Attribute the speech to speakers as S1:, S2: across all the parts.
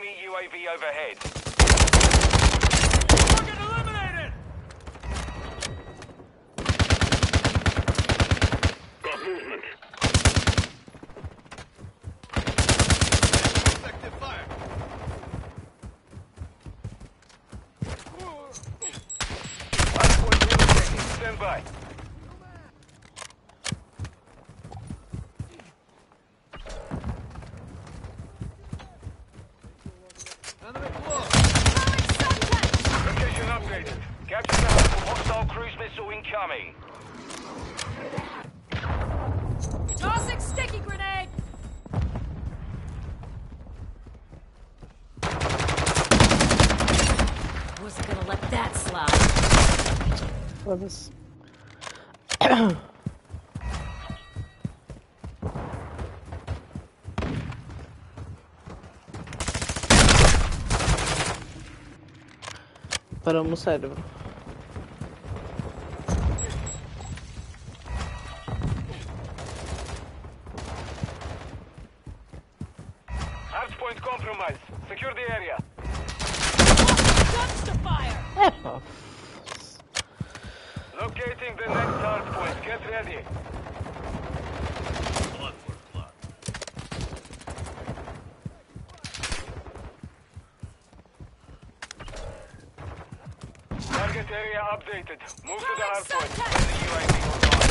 S1: Enemy UAV overhead.
S2: Target eliminated!
S3: Got movement.
S2: Effective fire.
S1: Hardpoint relocating. Stand by.
S2: Enemy close.
S1: Location updated. Capture that. Hostile cruise missile incoming.
S4: Tossing sticky grenade! Wasn't gonna let that slide.
S5: Foda-se. Parou-me o cérebro.
S1: Hardpoint compromised. Secure the area.
S4: Dumpster fire!
S5: Epá.
S1: Locating the next hardpoint. Get ready.
S2: Blood for blood.
S1: Target area updated. Move to the
S4: Throwing
S1: hardpoint.
S4: Semtex.
S1: Send the UAV online.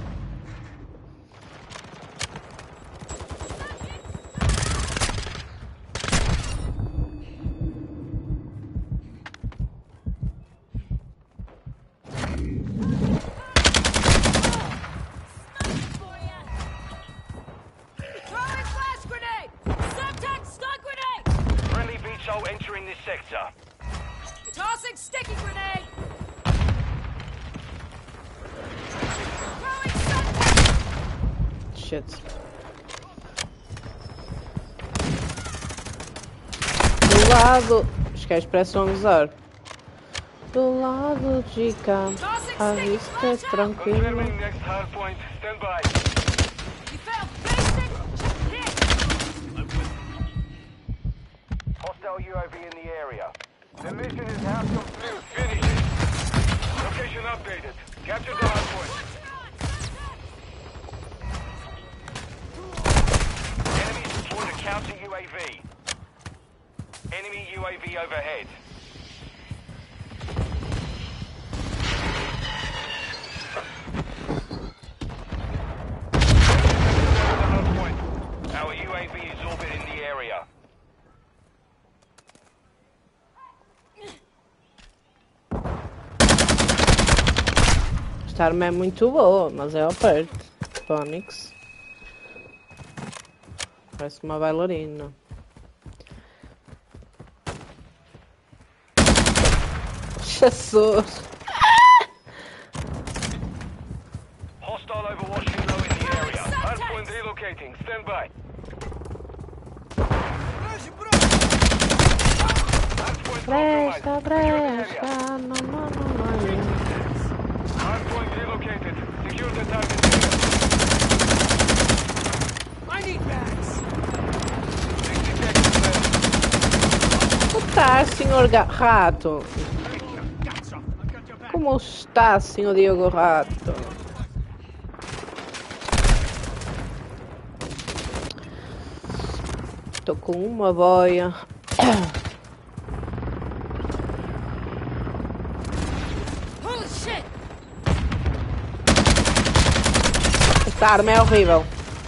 S4: Throwing flash grenade! Semtex stun grenade!
S1: Friendly VTOL entering this sector.
S4: Tossing sticky grenade! Throwing Semtex!
S5: Shit. Do lado. Os gajos parecem a gozar. Do lado de cá. A vista é tranquila.
S1: Confirming next hardpoint. Stand by.
S4: You failed basic hit!
S1: Hostile UAV in the area. The mission is how complete. Finish it. Location updated. Capture the hardpoint. Enemy deployed a counter UAV. Enemy UAV overhead. Our UAV is orbiting the area.
S5: Esta arma é muito boa, mas é ao perto. Phonix. Parece uma bailarina. Jesus!
S1: Hostile Overwatch low in the area. Hardpoint relocating. Stand by. Hardpoint compromised.
S5: Presta,
S1: Secure the area.
S5: presta, não.
S1: Hardpoint relocated. Secure the target area.
S2: I need bags.
S1: 60 seconds left.
S5: Como está, senhor Rato?
S2: Got some. I got your back.
S5: Como está, senhor Diogo Rato? Estou com uma boia.
S4: Holy shit!
S5: Esta arma é horrível.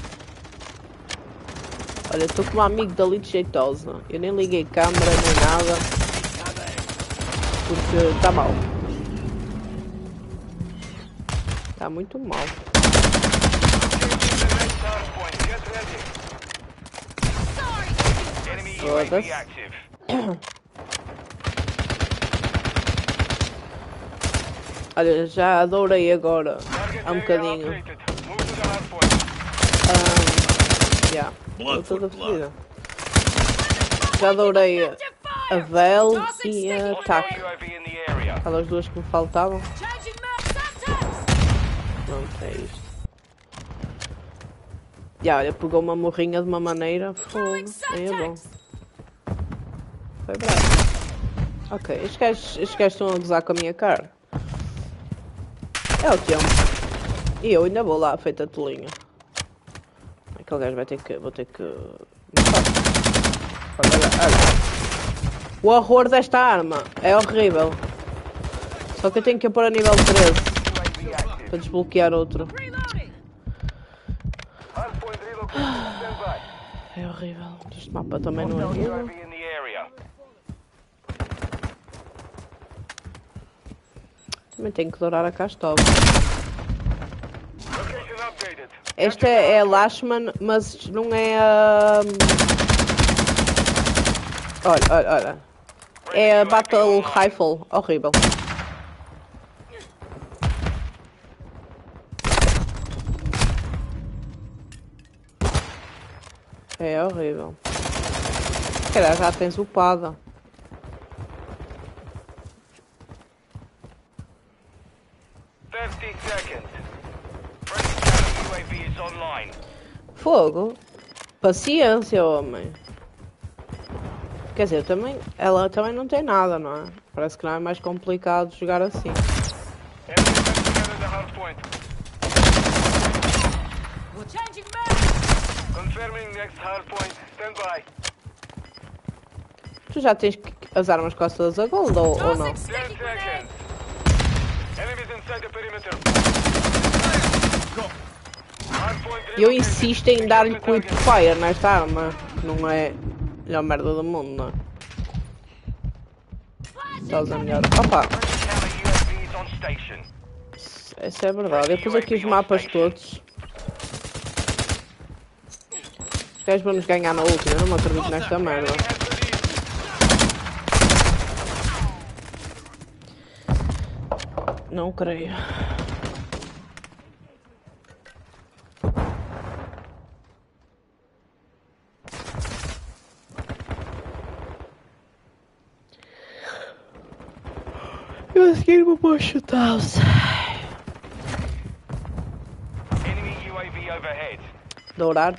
S5: Olha, estou com um amigo dali de jeitosa. Eu nem liguei câmera nem nada. Porque está mal. Está muito mal.
S1: Locating the next hardpoint. Get ready.
S4: Sorry!
S1: Enemy
S5: Foda-se.
S1: UAV active.
S5: Olha, já adorei agora.
S1: Target
S5: Há um
S1: area
S5: bocadinho.
S1: updated. Move to the hardpoint.
S5: Yeah.
S2: Blood
S5: Estou toda
S2: for blood.
S5: fodida. Já adorei a Vel e a
S1: Hostile
S5: TAC.
S1: UAV in the area.
S5: Aquelas duas que me faltavam.
S4: Changing map Semtex!
S5: Pronto, é isto. Já, olha, pegou uma morrinha de uma maneira. Fogo.
S4: Throwing
S5: É bom.
S4: Semtex!
S5: foi bravo. Ok, estes gajos estão a gozar com a minha cara. É o tempo. E eu ainda vou lá, feita tolinha. Aquele gajo vai ter que... Vou ter que... Olha. O horror desta arma é horrível. Só que eu tenho que a pôr a nível 13 para desbloquear outro.
S4: Reloading!
S1: Hardpoint relocation standby.
S5: É horrível. Este mapa também não é
S1: Hostile
S5: horrível.
S1: UAV in the area.
S5: Também tenho que dourar a Castov.
S1: Location updated.
S5: Esta é a Lashman, mas não é a... Olha. É a Battle Rifle. Horrível. É horrível. Se calhar já tens upada. Fogo. Paciência, homem. Quer dizer, ela também não tem nada, não é? Parece que não é mais complicado jogar assim.
S4: Changing mag!
S1: Confirming next hardpoint. Stand by.
S5: Tu já tens as armas quase todas a gold ou não?
S4: Tossing
S1: 10
S4: sticky grenade!
S1: seconds. Enemies inside the perimeter. Hardpoint
S5: Eu
S1: relocated.
S5: insisto em dar-lhe quick fire nesta arma. Não é a melhor merda do mundo, não é? Estás a melhor. Opa,
S1: Counter UAVs on station.
S5: essa é verdade. Eu pus aqui os mapas todos. Os gajos vão nos ganhar na última. Eu não me acredito nesta merda.
S1: Enemy has the lead.
S5: Não creio. Eu a seguir vou pôr chutá-los.
S1: Enemy UAV overhead.
S5: Dourar.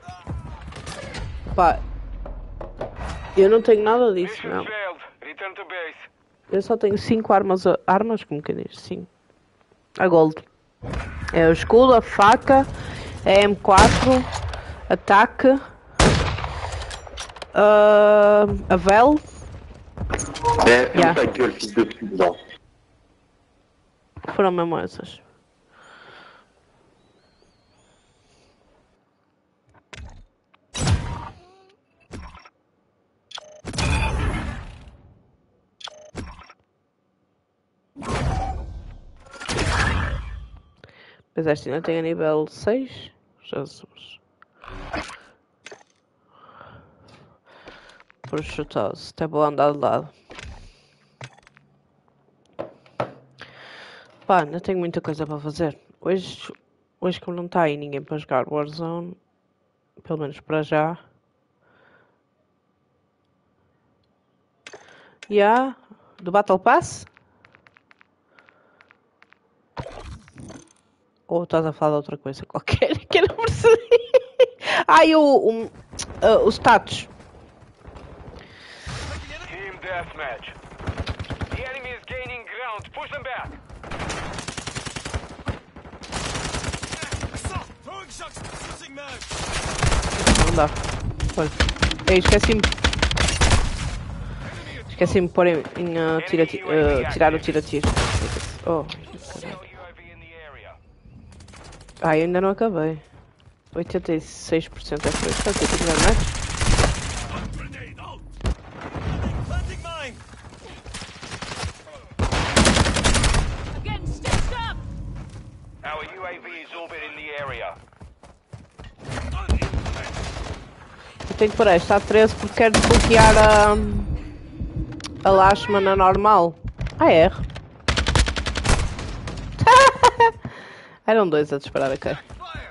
S5: Pá. Eu não tenho nada disso,
S1: Mission
S5: não.
S1: failed. Return to base.
S5: Eu só tenho 5 armas. Armas? Como que diz? Sim. A gold. É o escudo, a faca, a M4, ataque, a Vel.
S3: É,
S5: Yeah.
S3: puta que filho de filho.
S5: Foram mesmo essas. Mas esta ainda tem a nível 6. Jesus. Por chutados. Até vou andar de lado. Pá, ainda tenho muita coisa para fazer. Hoje como não está aí ninguém para jogar Warzone, pelo menos para já. Do Battle Pass? Ou estás a falar de outra coisa qualquer que eu não percebi? Os status.
S1: Team deathmatch. The enemy is gaining ground. Push them back.
S2: Throwing shots, switching mag.
S5: Não dá. Olha. Ei, esqueci-me de pôr em tirar o tiro-tiro. Oh, caralho.
S1: UAV in the area.
S5: Ai, ainda não acabei. 86% é foi. Está aqui, tirar mais?
S2: Grenade out. Planting mine.
S4: I'm getting stitched up!
S1: Our UAV is orbiting the area.
S5: Eu tenho que pôr esta a 13 porque quero desbloquear a Lashman na normal. R. Eram dois a disparar a cara.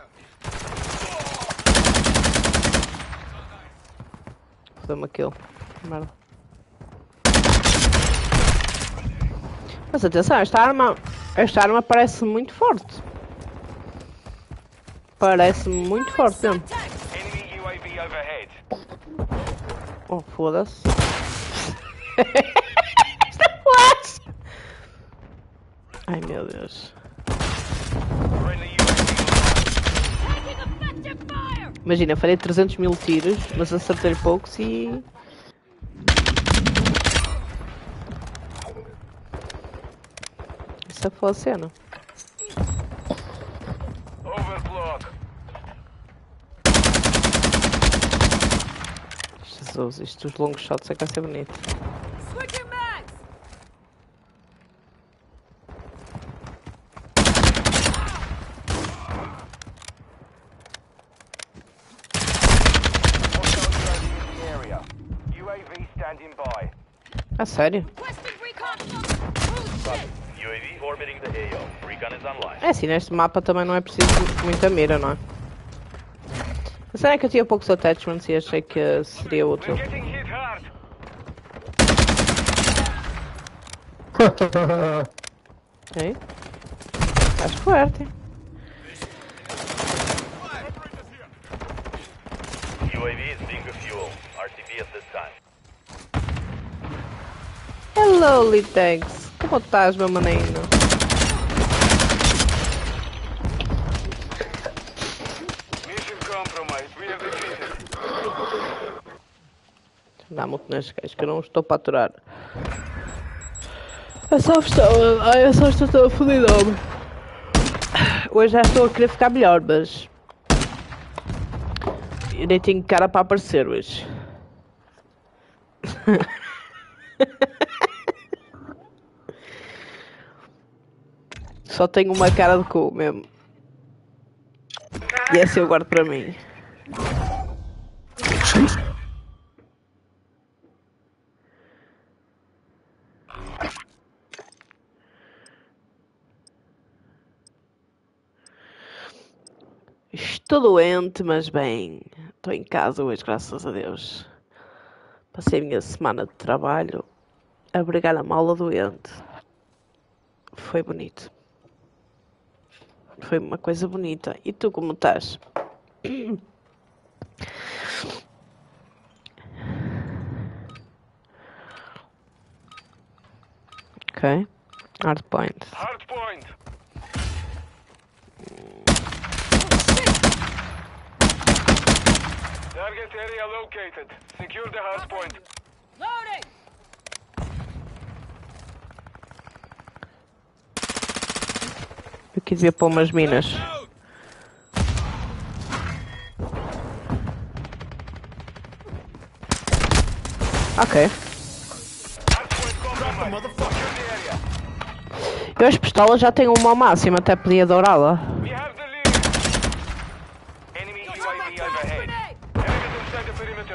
S5: Foi-me aquilo. Merda. Mas atenção, esta arma parece muito forte. Parece-me muito forte mesmo.
S1: Enemy UAV overhead.
S5: Oh, foda-se. Esta flash! Ai meu Deus.
S1: Friendly UAV
S4: Taking effective fire!
S5: Imagina, falei 300 mil tiros, mas acertei poucos e... Essa foi a cena.
S1: overclock.
S5: Jesus, isto dos longos shots é que vai ser bonito.
S4: Switching mags!
S1: Hostile UAV in the area. UAV standing by.
S5: Ah, sério?
S4: Requesting recon from... Oh, shit!
S6: UAV orbiting the AO. Recon is online.
S5: É assim, neste mapa também não é preciso muita mira, não é? A cena é que eu tinha poucos attachments e achei que seria útil.
S1: We're getting hit hard.
S5: Ok? Estás forte.
S6: UAV is being refueled. RTB at this time.
S5: Hello, Litex. Como estás, meu menino?
S1: Mission compromised. We have defeated.
S5: Dá muito nas queixas que eu não estou para aturar. Eu só estou tão fodido, homem. Hoje já estou a querer ficar melhor, mas... Eu nem tenho cara para aparecer hoje. Só tenho uma cara de cu mesmo. E essa eu guardo para mim. Estou doente, mas bem. Estou em casa hoje, graças a Deus. Passei a minha semana de trabalho a bregar a mala doente. Foi bonito. Foi uma coisa bonita. E tu como estás? Ok. Hardpoint.
S1: Hardpoint. Target area located. Secure the hardpoint.
S4: Loading!
S5: Eu quis ir para umas minas.
S2: Out!
S5: Ok.
S1: Hardpoint compromised. Secure the area.
S5: Eu as pistolas já tenho uma ao máximo, até podia dourá-la.
S1: We have the lead. Enemy UAV overhead.
S4: Grenade!
S1: Enemies inside the perimeter.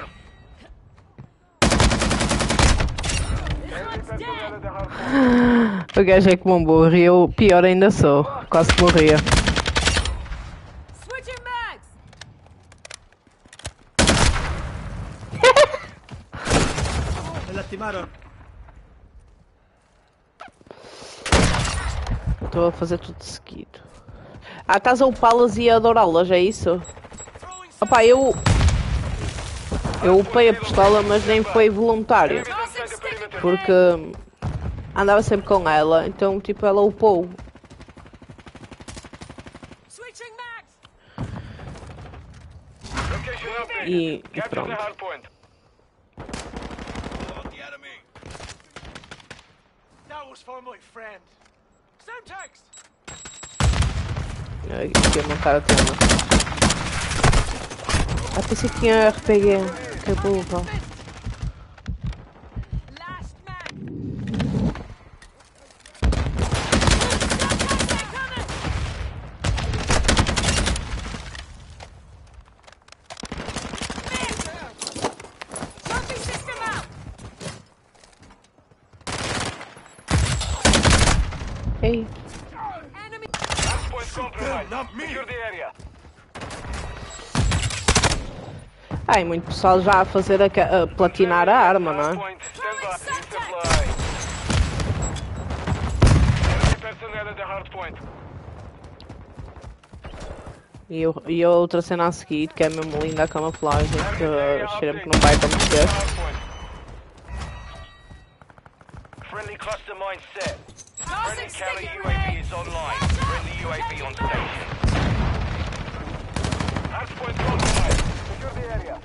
S1: Enemy personnel at the hardpoint.
S5: O gajo é como um burro e eu pior ainda sou. Quase que morria.
S4: Switching mags!
S2: Me lastimaron.
S5: Estou a fazer tudo seguido. Ah, estás a upá-las e a adorá-las, é isso?
S2: Throwing
S5: Opá, eu upei a pistola, mas nem foi voluntário.
S1: Enemies inside the perimeter.
S5: Porque andava sempre com ela, então tipo ela upou.
S4: Switching mags!
S1: Location updated.
S5: E
S1: Capture the
S5: pronto.
S1: hardpoint.
S2: on the enemy. That was for my friend. Semtex!
S5: Aqui a montar a tenda. Ah, pensei que tinha RPG. Que burra.
S4: Last mag! Jumping system out!
S5: Ei.
S4: Enemy!
S1: Hardpoint compromised.
S2: not me.
S1: Secure the area.
S5: Ai, muito pessoal já a fazer a platinar a arma, não é?
S1: Hardpoint, stand by. Resupply. Enemy personnel at the hardpoint.
S5: E a outra cena a seguir, que é mesmo linda a camuflagem, que cheira-me que não vai acontecer.
S1: Hardpoint.
S6: Cluster mine set. Friendly
S4: Tossing
S6: counter
S4: sticky
S6: UAV
S4: grenade.
S6: is online.
S4: Watch out.
S6: Friendly UAV on station.
S1: Hardpoint compromised. Secure the area.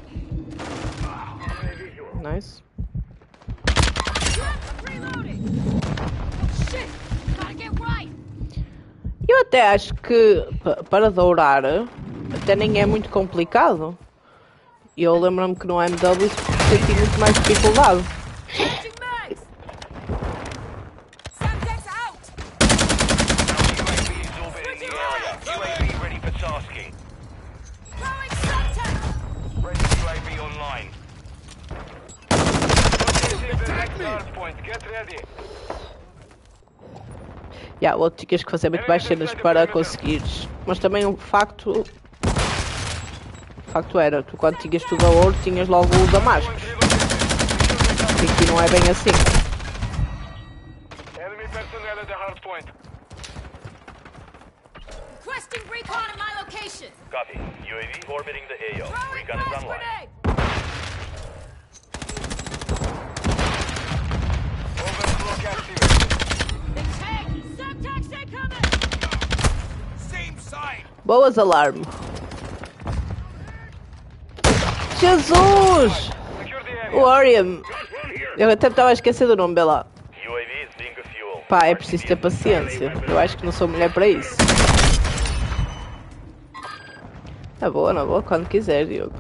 S5: Nice.
S4: I'm reloading. Shit. Gotta get right.
S5: Eu até acho que para dourar até nem é muito complicado. E eu lembro-me que no MW senti muito mais dificuldade.
S4: Changing mags. Semtex out.
S6: UAV is orbiting the area. UAV ready for tasking.
S4: Throwing Semtex.
S6: Friendly UAV online.
S1: Proceed to the next hardpoint. Get ready.
S5: Yeah, o outro tinhas que fazer muito mais cenas para conseguires. Mas também o facto era, tu quando tinhas tudo a ouro tinhas logo o Damascus. E aqui não é bem assim.
S1: Enemy personnel at the hardpoint.
S4: Requesting recon at my location.
S6: Copy. UAV orbiting the AO.
S4: Throwing
S6: Recon is
S4: flash
S6: online.
S4: grenade.
S1: Overclock activated.
S4: The tank. Semtex incoming.
S2: Same side.
S5: Boas, alarme. Jesus!
S1: Secure the area.
S5: O Orium. Eu até me estava a esquecer do nome dela.
S6: UAV is being a fuel.
S5: Pá, é preciso ter paciência. Eu acho que não sou mulher para isso. Na boa, quando quiser, Diogo.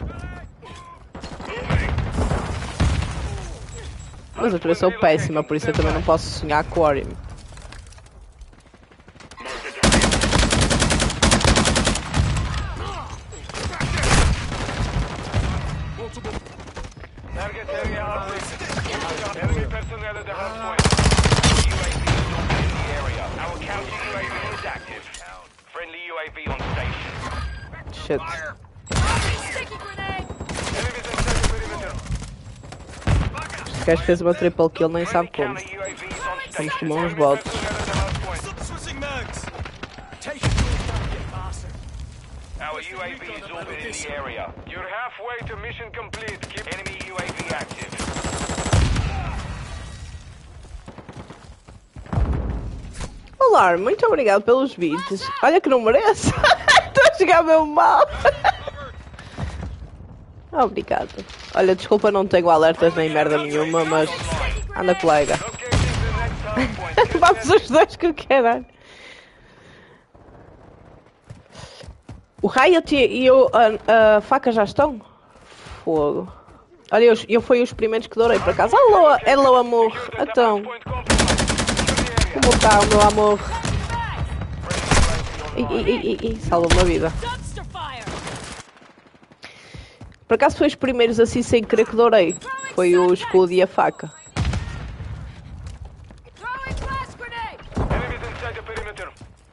S5: Mas eu também sou péssima, por isso eu também não posso sonhar com o Orium.
S1: Target area updated. Enemy personnel at the hardpoint.
S6: UAV is orbiting the area. Our counter UAV is active. Friendly UAV on station.
S5: Shit.
S4: Sticky grenade.
S1: Enemies inside the perimeter.
S5: Este gajo fez uma triple kill, nem sabe como.
S6: Counter UAV is on
S5: Vamos
S6: station.
S5: tomar uns bots.
S1: Personnel at the hardpoint.
S2: Switching mags. Take it. Get faster.
S6: Our UAV is orbiting the area.
S1: You're halfway to mission complete. Keep
S6: Enemy UAV active.
S5: Olá, muito obrigado pelos vídeos. Olha que não mereço. Estou a jogar mesmo mal. Obrigado. Olha, desculpa, não tenho alertas nem merda nenhuma, mas anda, colega.
S1: locating the next hardpoint. Get
S5: Vamos os dois que eu quero. O Riot e a faca já estão? Fogo. Olha, eu fui os primeiros que dourei para casa. Hello, amor. Então,
S1: hardpoint compromised. Secure the area.
S5: como está o meu amor? Salva-me a vida.
S4: Dumpster fire.
S5: Por acaso foi os primeiros assim sem querer que dourei. Foi o escudo e a faca.
S4: Throwing flash grenade.
S1: Enemies inside the perimeter.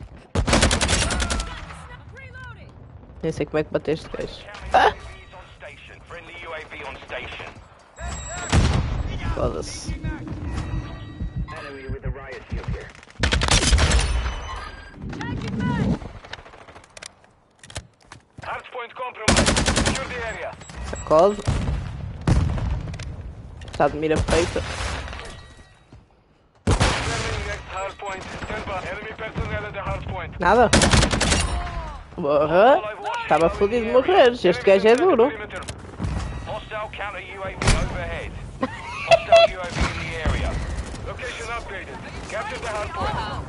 S4: Reloading.
S5: Nem sei como é que bateste gajo.
S6: UAV is on station. Friendly UAV on station.
S5: Foda-se.
S4: Changing mags.
S1: Hardpoint compromised. Secure the area.
S5: Sacode. Está de mira feita.
S1: Defending next hardpoint. Stand by. Enemy personnel at the hardpoint.
S5: Nada. Porra. Estava fodido de morrer. Este gajo é duro.
S1: Perimeter.
S6: Hostile counter UAV overhead. Hostile UAV in the area.
S1: Location updated. Capture the hardpoint.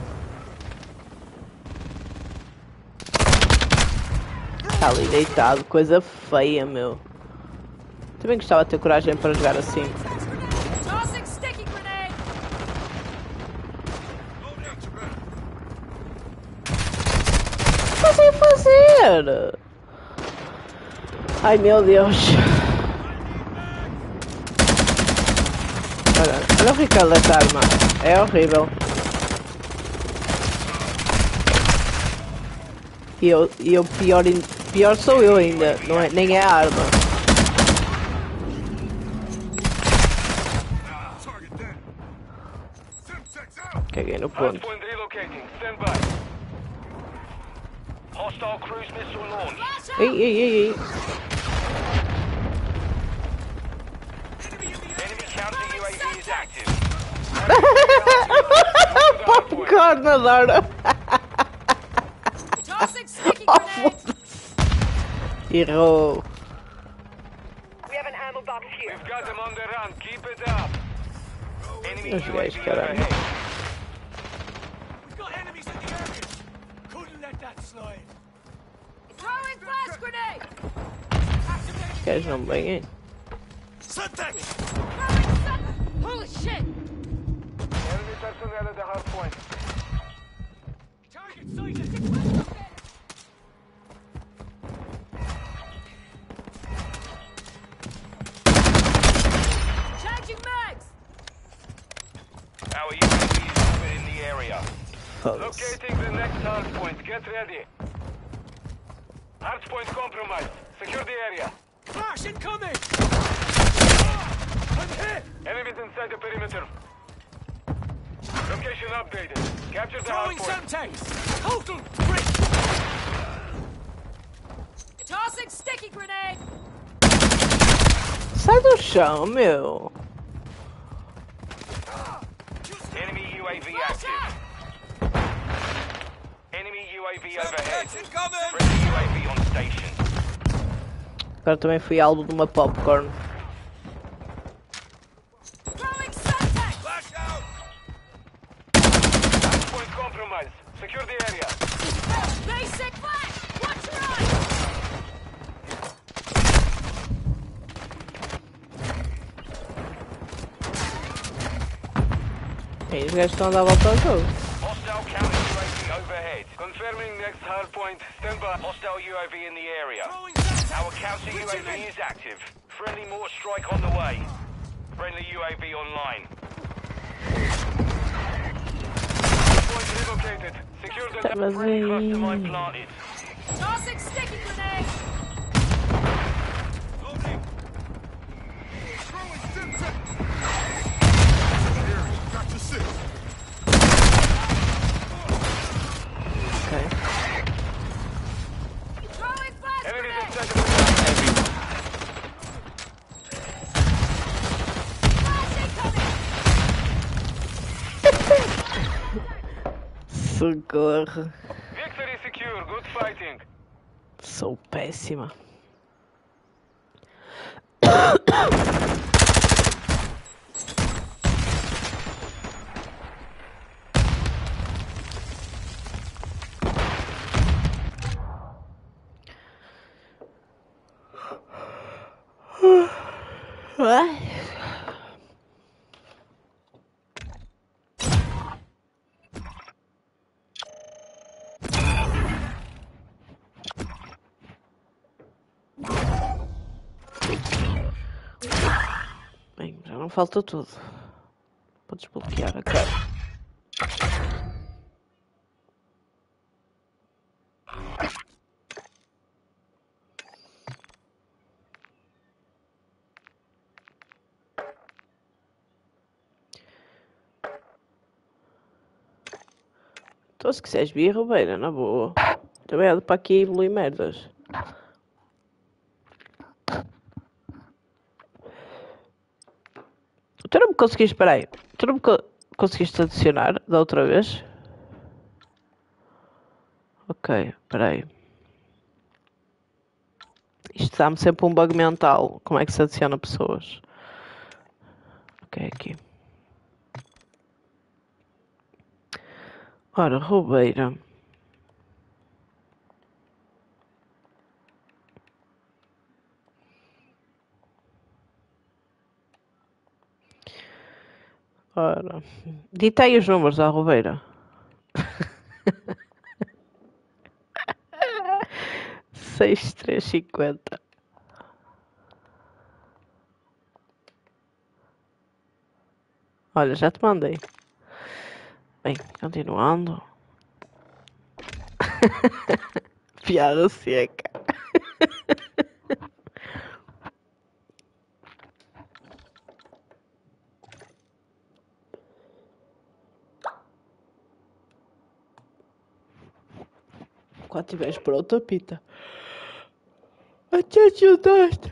S5: Está ali deitado. Coisa feia, meu. Também gostava de ter coragem para jogar assim.
S4: Tossing sticky grenade.
S5: O que estás a fazer? Ai, meu Deus. Olha o Ricardo desta arma. É horrível. E eu pior sou eu ainda. Não é, nem é a arma. Caguei no ponto.
S1: Hardpoint relocating. Stand by.
S6: Hostile cruise missile launch.
S4: Flash out.
S5: Ei.
S6: Enemy counter UAV is active.
S5: unicórnio, adoro.
S4: Tossing sticky
S5: Oh,
S4: grenade.
S5: foda-se. Errou.
S1: We've got them on the run. Keep it up. Enemy
S5: Os gajos,
S1: UAV
S5: caralho.
S1: overhead.
S2: We've got enemies in the area. Couldn't let that slide.
S4: Throwing flash grenade.
S5: Os gajos não vêm, hein?
S2: Syntax!
S4: Throwing sun. Holy shit.
S1: Enemy personnel at the hard point.
S2: Target sighted!
S4: Changing mags.
S6: Our UAV is moving in the area.
S5: Foda-se.
S1: Locating the next hard point. Get ready. Hard point compromised. Secure the area.
S2: Flash incoming! I'm hit!
S1: Enemies inside the perimeter. Location updated. Capture the hard
S2: Throwing
S1: point.
S2: Semtex! Total break!
S4: Tossing sticky grenade.
S5: Sai do chão, meu.
S6: Enemy UAV
S4: Flash
S6: active.
S4: out.
S6: Enemy UAV overhead.
S2: incoming!
S6: Friendly UAV on station.
S5: Agora também fui alvo de uma popcorn.
S4: Throwing Semtex.
S2: Flash out!
S1: Hard point compromised. Secure the area.
S4: Basic flash. Watch your eyes.
S5: E os gajos estão a dar a volta ao jogo.
S6: Hostile counter UAV overhead.
S1: Confirming next hard point. Stand by.
S6: Hostile UAV in the area.
S2: Throwing Semtex!
S6: Our counter UAV is active. Friendly mortar strike on the way. Friendly UAV online.
S1: Point relocated. Secure the
S5: Tá
S6: Friendly cluster mine
S5: vazio.
S6: planted.
S4: Tossing sticky grenade.
S2: Loading! Throwing Semtex! Got to sit!
S5: Ok.
S4: Throwing flash
S1: Enemies
S4: grenade.
S1: inside the perimeter.
S4: Flash incoming.
S5: Socorro.
S1: Victory secure. Good fighting.
S5: Sou péssima. Ai. Bem, já não falta tudo. Vou desbloquear a cara. Então se quiseres vir, Rubeira, na boa. Também ando para aqui e evoluir merdas. Tu não me conseguiste, peraí. Tu não me conseguiste adicionar da outra vez? Ok, peraí. Isto dá-me sempre um bug mental. Como é que se adiciona pessoas? Ok, aqui. Ora, Rubeira. Ora, ditei os números à Rubeira. 6350. Olha, já te mandei. Bem, continuando. Piada seca. Quando tiveres pronto, apita. Até ajudaste.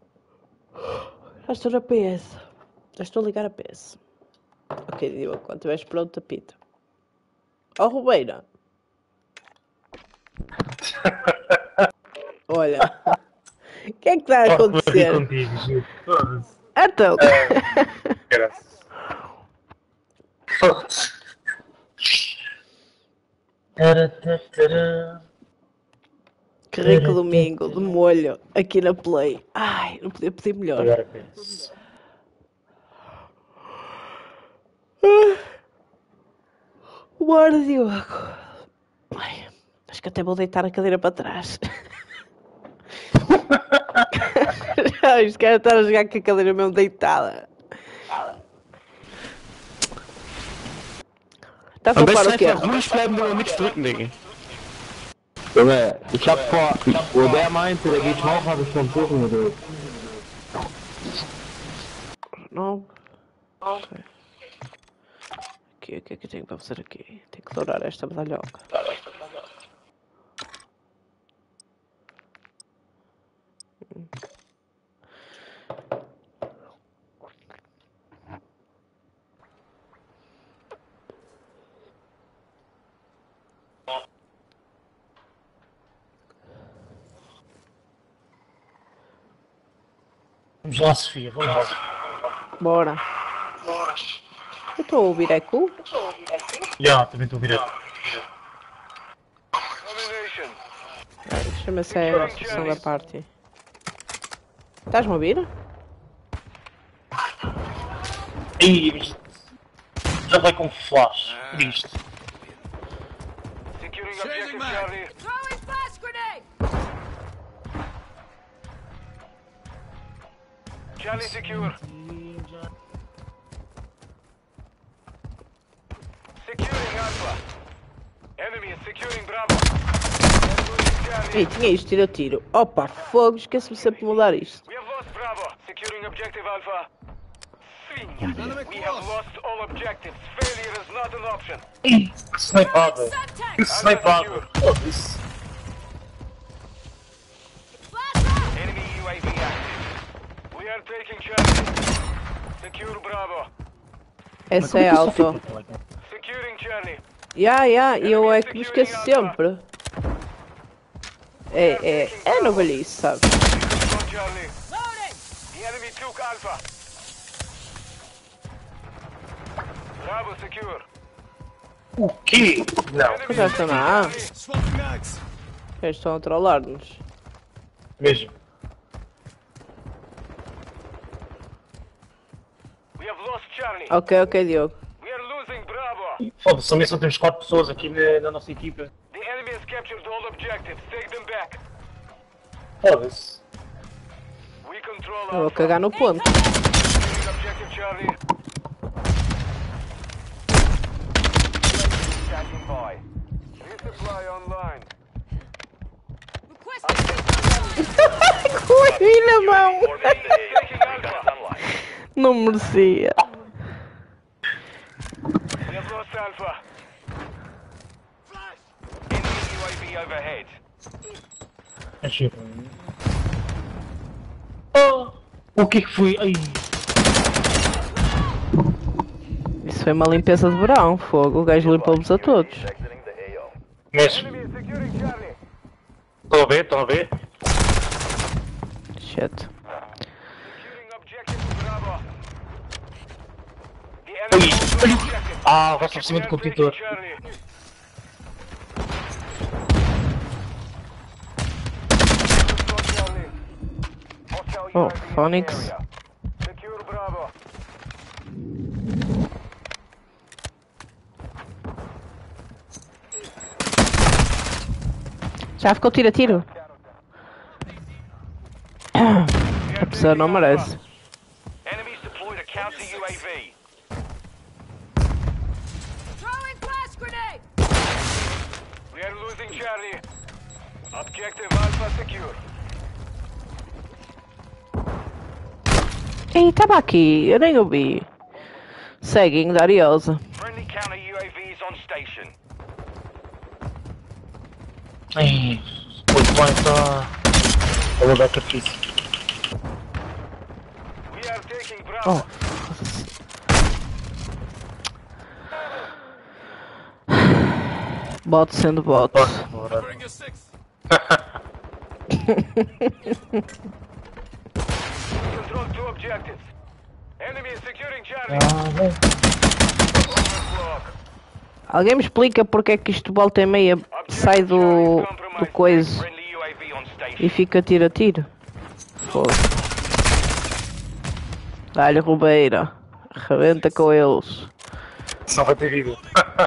S5: Já estou na PS. Já estou a ligar a PS. Ok, Diogo, quando tiveres pronto, apita. Oh, Rubeira. Olha. O que é que está a acontecer?
S7: Contigo, juro. Foda-se.
S5: Então.
S7: Graças. Foda-se. Taratara.
S5: Que rico domingo de molho aqui na Play. Ai, não podia pedir melhor.
S7: Agora penso.
S5: Bora, Diogo. Ai, acho que até vou deitar a cadeira para trás. Os caras estão a jogar com a cadeira mesmo deitada. Está a falar o quê?
S8: ruhig bleiben, nur nichts drücken, Digga.
S3: Junge, ich hab wo der meinte, der geht hoch, habe ich schon Kuchen gedrückt.
S5: Não. Ok. Aqui, o que é que eu tenho para fazer aqui? Tenho que dourar esta medalhoca.
S7: Vamos lá, Sofia, vamos lá.
S5: Bora. Eu estou a ouvir eco?
S7: Já, também estou a ouvir.
S1: Domination.
S5: Deixa-me ser a sessão da party. Estás-me a ouvir?
S7: Ih, já vai com flash. Isto.
S1: Securing
S2: Changing
S1: objective
S2: mag.
S1: Charlie.
S4: Throwing flash grenade!
S1: Charlie secure. Securing Alpha. Enemy is securing Bravo.
S5: Ei, tinha isto, tiro a tiro. Opa, fogo, esqueci-me sempre de mudar isto.
S1: We have lost Bravo. Securing objective Alpha. We have lost all objectives. Failure is not an option.
S7: Ih, que snipada. Que
S4: Subtank!
S7: snipada. Foda-se.
S4: Flash out!
S1: Enemy UAV active. We are taking Charlie. Secure Bravo.
S5: Essa é auto.
S1: Securing Charlie.
S5: Eu é que me esqueço sempre. É no velhice, sabe?
S1: Control Charlie.
S4: Loading!
S1: The enemy took Alpha. Bravo secure.
S7: O quê? Não,
S1: Enemy
S5: Já estão na A.
S1: Charlie.
S2: Swapping mags.
S5: Eles estão a trollar-nos.
S7: mesmo.
S1: We have lost Charlie.
S5: Ok, Diogo.
S1: We are losing Bravo.
S7: Foda-se, também só temos 4 pessoas aqui na nossa equipa.
S1: The enemy has captured all objectives. Take them back.
S7: Foda-se.
S1: We control
S5: Eu vou
S1: Alpha.
S5: cagar no ponto.
S1: Securing objective Charlie. Standing by. Resupply online.
S4: Requesting
S5: Corri na mão.
S1: Taking Alpha.
S5: Não merecia.
S1: We have lost Alpha.
S6: Enemy UAV overhead.
S7: Achei. Oh, o que foi? Ai.
S5: Isso foi uma limpeza de verão, fogo. O gajo limpou-nos a todos.
S7: Mas,
S1: Enemy is securing Charlie.
S7: estão a ver?
S5: Shit.
S1: Securing objective Bravo. The enemy
S7: Ai,
S1: holds
S7: ai.
S1: objective.
S7: Ah, vai por cima
S1: We
S7: do
S1: are
S7: contentor.
S1: taking Charlie. Control Charlie. Hostile
S5: Oh,
S1: UAV in the
S5: Phoenix.
S1: area. Secure Bravo.
S5: Já ficou tiro a tiro? A pessoa não merece.
S6: Enemies deployed a counter UAV.
S4: throwing flash grenade!
S1: We are losing Charlie. Objective Alpha secure.
S5: Ei, estava aqui, eu nem ouvi. Seguem da Ariosa.
S6: Friendly counter UAVs on station.
S7: Ai, depois vai estar. Eu vou dar cartice.
S1: We are taking Bravo.
S5: Oh. Bot sendo bot.
S7: Bora.
S2: Bring your six.
S1: Control 2 objectives. Enemy is securing Charlie.
S5: Alguém me explica porque é que isto volta e meia sai do coisa
S6: Friendly UAV on station.
S5: e fica tiro a tiro? Foda. Dá-lhe Rubeira. Rebenta com eles.
S7: Só vai ter vida.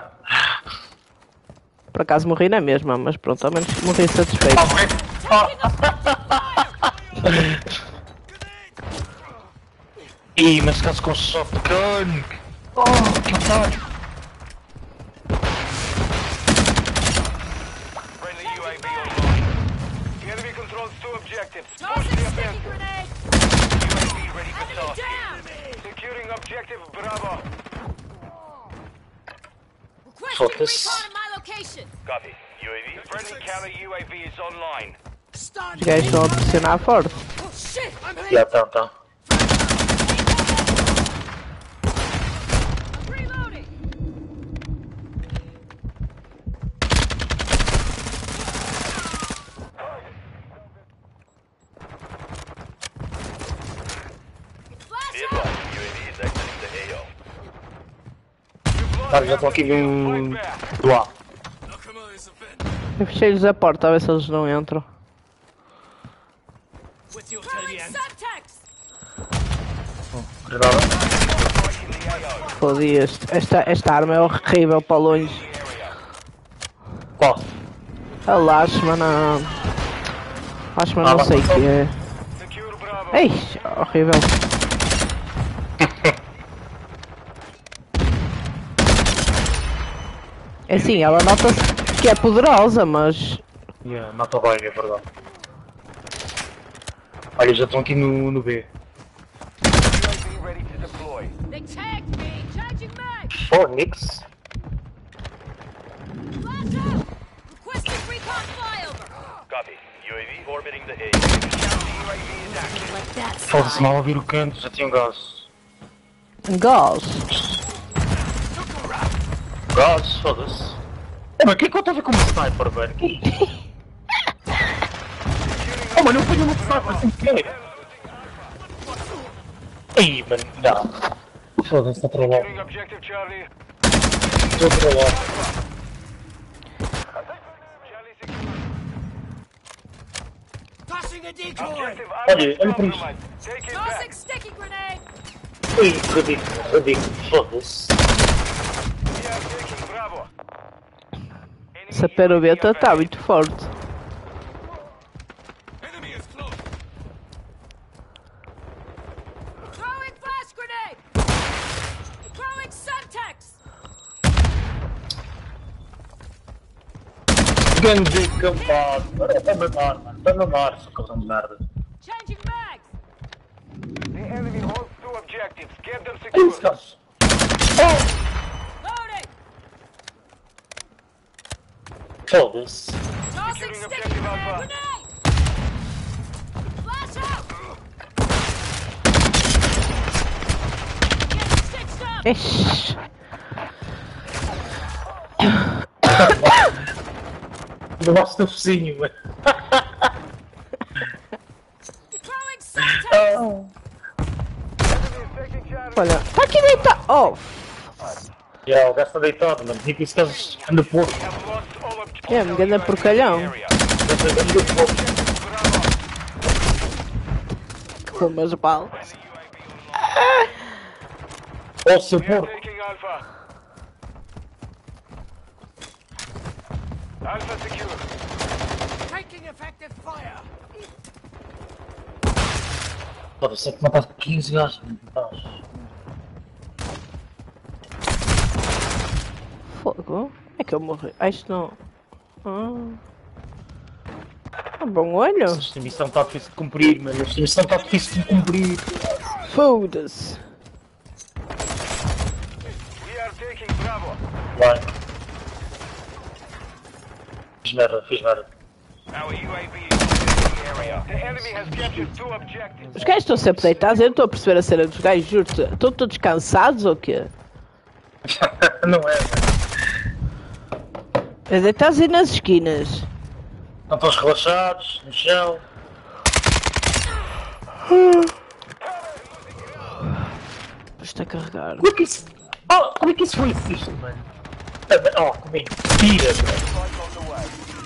S5: Por acaso morri na mesma, mas pronto, ao menos morri satisfeito.
S7: Ih, mas caso com shotgun. Oh, que otário.
S6: Friendly UAV online.
S1: The enemy controls 2 objectives. Push
S4: Tossing
S1: the
S4: sticky
S1: offensive.
S4: grenade!
S6: UAV ready for
S4: Enemy
S6: tasking.
S4: down!
S1: Securing objective Bravo.
S4: Requesting
S7: Focus.
S4: recon in my location!
S6: Copy. UAV. Friendly counter UAV is online.
S5: Os gajos estão a pressionar forte.
S4: Oh shit! I'm hit!
S7: Já tá.
S4: I'm reloading!
S6: Be advised, UAV is exiting the AO.
S7: Cara, já estão aqui vindo do A.
S2: Nakama is a vent.
S5: Eu fechei-lhes a porta a ver se eles não entram.
S2: With you till
S4: Throwing
S2: the end.
S4: subtext!
S7: Granada.
S5: Fodi, esta arma é horrível para longe.
S7: Qual?
S5: A Lashman, não
S7: Ah,
S5: sei o que é.
S1: Secure Bravo.
S5: Ei, horrível. É assim, ela nota-se que é poderosa, mas...
S7: Yeah, mata bem, é verdade. Olha, já estão aqui no B.
S1: UAV ready to deploy.
S4: They tagged me! Changing mag!
S7: Oh, Nix.
S4: Blast out! Requesting recon flyover!
S6: Copy. UAV orbiting the AO. Counter UAV is active.
S4: Like that,
S7: Foda-se, mal a ouvir o canto, já tinha um gás.
S5: Gás.
S7: Gás, foda-se. Oh, mas o que é que eu estou a ver como sniper, velho? Oh, mano, eu fui um sniper sem querer. Ei, mano, não. Foda-se, está a trollar.
S1: Securing objective Charlie.
S7: Estou a trollar.
S1: Charlie secure.
S2: Tossing a decoy!
S1: Objective
S7: Olha,
S1: Alpha
S7: olha para isto.
S1: compromised. Take it
S4: Tossing
S1: back.
S4: sticky grenade!
S7: Ei, ridículo, foda-se.
S1: We are taking Bravo.
S5: Essa perobeta está muito forte.
S2: Enemy is close!
S4: Throwing flash grenade! Throwing subtext!
S7: Grande cambado. Está a mamar, mano. Está a mamar, essa coisa de merda.
S4: Changing mags!
S1: The enemy holds 2 objectives. Get them
S7: Ei, esse
S1: secure.
S7: gajo.
S4: Loading!
S7: Foda-se.
S4: Tossing
S1: Securing
S4: sticky
S1: objective
S4: grenade!
S1: Alpha.
S4: Grenade! Flash out! Getting stitched up!
S5: Ixi.
S7: Levaste teu focinho, mano.
S4: Throwing subtext!
S1: Enemy is taking Charlie.
S5: Olha, está aqui deitado. Oh,
S7: Já, o gajo está deitado, mano. Tipo, esse gajo anda porco.
S1: Have lost all objectives.
S5: é, me engana porcalhão.
S6: Area.
S7: Anda porco.
S5: Com umas balas.
S7: Ó, seu
S1: We are
S7: porco.
S1: taking Alpha. Alpha secure.
S2: Taking effective fire!
S7: Foda-se, é que mataste 15 gajos.
S5: Fogo? É que eu morri. Ah, isto não. Bom olho.
S7: Esta missão está difícil de cumprir, mano. Esta missão está difícil de cumprir.
S5: Foda-se.
S1: We are taking Bravo.
S7: Vai. Fiz merda.
S6: Our UAV is in the area.
S1: The enemy has captured 2 objectives.
S5: Os gajos estão sempre deitados. Eu não estou a perceber a cena dos gajos, juro-te. Estão todos cansados ou quê?
S7: Não é, mano.
S5: Mas é que estás aí nas esquinas.
S7: Estão todos relaxados, no chão.
S5: Está a carregar.
S7: Como é que isso... Oh, como é que isso foi fixe, mano? Oh, como é que tira, mano?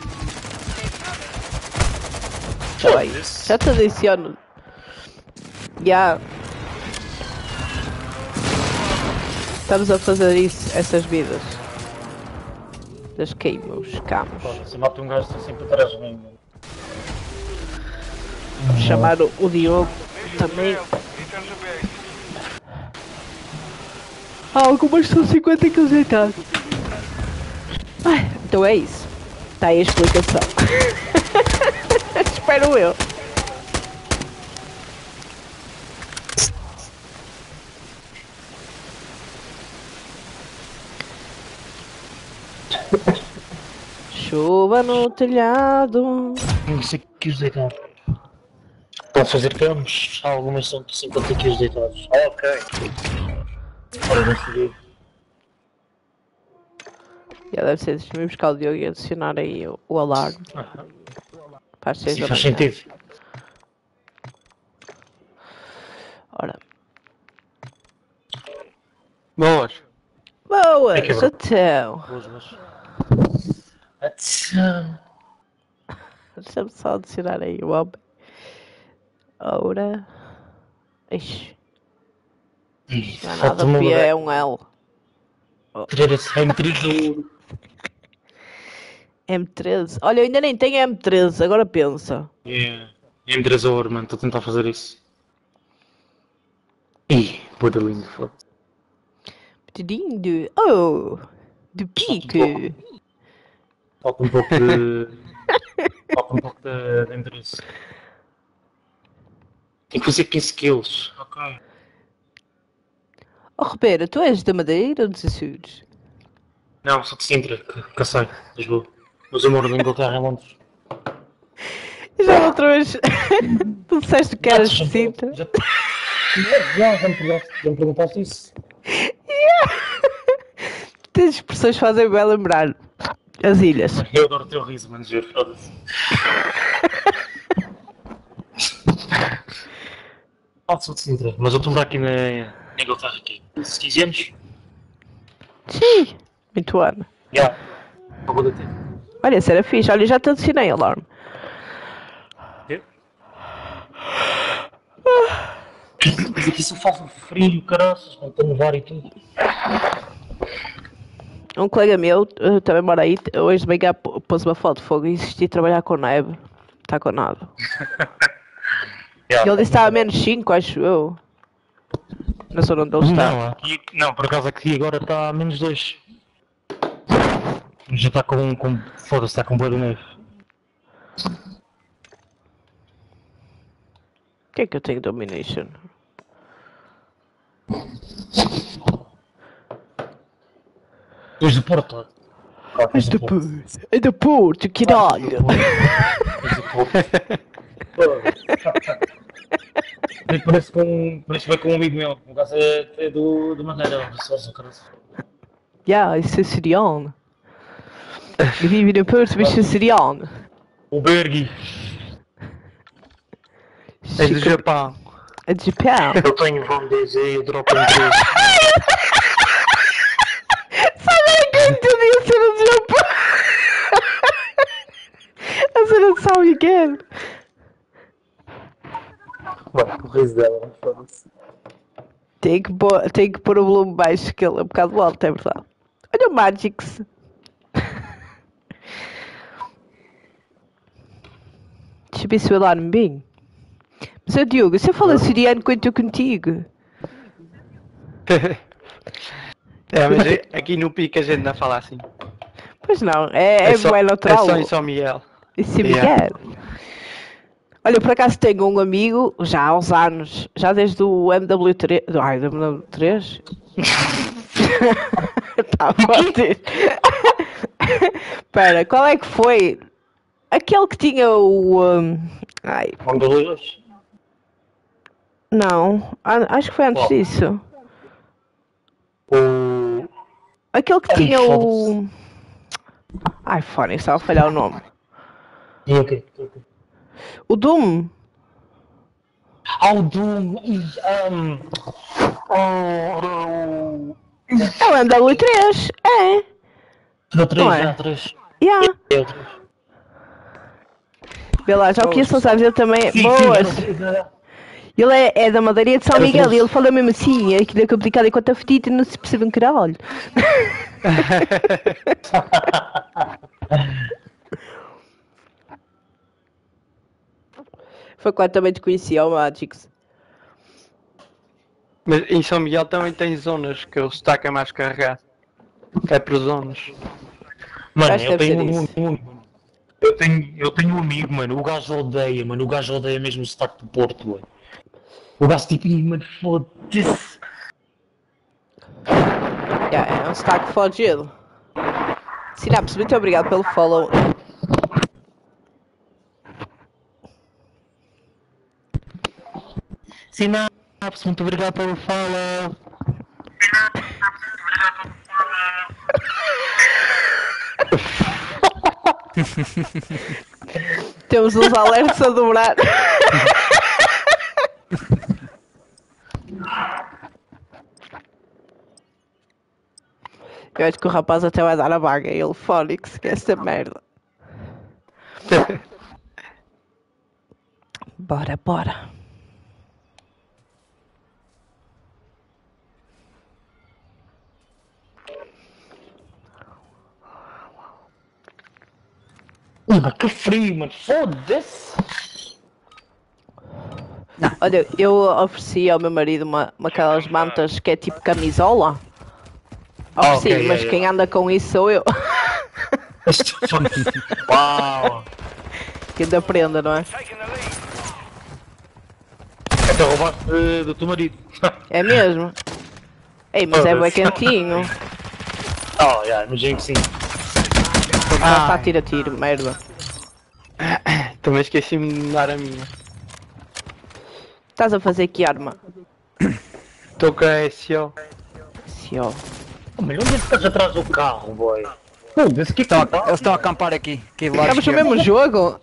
S5: Tá bem, já te adiciono. Já. Estamos a fazer isso, essas vidas. Das queimos, camos.
S7: Se mata um gajo sempre atrás de mim, mano.
S5: Vamos chamar o Diogo também.
S1: Return to base.
S5: Algumas são 50 kg deitados. Então é isso. Está aí a explicação. Espero eu. Chuva no telhado.
S7: Não sei que os deitados. Estão a fazer campos, algumas são de 50 kg deitados. Ah, ok. Ora, não sei.
S5: Já deve ser, deixa-me buscar o Diogo e adicionar aí o alarme. Para as 6
S7: Sim,
S5: da
S7: faz
S5: manhã.
S7: sentido.
S5: Ora.
S8: Boas.
S5: Boas,
S7: É que é bom.
S5: então.
S7: Atenção.
S5: Deixa-me só adicionar aí o homem. Ora. Ixi, não é nada,
S7: Falta-me
S5: P
S7: uma
S5: é um L.
S7: tirar esse M3 do ouro.
S5: M13. Olha, eu ainda nem tenho M13, agora pensa.
S7: M3 ouro, mano. Estou a tentar fazer isso. Ih, puta lindo, foda-se.
S5: Lindo. Oh! De pique.
S7: Falta um pouco de... Falta um pouco de interesse. Tem que fazer 15 quilos. Ok.
S5: Oh, repara, tu és da Madeira ou dos Açores?
S7: Não, sou de Sintra, Cacém, Lisboa. Mas eu moro na Inglaterra, em Londres.
S5: Já outra vez. Tu disseste que eras de Sintra.
S7: Já me perguntaste isso.
S5: Tens expressões que fazem bem lembrar as ilhas.
S7: Eu adoro o teu riso, mano, juro, foda-se. Sou de Sintra, mas eu estou aqui na Inglaterra aqui. 15 anos?
S5: Sim, muito ano.
S7: Já. Acabou de ter.
S5: Olha, isso era fixe. Olha, já te adicionei alarme.
S7: Mas aqui só faz um frio, caraças, quando estou no bar e tudo.
S5: Um colega meu também mora aí. Hoje de manhã pôs uma foto de fogo e insisti em trabalhar com neve. Está com nada. E ele disse que estava a menos 5, acho eu. Na zona onde ele está.
S7: Não, aqui, não, por acaso aqui agora está a menos 2. Já está com foda-se, está com boa de neve.
S5: O que é que eu tenho domination?
S7: Dois do Porto.
S5: És do Porto. É do Porto, caralho.
S7: Parece que vai com um amigo meu. O gajo é do Madeira.
S5: Já, isso é siriano. Eu vivo no Porto, mas sou siriano.
S7: O Bergui.
S8: És do Japão.
S5: É de Japão.
S7: Eu tenho, vamos dizer, eu dropo em 3.
S5: Sabe que tu disse ser do Japão? A cena de São Miguel.
S7: Mano, o riso dela, foda-se.
S5: Tem que pôr o volume baixo, que ele é um bocado alto, é verdade. Olha o Magix. Deixa eu ver se o alarme bem. Mas, ó Diogo, se eu falar siriano, conto contigo.
S8: É, mas aqui no pico a gente não fala assim.
S5: Pois não, é
S8: só,
S5: bem natural.
S8: É só em São Miguel.
S5: Isso é
S8: Yeah.
S5: Miguel. Olha, por acaso tenho um amigo, já há uns anos, já desde o MW3. Ai, MW3? Tá forte. Espera, qual é que foi? Aquele que tinha o. Ai,
S7: Vamos dos livros?
S5: não, acho que foi antes
S7: Qual?
S5: disso.
S7: O...
S5: Aquele que
S7: Ai,
S5: tinha o. Ai, fone, estava a falhar o nome.
S7: E o quê?
S5: O Doom.
S7: O Doom.
S5: É o MW3. É.
S7: No 3,
S5: Não é?
S7: já 3.
S5: Yeah.
S7: É o 3.
S5: Vê lá, já o que a Sousa a dizer também. Boas. Ele é da Madeira de São Miguel e ele fala mesmo assim, aquilo é complicado enquanto a fedita não se percebe um caralho. Foi quando também te conhecia, o Magix.
S8: Mas em São Miguel também tem zonas que o sotaque é mais carregado. É por zonas.
S7: Mano,
S5: Acho que
S7: eu
S5: deve
S7: tenho
S5: ser isso.
S7: eu tenho um amigo, mano, o gajo odeia, mano, o gajo odeia mesmo o sotaque do Porto, mano. O gajo tipo, mano, foda-se.
S5: É um sotaque fodido. Sinapse, muito obrigado pelo follow.
S7: Sinapse, muito obrigado pelo follow.
S5: Temos uns alertas a dobrar. Eu acho que o rapaz até vai dar a vaga. Ele Fónix, que é esta merda. Bora, bora.
S7: Que frio, mano, foda-se.
S5: Olha, eu ofereci ao meu marido uma aquelas mantas que é tipo camisola. Ofereci,
S7: Ok,
S5: mas quem anda com isso sou eu.
S7: Uau.
S5: Que ainda prenda, não é?
S6: Taking the lead.
S7: Até roubaste do teu marido.
S5: É mesmo? Ei, mas é bem quentinho.
S7: Já, imagino que sim.
S5: Já está tiro a tiro, merda.
S8: Também esqueci-me de dar a minha.
S5: Estás a fazer que arma?
S8: Estou com a SO.
S5: Sio.
S7: Mas onde é que estás atrás do carro, boy? Foda-se, que
S9: Eles estão a acampar aqui. Aqui do lado
S5: Estamos no
S9: esquerdo.
S5: mesmo jogo?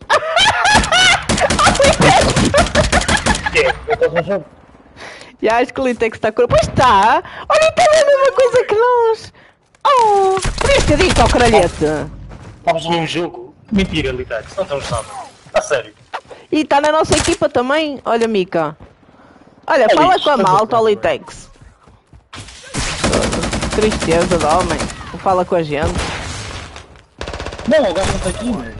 S5: E acho que o Litex está com... Pois está! Olha, está a mesma coisa que nós! Oh! Podias ter dito ao caralhete!
S7: Estamos no mesmo jogo? Mentira, Litex, não estamos nada. A sério.
S5: E está na nossa equipa também! Olha, Mika! Olha, fala com a malta, ó Litex! Tristeza de homem! Não fala com a gente!
S7: Não, o gajo não está aqui, mano.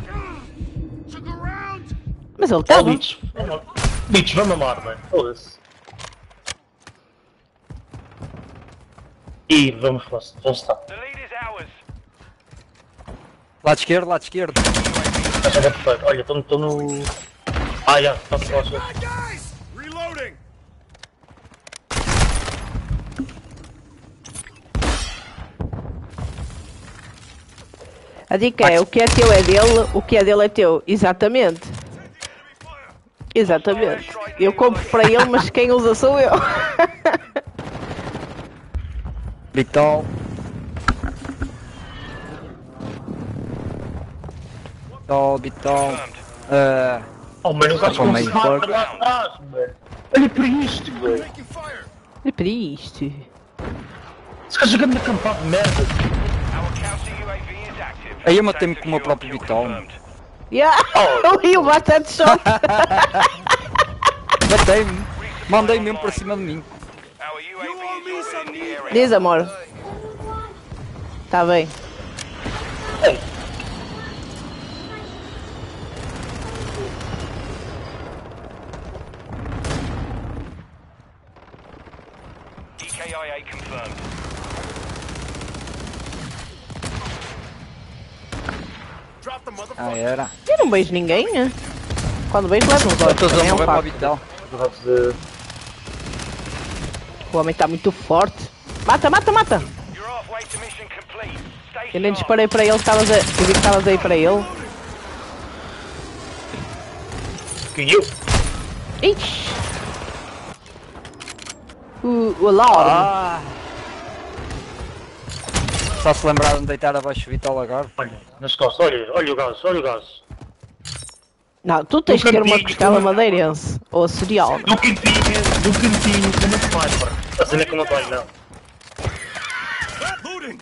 S5: Mas ele
S7: Oh,
S5: estava!
S7: Bitch, vamos amar, mano. Foda-se. E vamos estar.
S6: The lead is ours.
S9: Lado esquerdo, lado esquerdo.
S7: Já é perfeito. Olha, estou no. Já, está-se lá.
S2: Guys! Reloading!
S5: A dica é, o que é teu é dele, o que é dele é teu. Exatamente. Exatamente. Eu compro para ele, mas quem usa sou eu.
S9: Bitol. Bitol.
S7: Oh, mano, o gajo
S9: Só meio
S7: conseguiu
S9: porco.
S7: lá atrás, mano. Olha para isto, velho.
S2: Taking fire!
S5: Olha para isto.
S7: Esse gajo jogando na campada de merda.
S6: Our counter UAV is active.
S9: Aí eu matei-me com o meu próprio Bitol.
S5: Yeah. Eu rio bastante choque.
S9: Matei-me. Mandei mesmo para cima de mim.
S6: Our UAV is already in the area.
S5: Diz, amor. Tá bem.
S6: EKIA confirmed.
S2: Drop the motherfucker!
S9: Era.
S5: Eu não beijo ninguém, né? Quando beijo, levo uns olhos.
S9: Todos a
S5: Também é um
S9: morrer para o
S5: facto.
S9: Bitol.
S5: O homem tá muito forte. Mata, mata, mata!
S6: You're halfway to mission complete. Stay
S5: Eu nem
S6: sharp.
S5: disparei para ele, eu vi que estavas aí para ele.
S7: Quem eu?
S5: Ixi! O alarme.
S9: Só se lembraram de deitar abaixo o Vital agora.
S7: Olha, nas costas, olha o gás, olha o gás.
S5: Não, tu tens que ter uma
S7: cantinho,
S5: pescada
S7: uma-
S5: madeirense. Ou cereal.
S7: Do cantinho, como se faz, pá. A cena é que não vai, não.
S2: Looting!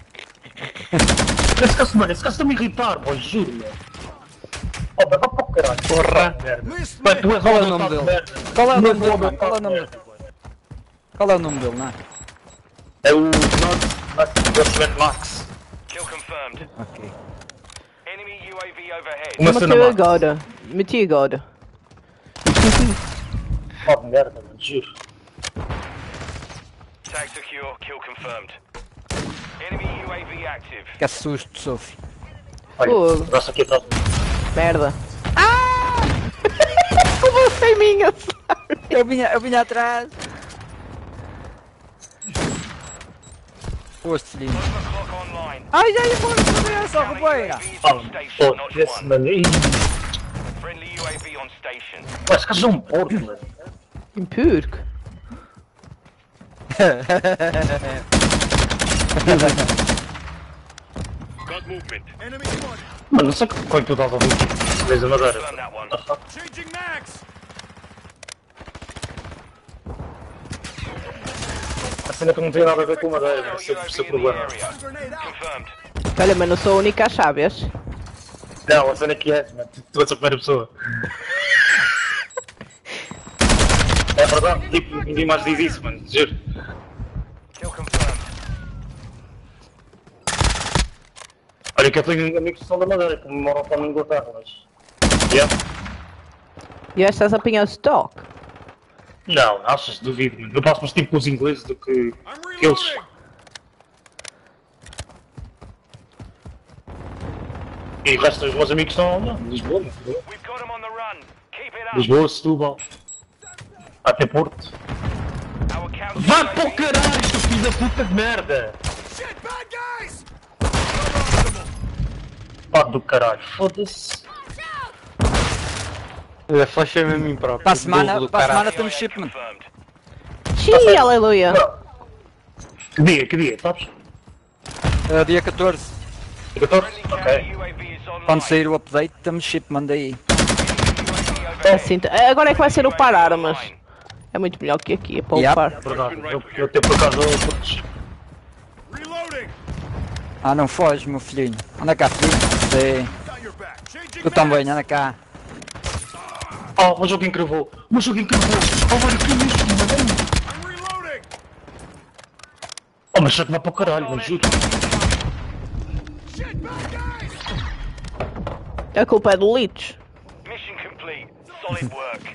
S7: Esse caso está-me a irritar, pô, juro-me. Oh, vai para o caralho. Porra.
S2: Missed
S7: Pá,
S2: me!
S7: tu és
S9: Qual é o
S7: um
S9: nome
S7: estado de
S9: dele?
S7: merda.
S9: Qual é o
S7: Não
S9: nome dele,
S7: vou
S9: mano?
S7: dar
S9: Qual é o nome
S7: merda,
S9: dele?
S7: pô.
S9: Qual é o nome dele, não é?
S7: É o North Max.
S6: Kill confirmed.
S9: Ok.
S6: Enemy UAV overhead.
S7: Uma cena
S5: Matei
S7: Max.
S5: agora. Meti agora.
S7: Pá, de merda, mano, juro.
S6: Tag secure. Kill confirmed. Enemy UAV active.
S9: Que susto, sofre.
S7: Olha,
S5: Fogo.
S7: gosto aqui atrás.
S5: Merda. Ah! Como sem minha,
S9: Eu vinha atrás. Posto, filhinho.
S6: Overclock online.
S9: Ai, já ia embora de cabeça, roubeira.
S6: UAV is
S7: Ah,
S6: on station,
S7: pô,
S6: not
S7: esse
S6: one.
S7: mano. Ih,
S6: Friendly UAV on station.
S7: pá, esse caso é um porco, mano.
S5: Impurco.
S1: Got movement.
S2: Enemy spotted!
S7: Mano, não sei como é que tu estás a ouvir. Vês a madeira.
S6: Confirm that one.
S2: Changing max!
S7: A cena que não tem nada a ver com madeira. Esse é o
S6: UAV
S7: seu
S6: in the
S7: problema.
S6: area.
S2: Grenade out!
S6: Confirmed.
S5: Olha, mas não sou a única a chaves.
S7: Não, a cena que é, mano. Tu és a primeira pessoa. É verdade, tipo, ninguém mais diz isso, mano. Juro.
S6: Kill confirmed.
S7: Olha que eu tenho amigos que são da madeira, que moram para na Inglaterra, mas... Yeah.
S5: E esta estás a apanhar stock.
S7: Não, achas? Duvido, mano. Eu passo mais tempo com os ingleses do que
S2: I'm
S7: eles.
S2: reloading!
S7: E o resto dos meus amigos estão lá, em Lisboa, mano.
S6: We've got them on the run. Keep it up.
S7: Lisboa, Setúbal. Até Porto.
S6: Our counter
S7: Vai para o
S6: UAV
S7: caralho, tu filho da puta de merda!
S2: Shit, bad guys!
S7: Pá do caralho, foda-se.
S8: Eu flashei mesmo em mim próprio.
S9: Para a semana,
S8: Burro do
S9: para a
S8: caralho.
S9: semana temos shipment.
S6: confirmed.
S5: Xiii, aleluia.
S7: Que dia, sabes?
S9: Dia 14.
S7: 14?
S6: Friendly
S7: Ok.
S6: counter UAV is online.
S9: Quando sair o update, temos shipment aí.
S6: UAV
S5: É
S6: overhead.
S5: assim, agora é que vai ser o par armas. É muito melhor que aqui, é para
S9: Yep.
S5: upar.
S7: Verdade, eu até por acaso todos.
S2: Reloading!
S9: Ah, não foge, meu filhinho. Anda cá, filhinho. Sim.
S2: Got your back. Changing
S9: Tu também, anda cá.
S7: Oh, o jogo encravou! O jogo encravou! Oh, mano, que isto, mano!
S2: I'm reloading!
S7: Oh, mas já que vai para o caralho, mano, juro.
S2: Shit, bad guys!
S5: A culpa é do Leech.
S6: Mission complete. Solid work.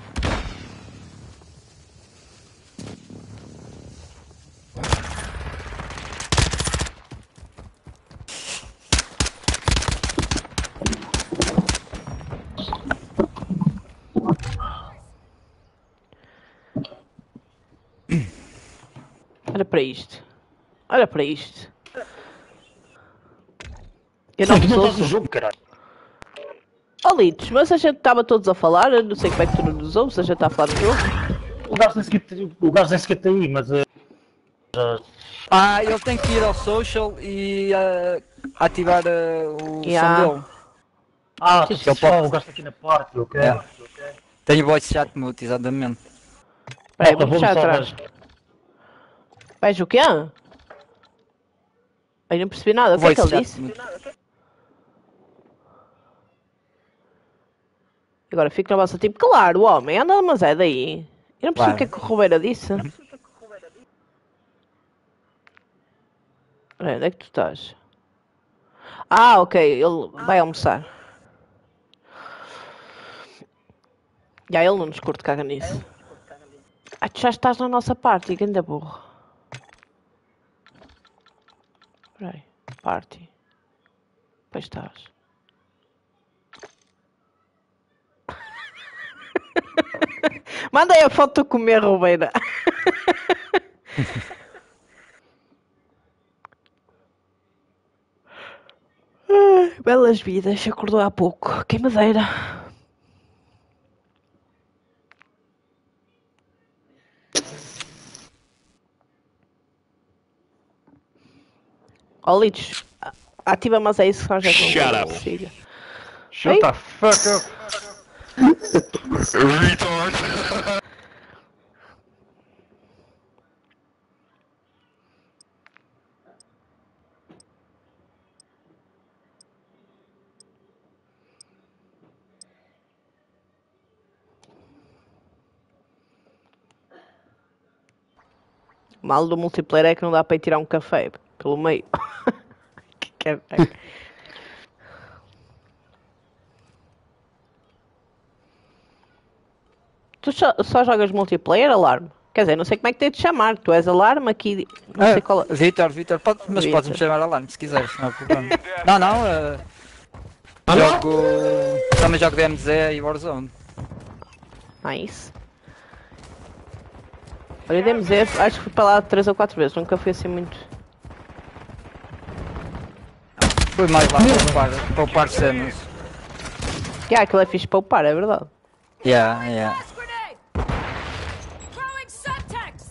S5: Olha para isto. Olha para isto. Eu não
S7: Tu não estás no
S5: sou.
S7: jogo, caralho.
S5: Oh, Leech, mas a gente estava todos a falar, eu não sei como é que tu não nos ouves, a gente está a falar do jogo.
S7: O gajo nem sequer tem aí, mas...
S9: Ah, ele tem que ir ao social e ativar o
S5: Yeah.
S9: som dele.
S7: Ah,
S9: Ele
S7: ele
S9: pode-
S7: o gajo está aqui na parte, ok.
S9: É. Tem o voice chat mute, exatamente.
S5: Peraí,
S7: Malta,
S5: vou puxar
S7: vamos só
S5: atrás.
S7: mais-
S5: Vais o quê? Aí não percebi nada, o que é que ele disse?
S9: mute.
S5: Agora fico na vossa tipo, claro, o homem, anda, mas é daí. Eu não percebi
S9: Claro.
S5: o que é que o Robeira disse. Peraí, onde é que tu estás? Ah, ok, ele vai almoçar. Já ele não nos curte, caga nisso. Ah, tu já estás na nossa parte, que ainda burro. Peraí, party. Pois estás. Manda aí a foto de comer, Robeira. Ai, belas vidas, acordou há pouco. Quem me dera. Ó, Litos, ativa, mas é isso que nós já não consigo.
S8: Shut the fuck up.
S5: O mal do multiplayer é que não dá para ir tirar um café pelo meio. Que é- Tu só jogas multiplayer, Alarme? Quer dizer, não sei como é que tem de chamar. Tu és Alarme aqui. Não sei qual é.
S9: Vitor, mas
S5: Vitor.
S9: podes-me chamar Alarme se quiseres, não é problema. Não, jogo. Também jogo DMZ e Warzone.
S5: Nice. Olha, DMZ, acho que fui para lá 3 ou 4 vezes. Nunca fui assim muito.
S9: Fui mais lá para poupar cenas.
S5: Aquilo é fixe para upar, é verdade.
S9: Yeah.
S4: Flash grenade! Throwing Subtex!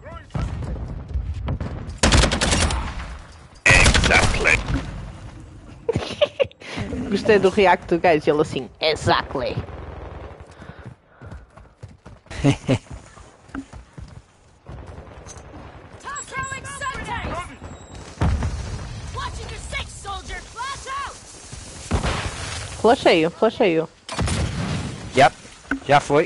S5: Gostei do react do gajo, ele assim, exactly.
S4: Toss throwing Subtex! Watching your six, soldier! Flash out!
S5: Flasheio.
S9: Yep, já foi.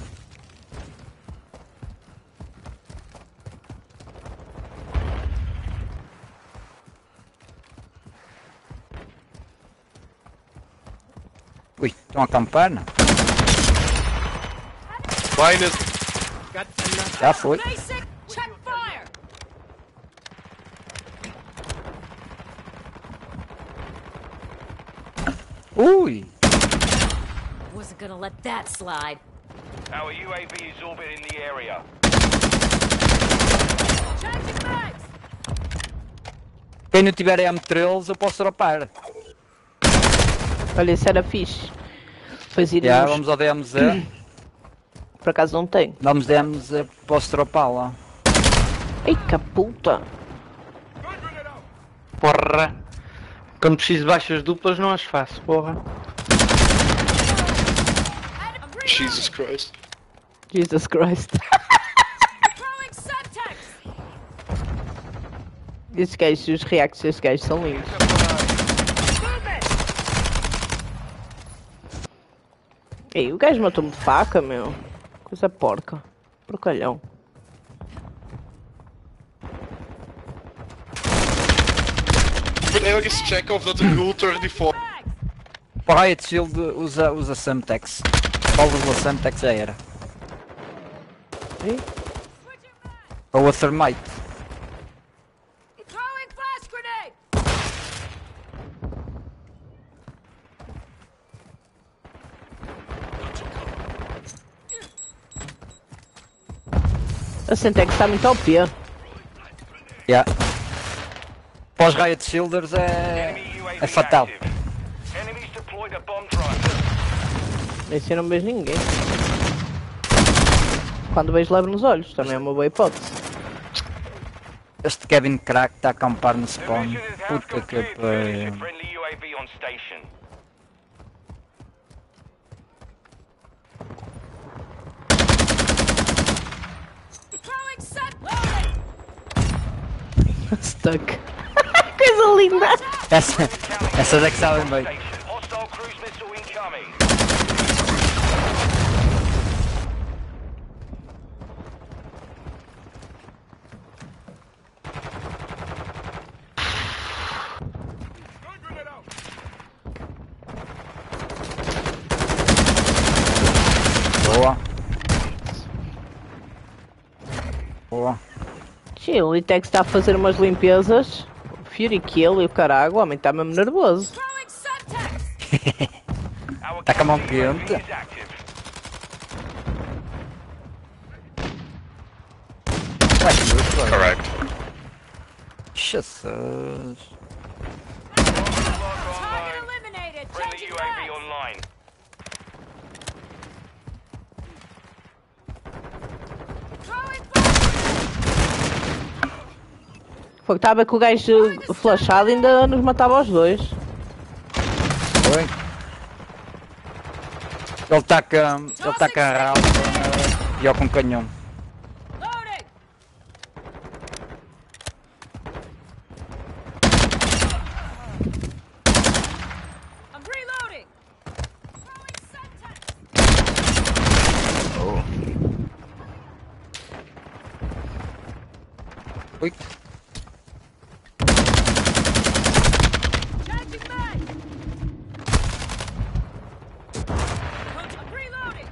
S9: Ui, estão a acampar, não? Já foi.
S4: Basic, check fire!
S9: Ui!
S4: Wasn't gonna let that slide.
S6: Our UAV is orbiting the area.
S4: Changing bags!
S9: Quem não tiver M13 eu posso dropar.
S5: Olha, isso era fixe. Depois irmos.
S9: Já, vamos ao DMZ.
S5: Por acaso não tem.
S9: Vamos DMZ, posso dropar lá.
S5: Ei, que puta.
S8: Porra. Quando preciso de baixas duplas não as faço, porra.
S2: Jesus Christ.
S5: Jesus Christ.
S4: Throwing Subtex!
S5: Esses gajos, os reacts desses gajos são lindos. Ei, o gajo matou-me de faca, meu. Coisa porca. Porcalhão.
S2: Ik moet eigenlijk eens checken of dat de Rule 34...
S9: Para Riot Shield usa Semtex. Qual usa Semtex já era?
S5: Ei?
S9: Ou a Thermite.
S4: Throwing flash grenade!
S5: A Sentex está muito OP.
S9: Yeah. Para os Riot Shielders
S6: Enemy UAV
S9: é fatal.
S6: active. Enemies deployed a bomb drone.
S5: Nesse eu não vejo ninguém. Quando vejo levo nos olhos, também é uma boa hipótese.
S9: Este Kevin Crack está a acampar no
S6: The
S9: spawn.
S6: mission is half
S9: Puta que
S6: complete.
S9: pariu.
S6: Friendly UAV on station.
S4: Throwing Sub loading!
S5: Stuck. Coisa linda.
S9: Essas é que sabem bem.
S6: Station. Hostile cruise missile incoming.
S9: Boa. Boa.
S5: Tchê, o Litex está a fazer umas limpezas. Fury Kill e o caralho, o homem está mesmo nervoso.
S4: Throwing Subtex!
S6: Our
S9: Tá com a mão
S6: counter UAV
S9: quente.
S6: is active.
S2: Correct.
S9: Jesus.
S4: Target eliminated!
S6: Friendly
S4: Changing
S6: UAV
S4: bags!
S6: online.
S4: Throwing flash!
S5: Foi que estava com o gajo flashado e ainda nos matava aos dois.
S9: Foi? Ele taca a ralva e eu com canhão.
S4: Loading! I'm reloading! Throwing sentence!
S9: Ui.
S4: Changing mag! I'm reloading!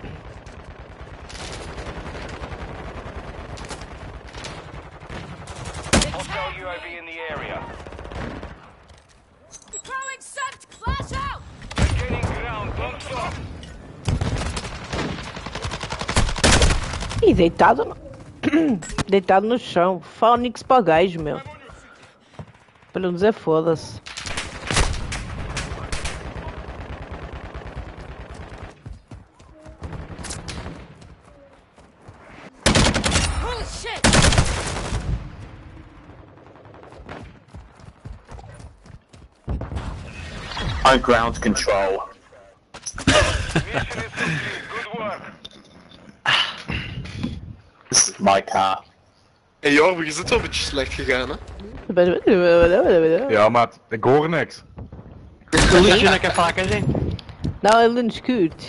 S6: Hostile UAV in the area.
S4: Throwing sent! Flash out!
S6: They're gaining ground. Don't stop.
S5: E deitado no... deitado no chão. Fónix para o gajo, meu. Para não dizer foda-se.
S4: Holy shit!
S10: High ground control.
S6: Mission is complete. Good work.
S10: This is my car.
S11: Hey Jorg, is het wel een beetje slecht gegaan, hè?
S12: Ja, maar ik hoor niks.
S8: De liedje lekker vaker zien.
S5: Nou, ele nos curte.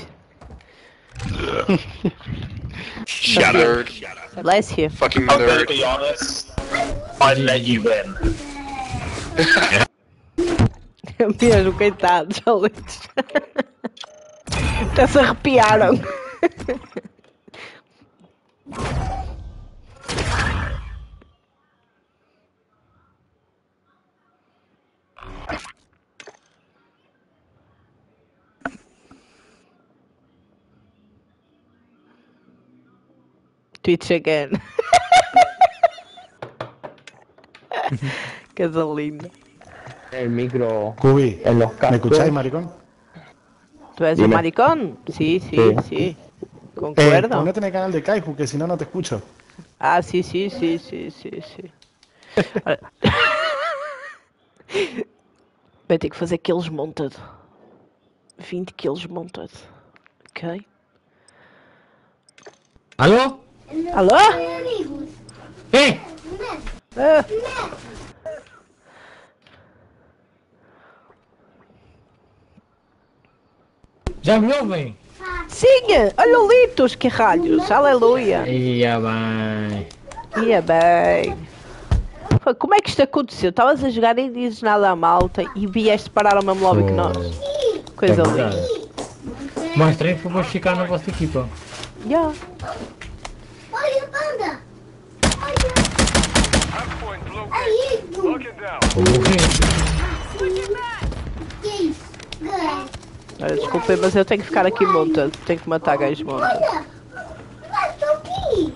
S11: Shut up.
S5: Bless you.
S11: Fucking
S10: I'm gonna
S11: nerd.
S10: be honest. I let you win.
S5: Mesmo, coitados, Alex. Até se arrepiaram. Twitch again. Cosa linda.
S3: El micro
S13: Cubi,
S3: en los
S13: ¿me
S3: cascos.
S13: escucháis, maricón?
S5: ¿Tú eres
S3: Dime.
S5: un maricón? Sí, sí,
S3: Sí.
S5: sí. Concuerdo.
S13: Ponete en el canal de Kaiju, que si no, no te escucho.
S5: Ah, sí, sí, sí, sí, sí, sí. Vai ter que fazer kills monted. 20 kills monted. Ok.
S7: Alô?
S5: Alô?
S7: Quem?
S5: Ah.
S7: Já me ouvem?
S5: Sim! Olha o Litos, que ralhos! Aleluia!
S7: Ia bem.
S5: Ia bem! Pô, como é que isto aconteceu? Estavas a jogar e nem dizes nada à malta e vieste parar ao mesmo lobby que nós. Coisa linda.
S7: Mais treino para ficar na vossa equipa.
S5: Yeah.
S14: Olha, panda!
S6: Hardpoint located. Lock it down.
S14: Que isso? Ganha.
S5: Olha, desculpem, mas eu tenho que ficar aqui montado. Tenho que matar gajos montados.
S14: Olha! Mas tô aqui!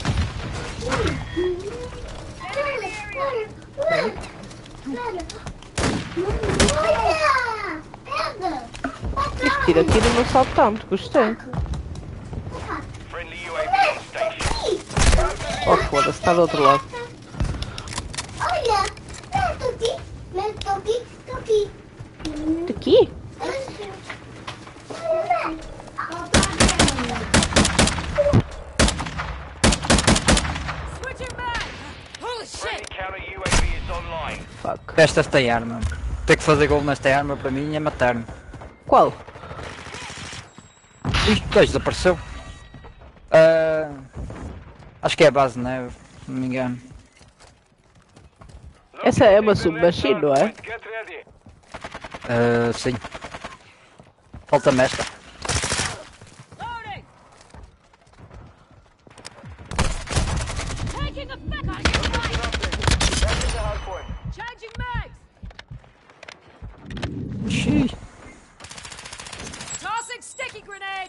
S14: Olha! Pega!
S5: Isto tira não salto tanto, gostei.
S6: Friendly UAV on station.
S5: Oh foda-se, está do outro lado.
S14: Olha! Tô aqui! Tô aqui! Tô aqui!
S5: Aqui?
S4: Switching mag! Holy
S6: Friendly
S4: shit!
S6: counter UAV is online.
S5: Fuck.
S9: Testa esta arma. Ter que fazer gol nesta arma para mim é matar-me.
S5: Qual?
S9: Ih, o gajo desapareceu. Acho que é a base neve, se não me engano.
S5: Essa é uma submachine, não é?
S6: Get ready.
S9: Sim. Falta-me esta.
S4: Loading! Taking effect on your right!
S6: Back to the hardpoint.
S4: Changing mags!
S9: Xiii.
S4: Tossing sticky grenade!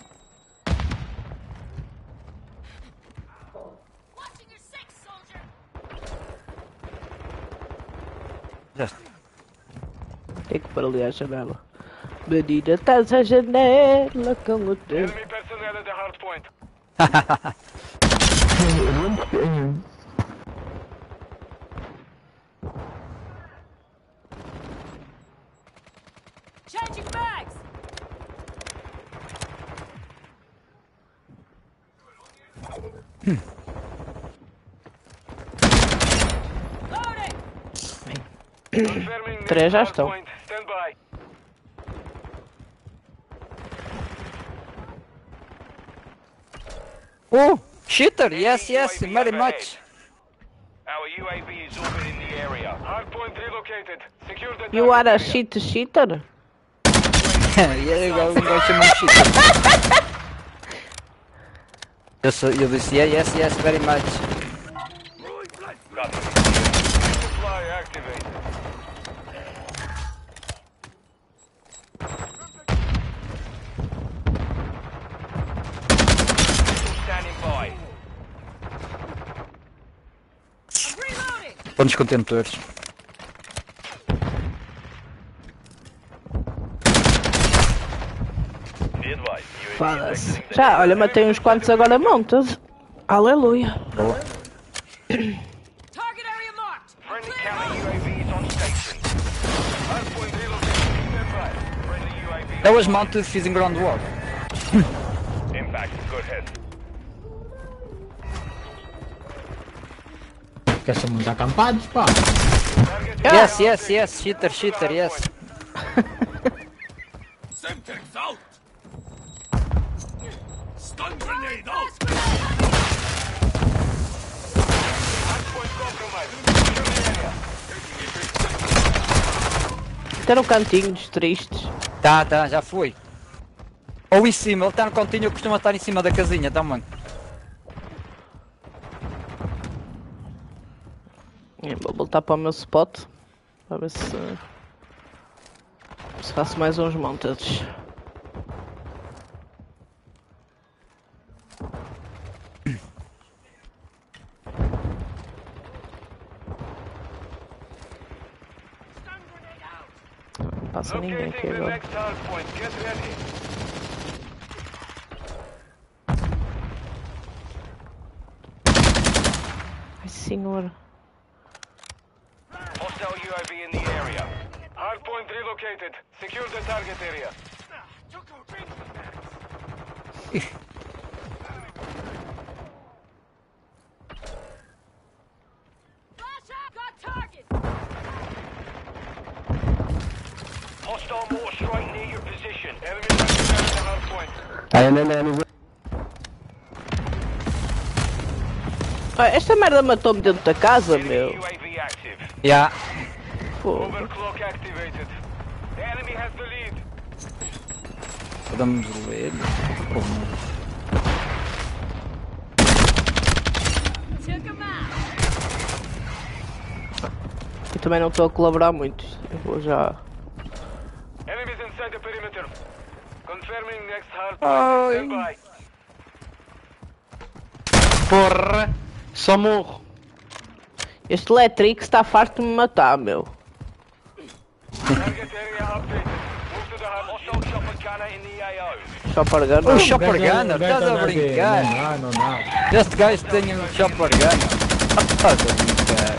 S4: Watching your six, soldier!
S9: Já.
S5: Tem que pôr ali a janela. Menina, estás à janela com o teu.
S6: Enemy personnel at the hardpoint.
S1: Confirming
S5: 3 já
S1: next
S5: estão.
S1: hardpoint. Stand by.
S9: Oh, cheater! Yes, yes, very much.
S6: Our UAV is orbiting the area.
S1: Hardpoint relocated. Secure the
S5: You are a
S1: target area.
S5: cheater?
S9: Eu gosto de cheater. Eu disse, yes, yes, very much.
S1: Supply activated.
S6: Standing by.
S9: Quantos contentores?
S6: Be advised, UAV
S5: Foda-se.
S6: exiting the
S5: Já, olha, matei uns quantos agora montas. Aleluia.
S9: Boa.
S4: Target area marked.
S6: Friendly counter UAV is on station.
S1: Hardpoint relocated. Stand by.
S6: Friendly UAV.
S9: That was mounted using ground war.
S6: Impact. Good hit.
S3: Quer se montar acampados, pá?
S9: Yes, yes, yes, cheater, cheater, yes.
S2: Semtex out! Stun grenade out!
S1: Hardpoint compromised. Secure the area.
S5: Está no cantinho dos tristes.
S9: Tá, já foi. Ou em cima, ele está no continho, costuma estar em cima da casinha também.
S5: Vou voltar para o meu spot. Para ver se faço mais uns montados. Não passa ninguém aqui
S1: Locating the
S5: agora.
S1: next hardpoint. Get ready.
S5: Ai senhor.
S6: Hostile UAV in the area.
S1: Hardpoint relocated. Secure the target area.
S4: Flash out. Got target.
S6: Hostile mortar strike near your position.
S1: Enemy securing the hardpoint.
S3: Aí, Nenê,
S5: Ah, esta merda matou-me dentro da casa, meu.
S6: UAV active.
S9: Já.
S5: Pô.
S1: Overclock activated. The enemy has the lead.
S9: Podemos ler.
S4: Took him out.
S5: Eu também não estou a colaborar muito. Eu vou já.
S1: Enemies inside the perimeter. Confirming next hardpoint.
S8: Ai.
S1: Stand by.
S8: Porra! Só morro.
S5: Este Letrix está farto de me matar, meu.
S1: Target area updated. Move to the hardpoint.
S6: Hostile chopper gunner in the AO.
S5: Chopper gun.
S9: Um chopper gunner, estás a brincar?
S3: Não dá.
S9: Este gajo tem um chopper gunner. Estás a brincar.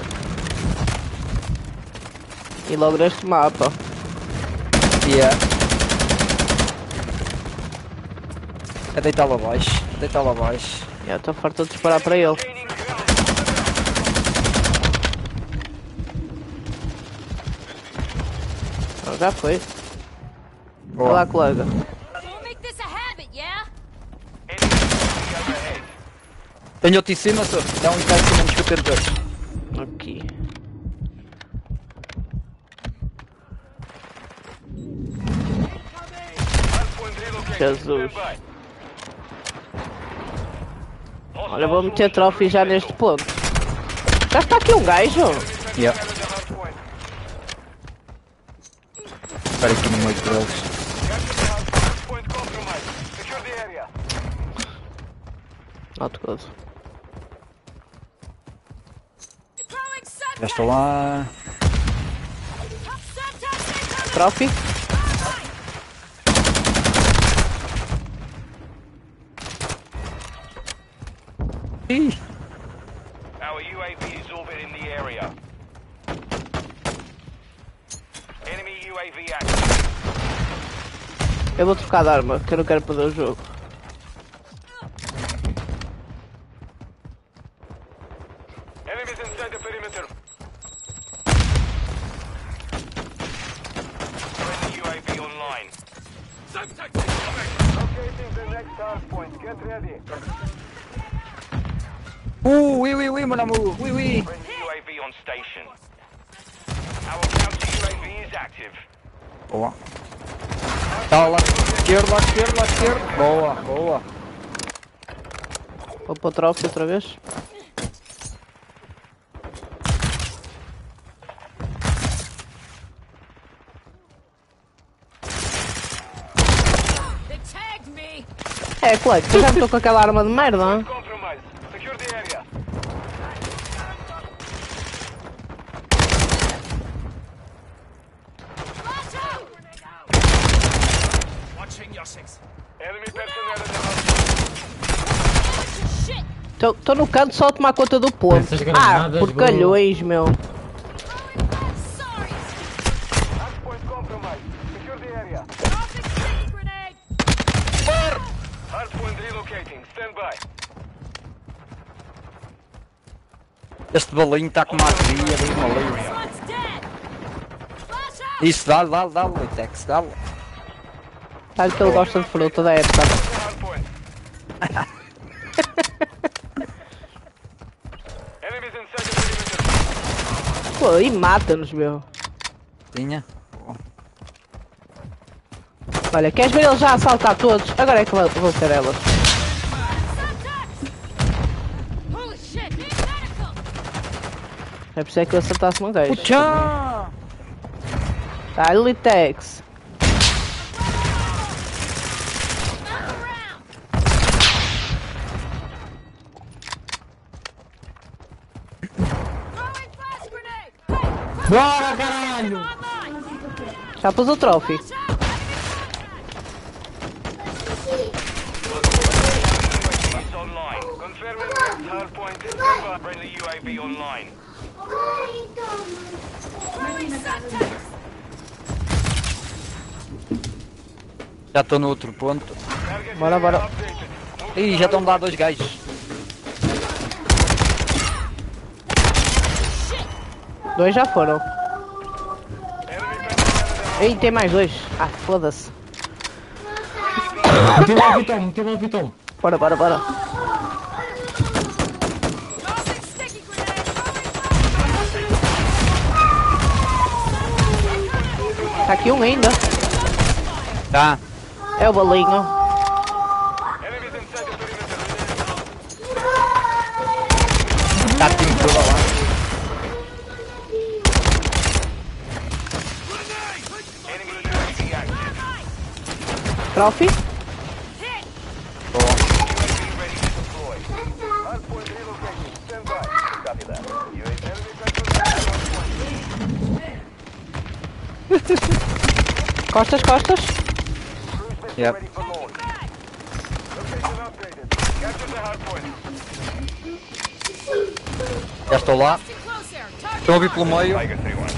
S5: E logo neste mapa.
S9: Yeah. É deitá-lo abaixo, deitá-lo abaixo.
S5: Já estou farto de disparar para ele. Ah, já foi. Vai lá, colega.
S4: Don't make this a habit, yeah?
S9: Tenho outro em cima, só. Dá um cara em cima dos contentores.
S5: Aqui. Jesus. Olha, vou meter trophy já neste ponto. Já está aqui um gajo.
S9: Yeah. Espera aqui no meio deles.
S1: Point compromised. Secure the area.
S5: Not good.
S4: Throwing sun.
S9: Já estou lá.
S5: Trophy.
S9: Ih.
S6: Our UAV is orbiting the area. Enemy UAV active.
S5: Eu vou trocar de arma, que eu não quero perder o jogo.
S1: hardpoint. Get ready.
S9: Oui, mon amour, oui.
S6: Friendly UAV on station. Our counter UAV is active.
S9: Boa. Tá lá, esquerda. Boa.
S5: Vou para o troféu outra vez.
S4: They tagged me.
S5: É, colega, eu já me estou com aquela arma de merda, hein?
S1: Compromise. Secure the area.
S4: Flash out.
S2: Watching your six.
S1: Enemy personnel in the house.
S4: Shit.
S5: Estou no canto só a tomar conta do ponto.
S3: Essas granadas,
S5: Porcalhões, meu.
S4: Sorry.
S1: Hardpoint compromised. Secure the area.
S4: Tossing sticky grenade.
S1: Hardpoint relocating. Stand by.
S9: Este balinho está com uma agria, diz-me ali.
S4: One's dead. Flash out.
S9: Isso, dá-lhe, Litex, dá-lhe.
S5: Sabe que ele gosta de fruta da época.
S1: Hardpoint. Enemies inside the perimeter.
S5: Pô, e mata-nos, meu.
S9: Tinha.
S5: Olha, queres ver eles já assaltar todos? Agora é que vão ser elas.
S4: Holy shit. Need medical.
S5: É por isso é que eu acertasse uma gajo.
S9: Tchau!
S5: Tá, Litex.
S4: Throwing flash grenade. Hey,
S3: Bora, caralho!
S4: online.
S5: Já pus o troféu.
S4: Flash out.
S6: It's online.
S1: Confirming next hardpoint. Stand by.
S6: Friendly UAV online.
S4: Throwing subtext.
S9: Já estou no outro ponto.
S1: Target
S5: Bora.
S1: updated.
S9: Ih, já estão lá dois gajos.
S5: Dois já foram.
S1: Enemy personnel in the
S5: Ei, tem mais dois. Ah, foda-se.
S3: Meteu um Vitom.
S5: Bora.
S4: Tossing sticky grenade.
S5: Tá aqui um ainda.
S9: Tá.
S5: É o balinho.
S1: Enemies inside the perimeter.
S9: Tá tudo toda lá.
S6: Enemy UAV active.
S5: Trophy.
S6: UAV ready to deploy.
S1: Hardpoint relocating. Stand by. Copy that. Enemy personnel.
S5: Costas.
S9: Yep.
S1: Ready for launch. Location updated. Capture the hardpoint.
S9: Já estou lá.
S4: Too close there. Target.
S9: Estou a vir pelo meio.
S6: Tiger 3-1.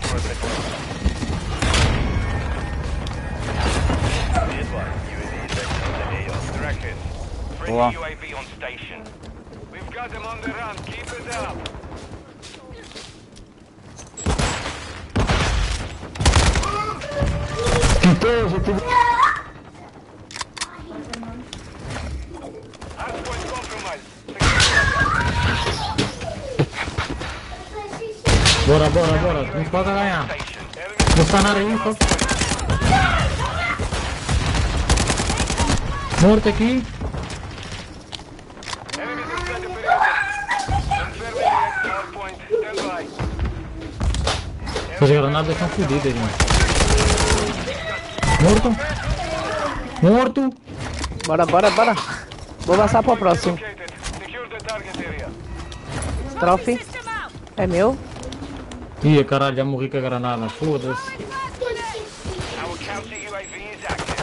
S6: Directed.
S9: Boa.
S6: Friendly UAV on station.
S1: We've got them on the run. Keep it up. Hardpoint compromised.
S3: Bora. Não pode ganhar.
S6: Station.
S3: Vou sanar aí, só. Morto aqui.
S1: Enemies inside the perimeter. Confirming next hardpoint. Stand by.
S3: Essas granadas estão fodidas, mano. Morto.
S5: Bora. Vou passar para o próximo.
S1: Located. Secure the target area.
S5: Trophy.
S4: System out.
S5: É meu.
S3: Ih, caralho, já morri com a granada. Foda-se.
S6: Our counter UAV is active.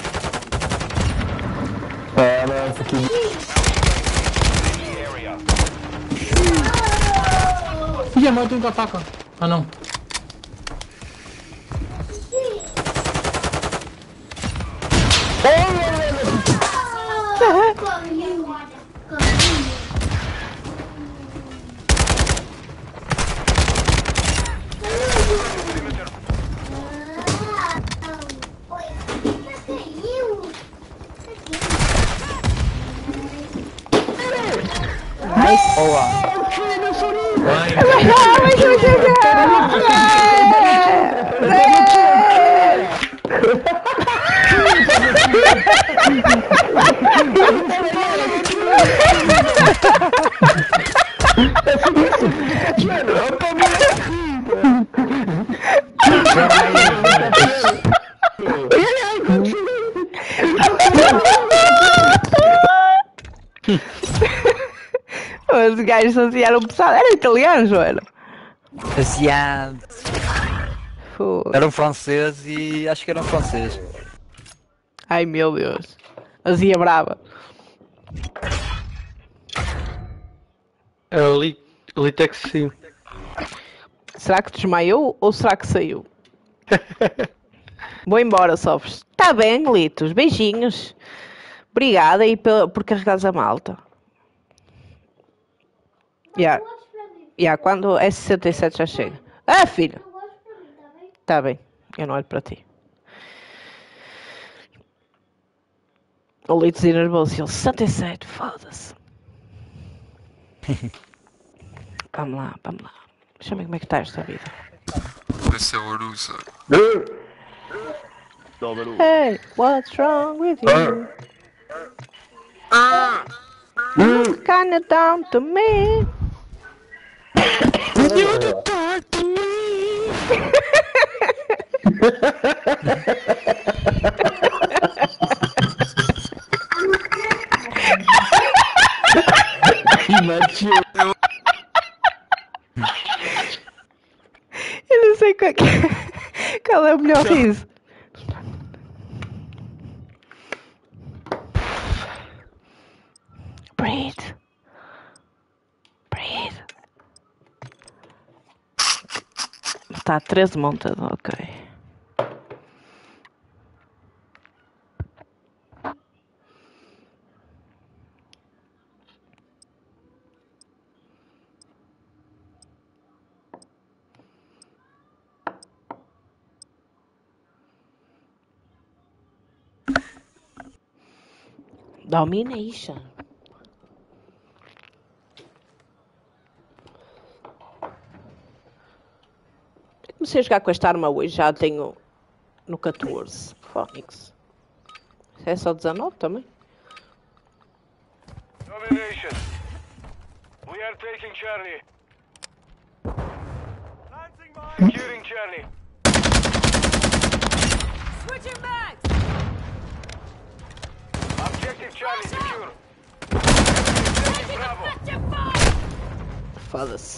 S6: Area.
S3: Ih, matou um com a faca. Ah, não.
S5: Nice.
S9: Boa.
S5: Os gajos eram pesados. Eram italianos, ou eram?
S9: Asiados.
S5: Foda.
S9: Era um francês e acho que era um francês.
S5: Ai meu Deus. Azia brava.
S8: Ali até que sim.
S5: Será que desmaiou ou será que saiu? Vou embora, Sofres. Tá bem, Litos. Beijinhos. Obrigada aí por carregares a malta. Quando é 67 já chega. Ah, filho. Tá bem. Eu não olho para ti. O Litos enervoso. Ele 67. Foda-se. Vamos lá. Deixa eu ver como é que está esta vida.
S11: Esse é o Arusa.
S5: Hey, what's wrong with you? It's kinda down to me. You to talk to me. Eu não sei qual é o melhor riso. Breathe. Está 13 montado, ok. Domination. Comecei a jogar com esta arma hoje, já tenho no 14. Phoenix. É só 19 também?
S1: Domination. We are taking Charlie. Securing Charlie.
S4: Switching back.
S1: Objective Charlie secure. Bravo.
S5: Foda-se.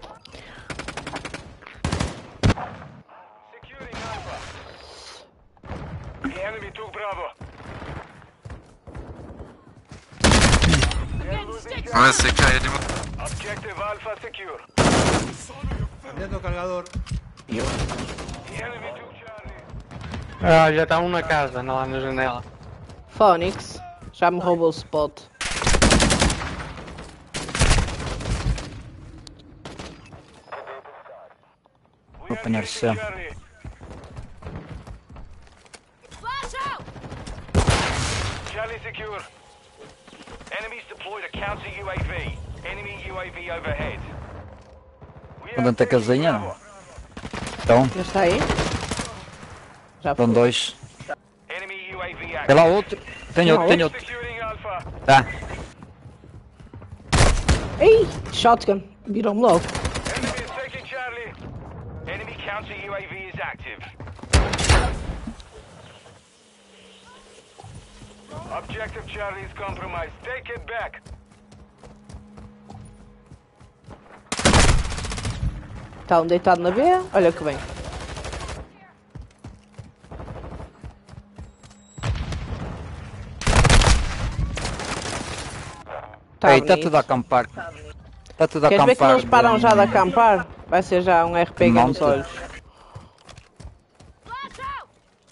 S1: Securing Alpha. The enemy took Bravo.
S11: Ah, se cae de
S1: Objective Alpha secure.
S2: Cambiando cargador.
S1: The enemy took Charlie.
S8: Ah, já está um na casa, lá na janela.
S5: Phoenix. Já me roubou o spot.
S9: Vou apanhar céu.
S4: Flash out.
S1: Charlie secure.
S6: Enemies deployed a counter UAV. Enemy UAV overhead.
S9: Onde é que a casinha? Então,
S5: Já está aí? Já
S9: estão
S5: foi.
S9: dois.
S6: Enemy UAV
S9: Tem lá outro. Tem outro.
S1: Securing Alpha.
S9: Tá.
S5: Ei, shotgun. Viram-me logo.
S1: Enemy is taking Charlie.
S6: Enemy counter UAV is active.
S1: Objective Charlie is compromised. Take it back.
S5: Está um deitado na B. Olha que bem.
S9: Ei, está tudo a acampar. Está tudo a
S5: Queres ver que
S9: acampar.
S5: não param já de acampar? Vai ser já um RPG nos
S9: Monte.
S5: olhos.
S4: Flash out.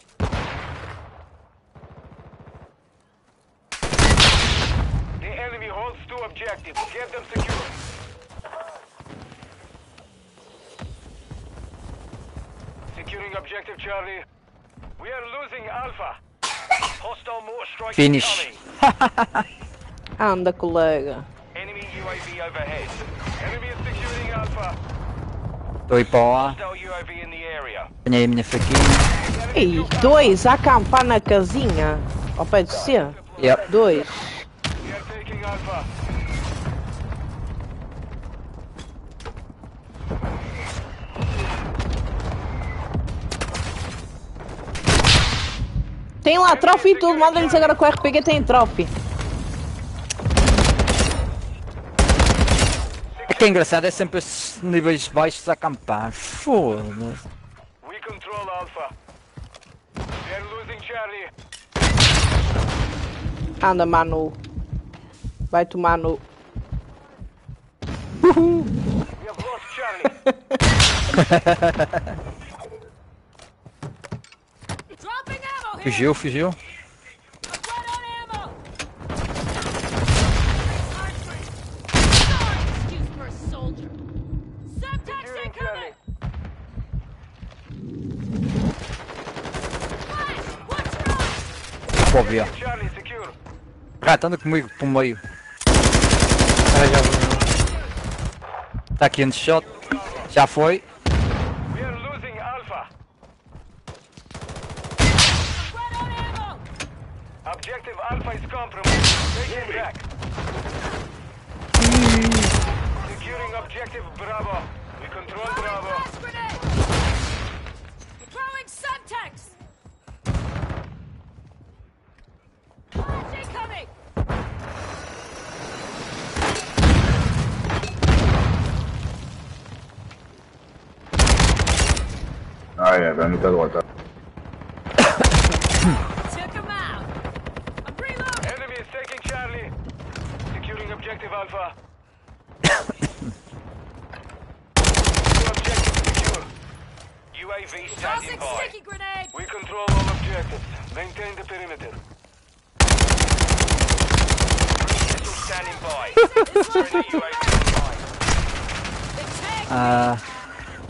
S1: The enemy holds two objectives. Get them secure. Securing objective Charlie. We are losing Alpha.
S6: Hostile mortar strike
S9: Finish.
S6: incoming.
S5: Anda, colega.
S6: Enemy UAV UAV overhead. Enemy is securing Alpha.
S9: Estou aí para lá.
S6: Hostile UAV in the area.
S9: Apanhei a minha faquinha.
S5: Ei, dois a acampar na casinha. Ao pé de C.
S9: Yep.
S5: Dois.
S6: We are taking Alpha.
S5: Tem lá trophy e tudo. Manda-lhes agora com o RPG tem trophy.
S9: O que é engraçado é sempre esses níveis baixos a acampar. Foda-se.
S6: We control Alpha. We are losing Charlie.
S5: Anda, Manu. Vai tomar no...
S6: We have lost Charlie.
S4: Dropping ammo here.
S9: Fugiu, fugiu.
S4: I'm right on ammo. Excuse for a soldier. Subtext
S6: Securing
S4: incoming.
S6: Charlie.
S4: Flash, what's wrong?
S9: Vou ver.
S6: Charlie secure.
S9: Rato, anda comigo para o meio. Está aqui um shot. Já foi.
S6: We are losing Alpha.
S4: Right on ammo.
S6: Objective Alpha is compromised. Take it back. Securing objective Bravo. We control
S4: Throwing
S6: Bravo.
S4: flash grenade. Throwing subtext. Flash incoming.
S3: Vai mitad vuelta.
S4: Took him out. I'm reloading.
S6: Enemy is taking Charlie. Securing objective Alpha. Objective secure. UAV standing
S4: Tossing
S6: by.
S4: sticky grenade.
S6: We control all objectives. Maintain the perimeter. Missile standing by. Friendly UAV online.
S4: They tagged me.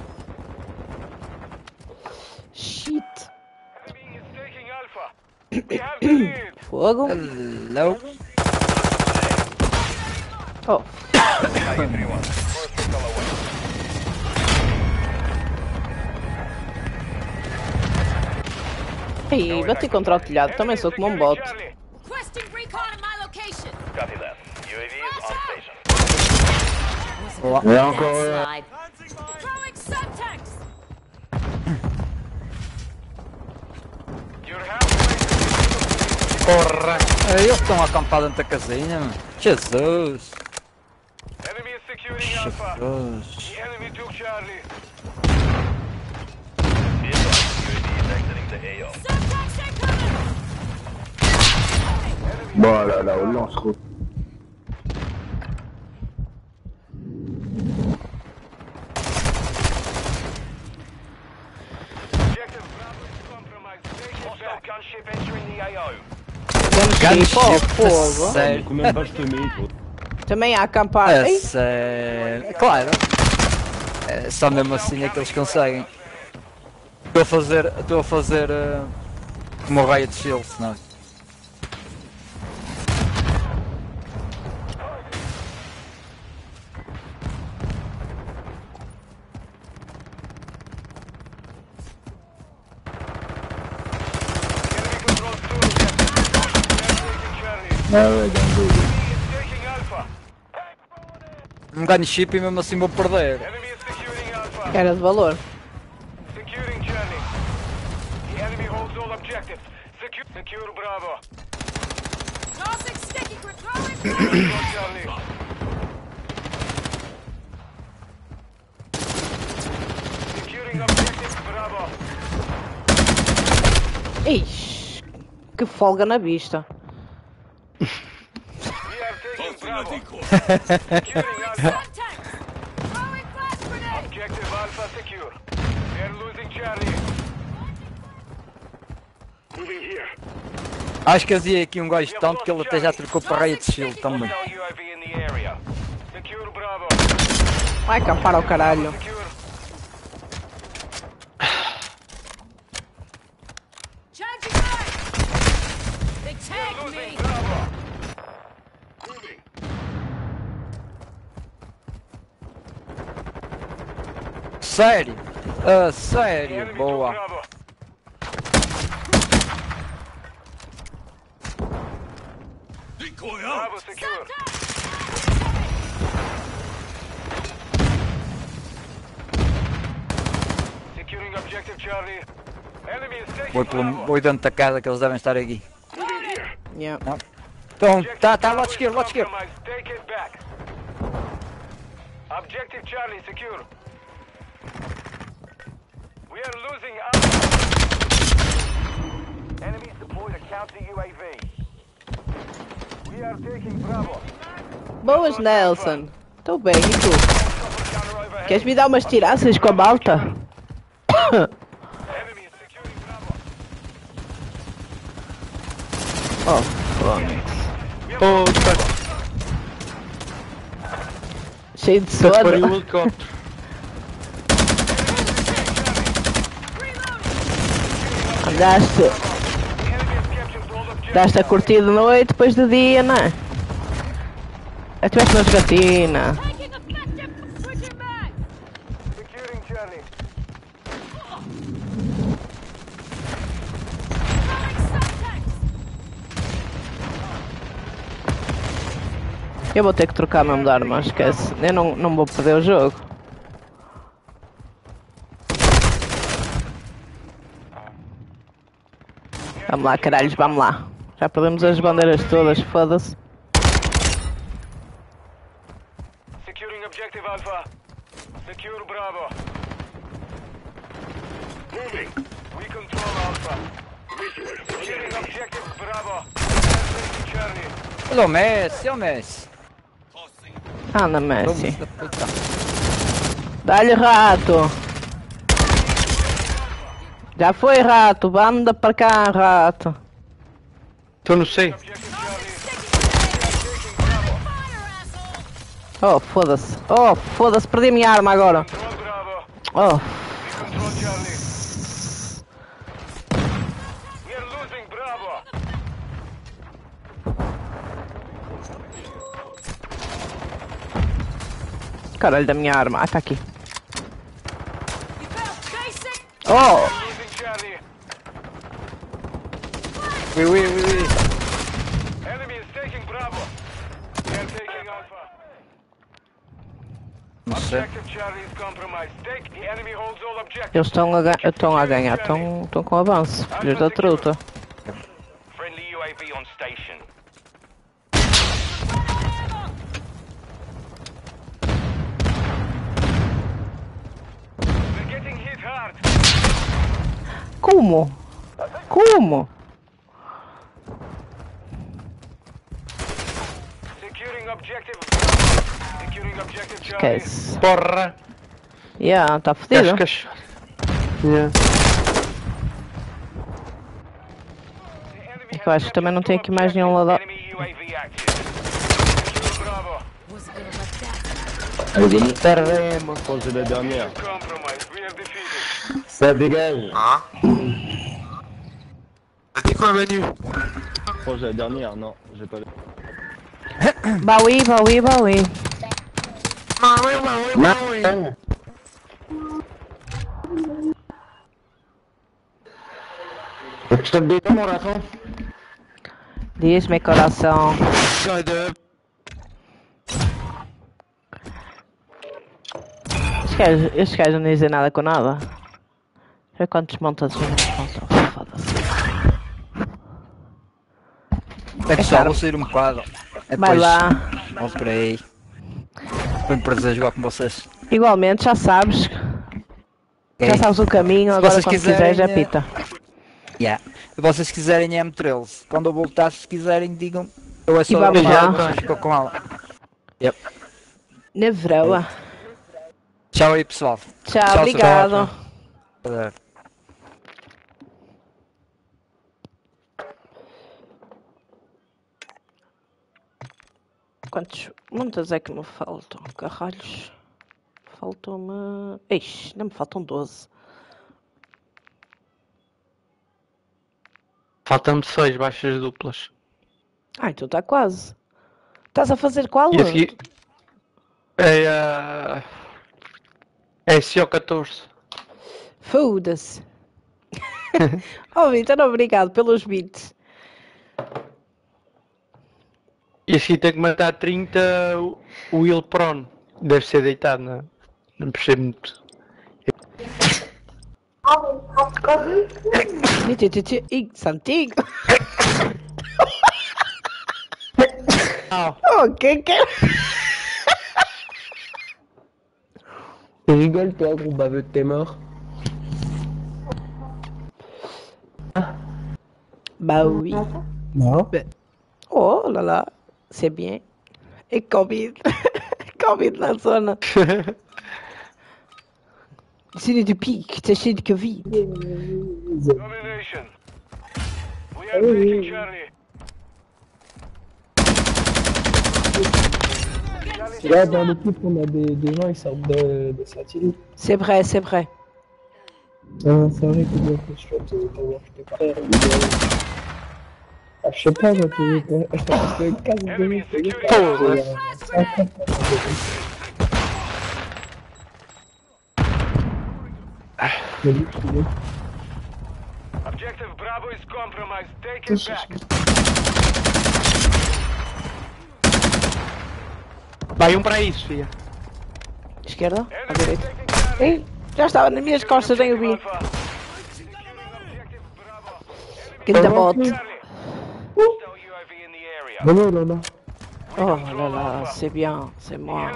S5: Shit.
S6: Enemy is taking Alpha. We have the lead.
S5: Fogo.
S9: Hello.
S5: Oh.
S6: First missile away.
S5: Ei, bati contra o telhado. Também sou como um bot.
S6: Charlie.
S4: Requesting recon at my location.
S6: Copy that. UAV is on station.
S3: É encore.
S4: Throwing subtext.
S6: You're halfway.
S9: Porra. Eles estão acampados dentro da casinha, mano. Jesus.
S6: Enemy is securing Alpha.
S9: Jesus.
S6: The enemy took Charlie.
S4: Subtext incoming.
S3: Voilà, là, on lance route.
S6: Objective Bravo is compromised. Take it back. Gunship entering the AO.
S5: Gunship, oh, fogo.
S9: Sério.
S5: Também há acampar.
S9: É
S5: Ei,
S9: sério. Claro. É só mesmo assim é que eles conseguem. Estou a fazer uma raia de shield, senão.
S6: Enemy controls 2 objectives. They're taking Charlie.
S3: Ah ouais, dans le dos.
S6: Enemy is taking Alpha.
S9: Um gunship e mesmo assim vou perder.
S6: Enemy is securing Alpha.
S5: era de valor.
S6: Securing Charlie. The enemy holds all objectives. Secure Bravo.
S4: Tossing sticky grenade.
S6: Control Charlie. Securing objective Bravo.
S5: Ixi, que folga na vista.
S6: We are taking Bravo. Securing Alpha.
S4: Subtext. Throwing flash grenade.
S6: Objective Alpha secure. We are losing Charlie. Moving here.
S9: Acho que havia aqui um gajo tanto que ele até já trocou para a raia de shield também.
S6: Hostile UAV in the area. Secure Bravo.
S5: Vai acampar ao caralho.
S6: Secure.
S4: Changing back. They tagged me.
S6: Losing Bravo. Moving.
S9: sério? A sério? Boa.
S1: Bravo.
S2: Decoy out.
S1: Bravo secure. Securing objective Charlie. Enemy is taking Bravo.
S9: Vou dentro da casa que eles devem estar aqui.
S5: Yeah.
S9: Não. Então, tá, lado esquerdo, lado esquerdo.
S1: Take it back. Objective Charlie secure. We are losing Alpha. Enemies deployed a counter UAV. We are taking Bravo.
S5: Boas, Nelson. Estou bem, e tu? Queres me dar umas tiraças com a malta?
S1: Enemy is securing Bravo.
S5: Oh, pronto.
S8: Oh, tá.
S5: Cheio de
S8: Tá para o
S5: sono.
S8: helicóptero.
S5: Daste a curtir de noite, depois de dia, não é? Tiveste uma jogatina.
S4: Taking effective. Switching back.
S1: Securing Charlie.
S4: Throwing subtext.
S5: Eu vou ter que trocar mesmo de arma, esquece. Eu não vou perder o jogo. Vamos lá, caralhos, vamos lá. Já perdemos as bandeiras todas, foda-se.
S1: Securing objective Alpha. Secure Bravo. Moving. We control Alpha. Securing objective Bravo. Entering Charlie.
S9: Olha o Messi, olha o Messi.
S5: Anda, Messi.
S9: Vamos da puta.
S5: Dá-lhe rato. Já foi, rato. Anda para cá, rato.
S8: Estou no C.
S5: Oh, foda-se. Oh, foda-se. Perdi a minha arma agora.
S1: Control Bravo.
S5: Oh.
S1: We control Charlie. We are losing Bravo.
S5: Caralho da minha arma. Ah, tá aqui.
S4: You failed basic.
S5: Oh.
S1: Losing Charlie.
S9: Oui.
S1: Enemy is taking Bravo. We are taking Alpha.
S9: Não sei.
S1: Objective Charlie is compromised. Take the enemy holds all objectives.
S5: Eles estão a ganhar. Estão com avanço. Filhos da truta.
S6: Friendly UAV on station.
S1: We're getting hit hard.
S5: Como? Como?
S1: Securing objective. Securing objective Charlie.
S5: Esquece.
S8: Porra.
S5: Yeah, tá fodido.
S8: Cascas. Yeah.
S5: É que eu acho que também não tem aqui mais nenhum lado.
S1: Enemy UAV active. Secure Bravo.
S3: Perdemos, cause de dernière.
S1: Compromised. We are defeated.
S3: Ça dégage.
S11: Hein? T'as dit quoi, Manu?
S3: Projet dernière, non, j'ai pas.
S5: Bah oui.
S3: Je te dis mon raton.
S5: Diz-me, coração. Estes gajos não dizem nada com nada. Já quantos montas não constam? Foda-se.
S9: É que só vou sair um bocado.
S5: Vai lá.
S9: Vamos por aí. Foi um prazer jogar com vocês.
S5: Igualmente, já sabes. Já sabes o caminho,
S9: Se
S5: agora
S9: vocês
S5: quando
S9: quiserem,
S5: quiseres apita.
S9: Yeah. Se vocês quiserem é M13. Quando eu voltar, se quiserem, digam. Eu é
S5: E
S9: só
S5: vamos lá.
S9: mas ficou com ela. Yep.
S5: Na vroa.
S9: Tchau aí, pessoal.
S5: Tchau, obrigado.
S9: Tchau.
S5: Quantos montas é que me faltam? Caralhos. Faltam-me... Ixi, não me faltam 12.
S8: Faltam-me 6 baixas duplas.
S5: Ah, então está quase. Estás a fazer qual?
S8: E a seguir... É a... É CO14.
S5: Foda-se. Oh, Vitor, obrigado pelos bits.
S8: E assim tem que matar 30 o Will Prone. Deve ser deitado, não é? Não percebo muito.
S5: Ih, Santigo. Oh, que é?
S3: Tu rigoles toi, gros baveux de tes morts.
S5: Bah oui.
S13: Non.
S5: Oh là là, c'est bien. Et Covid. Covid na zona. Cine du pic, t'es cheio de Covid.
S1: Domination. We are taking Charlie.
S3: Là, dans l'équipe, on a des gens, ils sortent de satellite.
S5: C'est vrai, c'est vrai.
S3: Ah, c'est vrai que bien que je suis tes frères. Ah, je sais pas, moi, je te casse de nuit.
S1: Objective Bravo is compromised. Take it back.
S8: Vai para isso, filha.
S5: Esquerda? À direita? Ei, já estava nas minhas costas, nem o vi. Quinta bot.
S3: Non, non, non.
S5: Oh là là, c'est bien, c'est moi.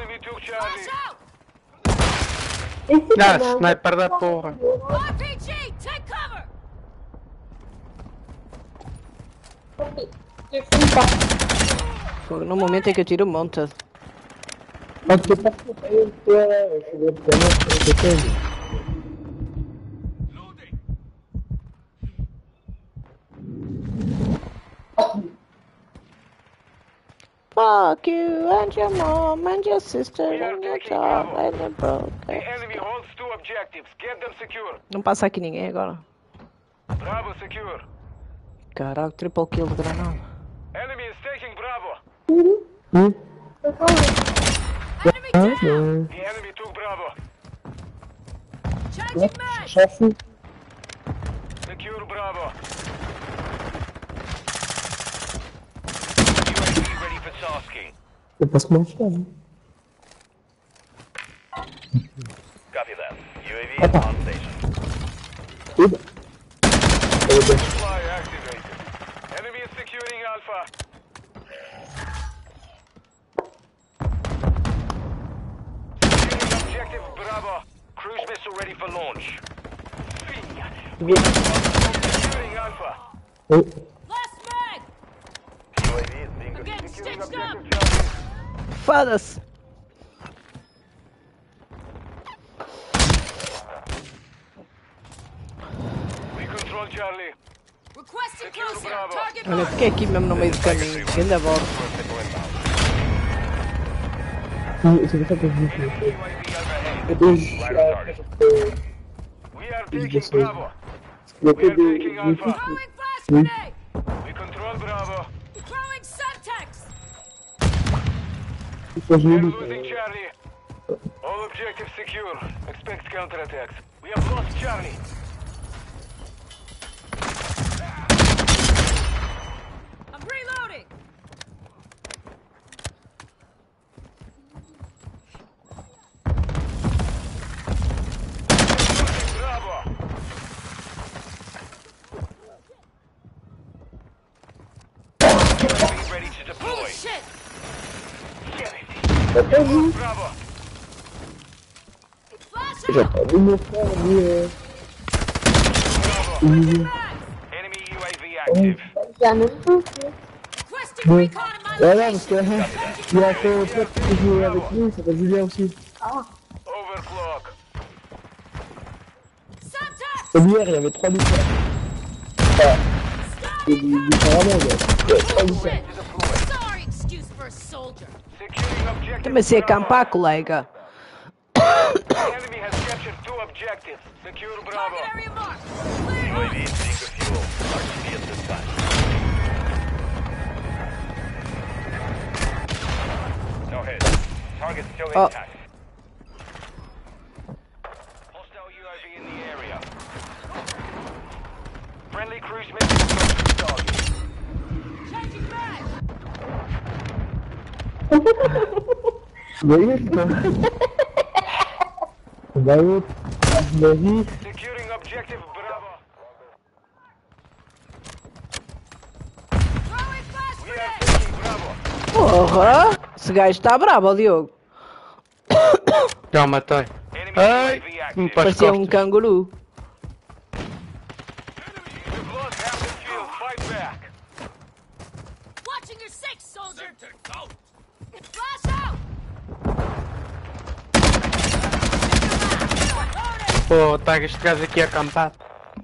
S8: Ah, sniper da porra.
S4: RPG, take cover!
S5: Foi no momento em que eu tiro monta.
S3: Mas tu tá com eu cheguei pra
S5: Fuck you and your mom and your sister and your dog and your broke.
S1: The enemy holds 2 objectives. Get them secure.
S5: Não passa aqui ninguém agora.
S1: Bravo secure.
S5: Caraca, triple kill de granada.
S1: Enemy is taking Bravo.
S4: Enemy down!
S1: The enemy took Bravo.
S4: Changing mag!
S3: Já fui.
S1: Secure Bravo.
S6: UAV ready for tasking.
S3: Eu posso marchar, né?
S6: Copy that. UAV on station.
S3: Tudo.
S1: Fly activated. Enemy is securing Alpha. Securing objective Bravo.
S6: Cruise missile ready for launch.
S1: Securing Alpha.
S4: Last mag!
S6: UAV is being
S4: I'm getting
S1: Securing
S4: stitched up!
S1: objective Charlie.
S5: Foda-se.
S1: We control Charlie.
S4: Requesting
S1: Secure
S4: close here!
S1: Bravo.
S4: Target
S5: Olha,
S4: marked!
S5: fiquei aqui mesmo no meio do caminho. Ainda volto.
S3: Você vai fazer isso.
S1: We are taking Bravo. We are taking Alpha.
S4: Throwing flash grenade!
S1: We control Bravo.
S4: Throwing subtext!
S1: We are losing Charlie. All objectives secure. Expect counterattacks. We have lost Charlie.
S4: I'm reloading!
S1: Bravo.
S6: UAV ready to deploy.
S4: Holy shit!
S1: Bravo.
S4: Flash
S3: Já
S4: out!
S3: tá no meu cara ali,
S6: Enemy UAV active.
S14: Já não sei.
S4: Requesting recon in my
S3: Voilà,
S4: location!
S3: parce que il y a ton pote qui joue avec nous, ça va Julien aussi.
S1: Overclock.
S4: Subtext!
S3: Comme hier, il y avait 3 lutteurs. Enfin, différemment, mais 3 lutteurs.
S4: Sorry excuse for a soldier.
S1: Securing objective
S5: Comecei a
S1: Bravo.
S5: acampar, colega.
S1: The enemy has captured 2 objectives. Secure Bravo.
S4: Target area marked! Clear
S6: UAV
S4: hot!
S6: is being refueled. RTB at this time. No hit. Target still
S5: Oh.
S6: intact.
S1: Securing objective Bravo.
S4: Throwing flash
S1: We are
S4: grenade!
S1: taking Bravo.
S5: Porra! Esse gajo está bravo, ó, Diogo.
S8: Já o matei.
S1: Enemy
S8: Ai!
S1: UAV active.
S8: Me para as
S5: Parecia um
S8: costas.
S5: canguru.
S1: We've lost half the field. Fight back.
S4: Watching your six, soldier! Flash out!
S8: Pô, tá este gajo aqui acampado.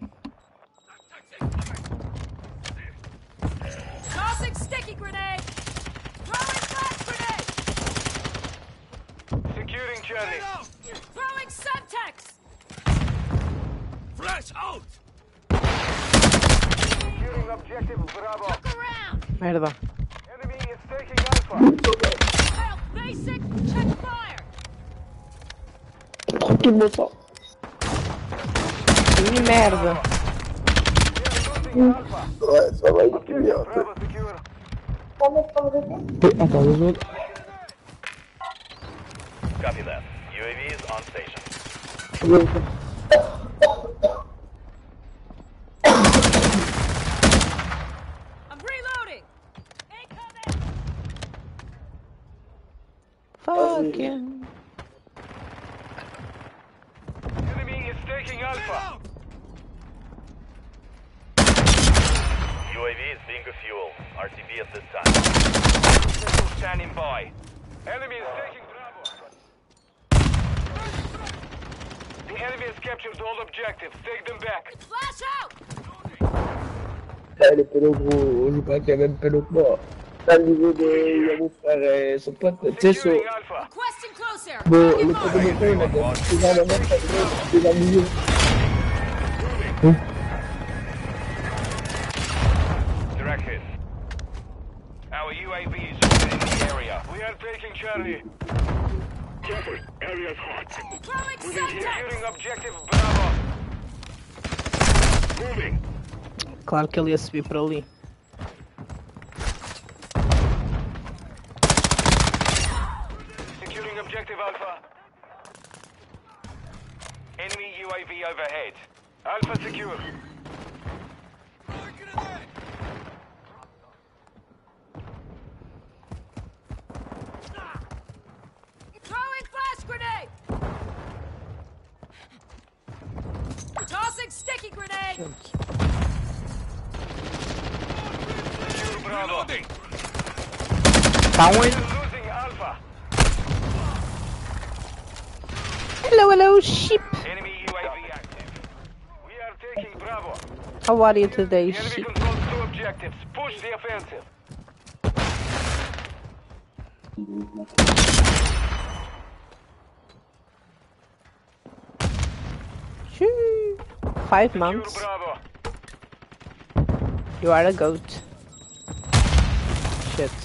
S4: Tossing sticky grenade! Throwing flash grenade!
S1: Securing Charlie.
S4: Throwing Semtex!
S2: Flash out!
S1: Securing objective Bravo.
S4: Look around!
S5: Merda.
S1: Enemy is taking Alpha.
S4: Well, basic, check fire!
S5: Que merda.
S1: Alpha. Objective Bravo secure.
S6: Copy that. UAV is on station.
S4: I'm reloading! Incoming!
S5: Fucking.
S1: Enemy is taking Alpha.
S6: UAV is being refueled. RTB at this time.
S1: Missile standing by. Enemy is taking Bravo. The enemy has captured all objectives. Take them back.
S4: Flash out!
S3: Le pélo gros, je crois qu'il y a même pélo que moi. T'as le niveau de mon frère et son pote, tu sais,
S1: Securing Alpha.
S4: Requesting close air!
S3: bon, le pote de mon frère, il a déjà la même chose, il a milieu.
S6: Direct hit. Our UAV is within the area.
S1: We are taking Charlie.
S4: Throwing Semtex!
S1: Securing objective Bravo.
S5: Claro que ele ia subir para ali.
S1: Securing objective Alpha.
S6: Enemy UAV overhead.
S1: Alpha secure.
S4: Throwing flash grenade! Tossing sticky grenade!
S1: Secure Bravo.
S8: Tá onde?
S1: Losing Alpha.
S5: Hello, hello, sheep.
S6: Enemy UAV active.
S1: We are taking Bravo.
S5: How are you today,
S1: The enemy
S5: sheep?
S1: controls two objectives. Push the offensive.
S5: Shoo. 5
S1: Secure
S5: months.
S1: Bravo.
S5: You are a goat. Shit.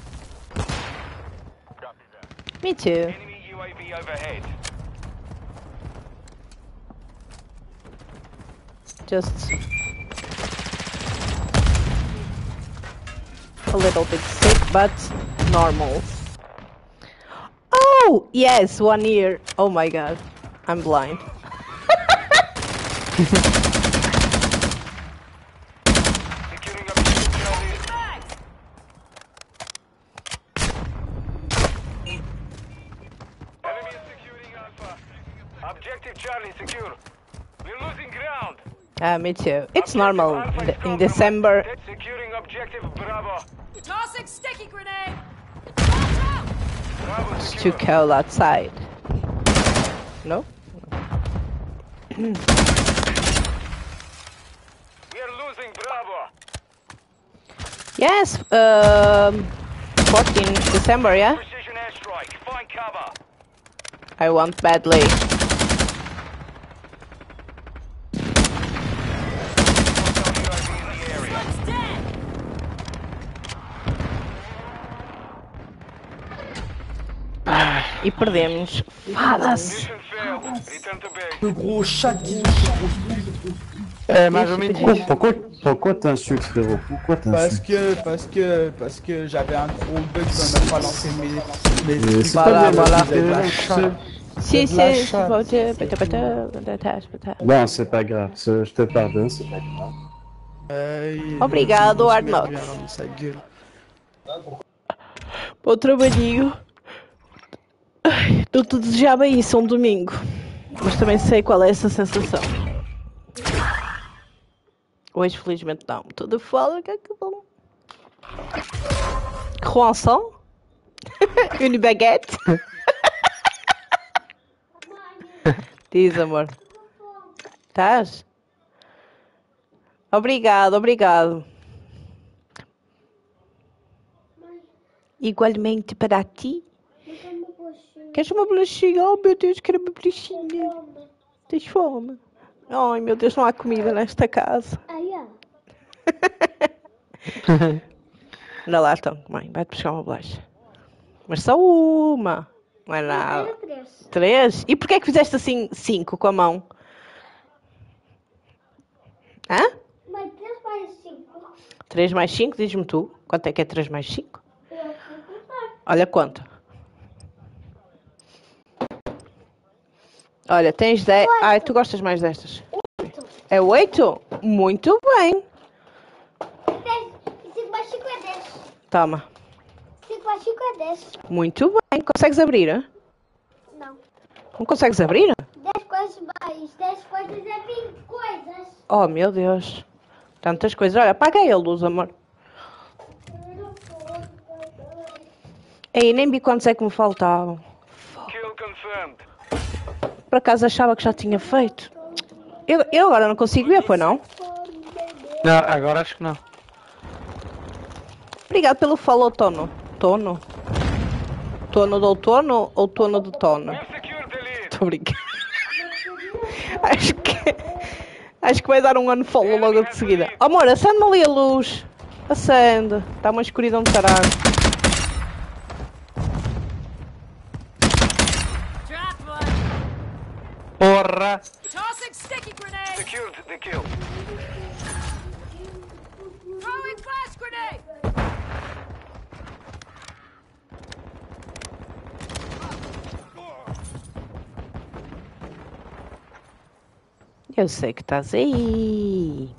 S5: Me too.
S6: Enemy UAV overhead.
S5: Just a little bit sick, but normal. Oh, yes, 1 year. Oh my god, I'm blind.
S1: Securing objective Charlie. Enemy is securing Alpha. Objective Charlie secure. We're losing ground.
S5: Me too. It's
S1: Objective
S5: normal
S1: Alpha is
S5: in
S1: compromised.
S5: December.
S1: Securing objective Bravo.
S4: Tossing sticky grenade! Flash out!
S1: Bravo
S5: It's too
S1: secure.
S5: cold outside. No?
S1: We are losing Bravo.
S5: Yes, 14 December, yeah?
S6: Precision airstrike. Find cover.
S5: I want badly.
S6: UAV in the area.
S4: One's dead!
S5: E perdemos. Foda-se.
S1: Mission failed. Return to base.
S13: Le gros chat qui...
S8: É mais ou menos isso.
S13: Pourquoi t'insultes, frérot? Pourquoi t'insultes?
S12: Parce que j'avais un gros bug dans ma pas lancé mes
S13: C'est pas bien,
S5: Si, si,
S13: Bon, c'est pas grave, je te pardonne, c'est pas grave.
S5: Obrigado, Arnold. Bom trabalhinho. Não te desejava isso um domingo, mas também sei qual é essa sensação. Hoje, felizmente, não. Tudo folga, que bom. Croissant? Une baguette? Diz, amor. Estás? Obrigado, obrigado. Igualmente para ti. Queres uma bolachinha? Oh, meu Deus, quero uma bolachinha. Tens fome? Ai, meu Deus, não há comida nesta casa. Olha lá, então, mãe, vai-te buscar uma bolacha. Mas só uma. Não é nada. Três? E porquê é que fizeste assim 5 com a mão? Hã? 3 mais 5, diz-me tu. Quanto é que é 3 mais 5? Olha, conta. Olha, tens 10. Ai, tu gostas mais destas? É 8? Muito bem.
S14: 5 mais 5 é 10.
S5: Toma.
S14: 5 mais 5 é 10.
S5: Muito bem. Consegues abrir? Hein?
S14: Não.
S5: Não consegues abrir?
S14: 10 coisas mais 10 coisas é 20 coisas.
S5: Oh, meu Deus. Tantas coisas. Olha, apaga a luz, amor. Ei, nem vi quantos é que me faltavam.
S1: Kill confirmed.
S5: Por acaso achava que já tinha feito. Eu agora não consigo ver, foi não?
S8: Não, agora acho que não.
S5: Obrigado pelo follow, Tono. Tono? Tono do outono ou Tono do Tono? Estou brincando. Acho que vai dar um unfollow logo de seguida. Oh, amor, acende-me ali a luz. Acende. Está uma escuridão de caralho.
S8: Porra!
S4: Tossing sticky grenade!
S1: Secured the kill.
S4: Throwing flash grenade!
S5: Eu sei que estás aí.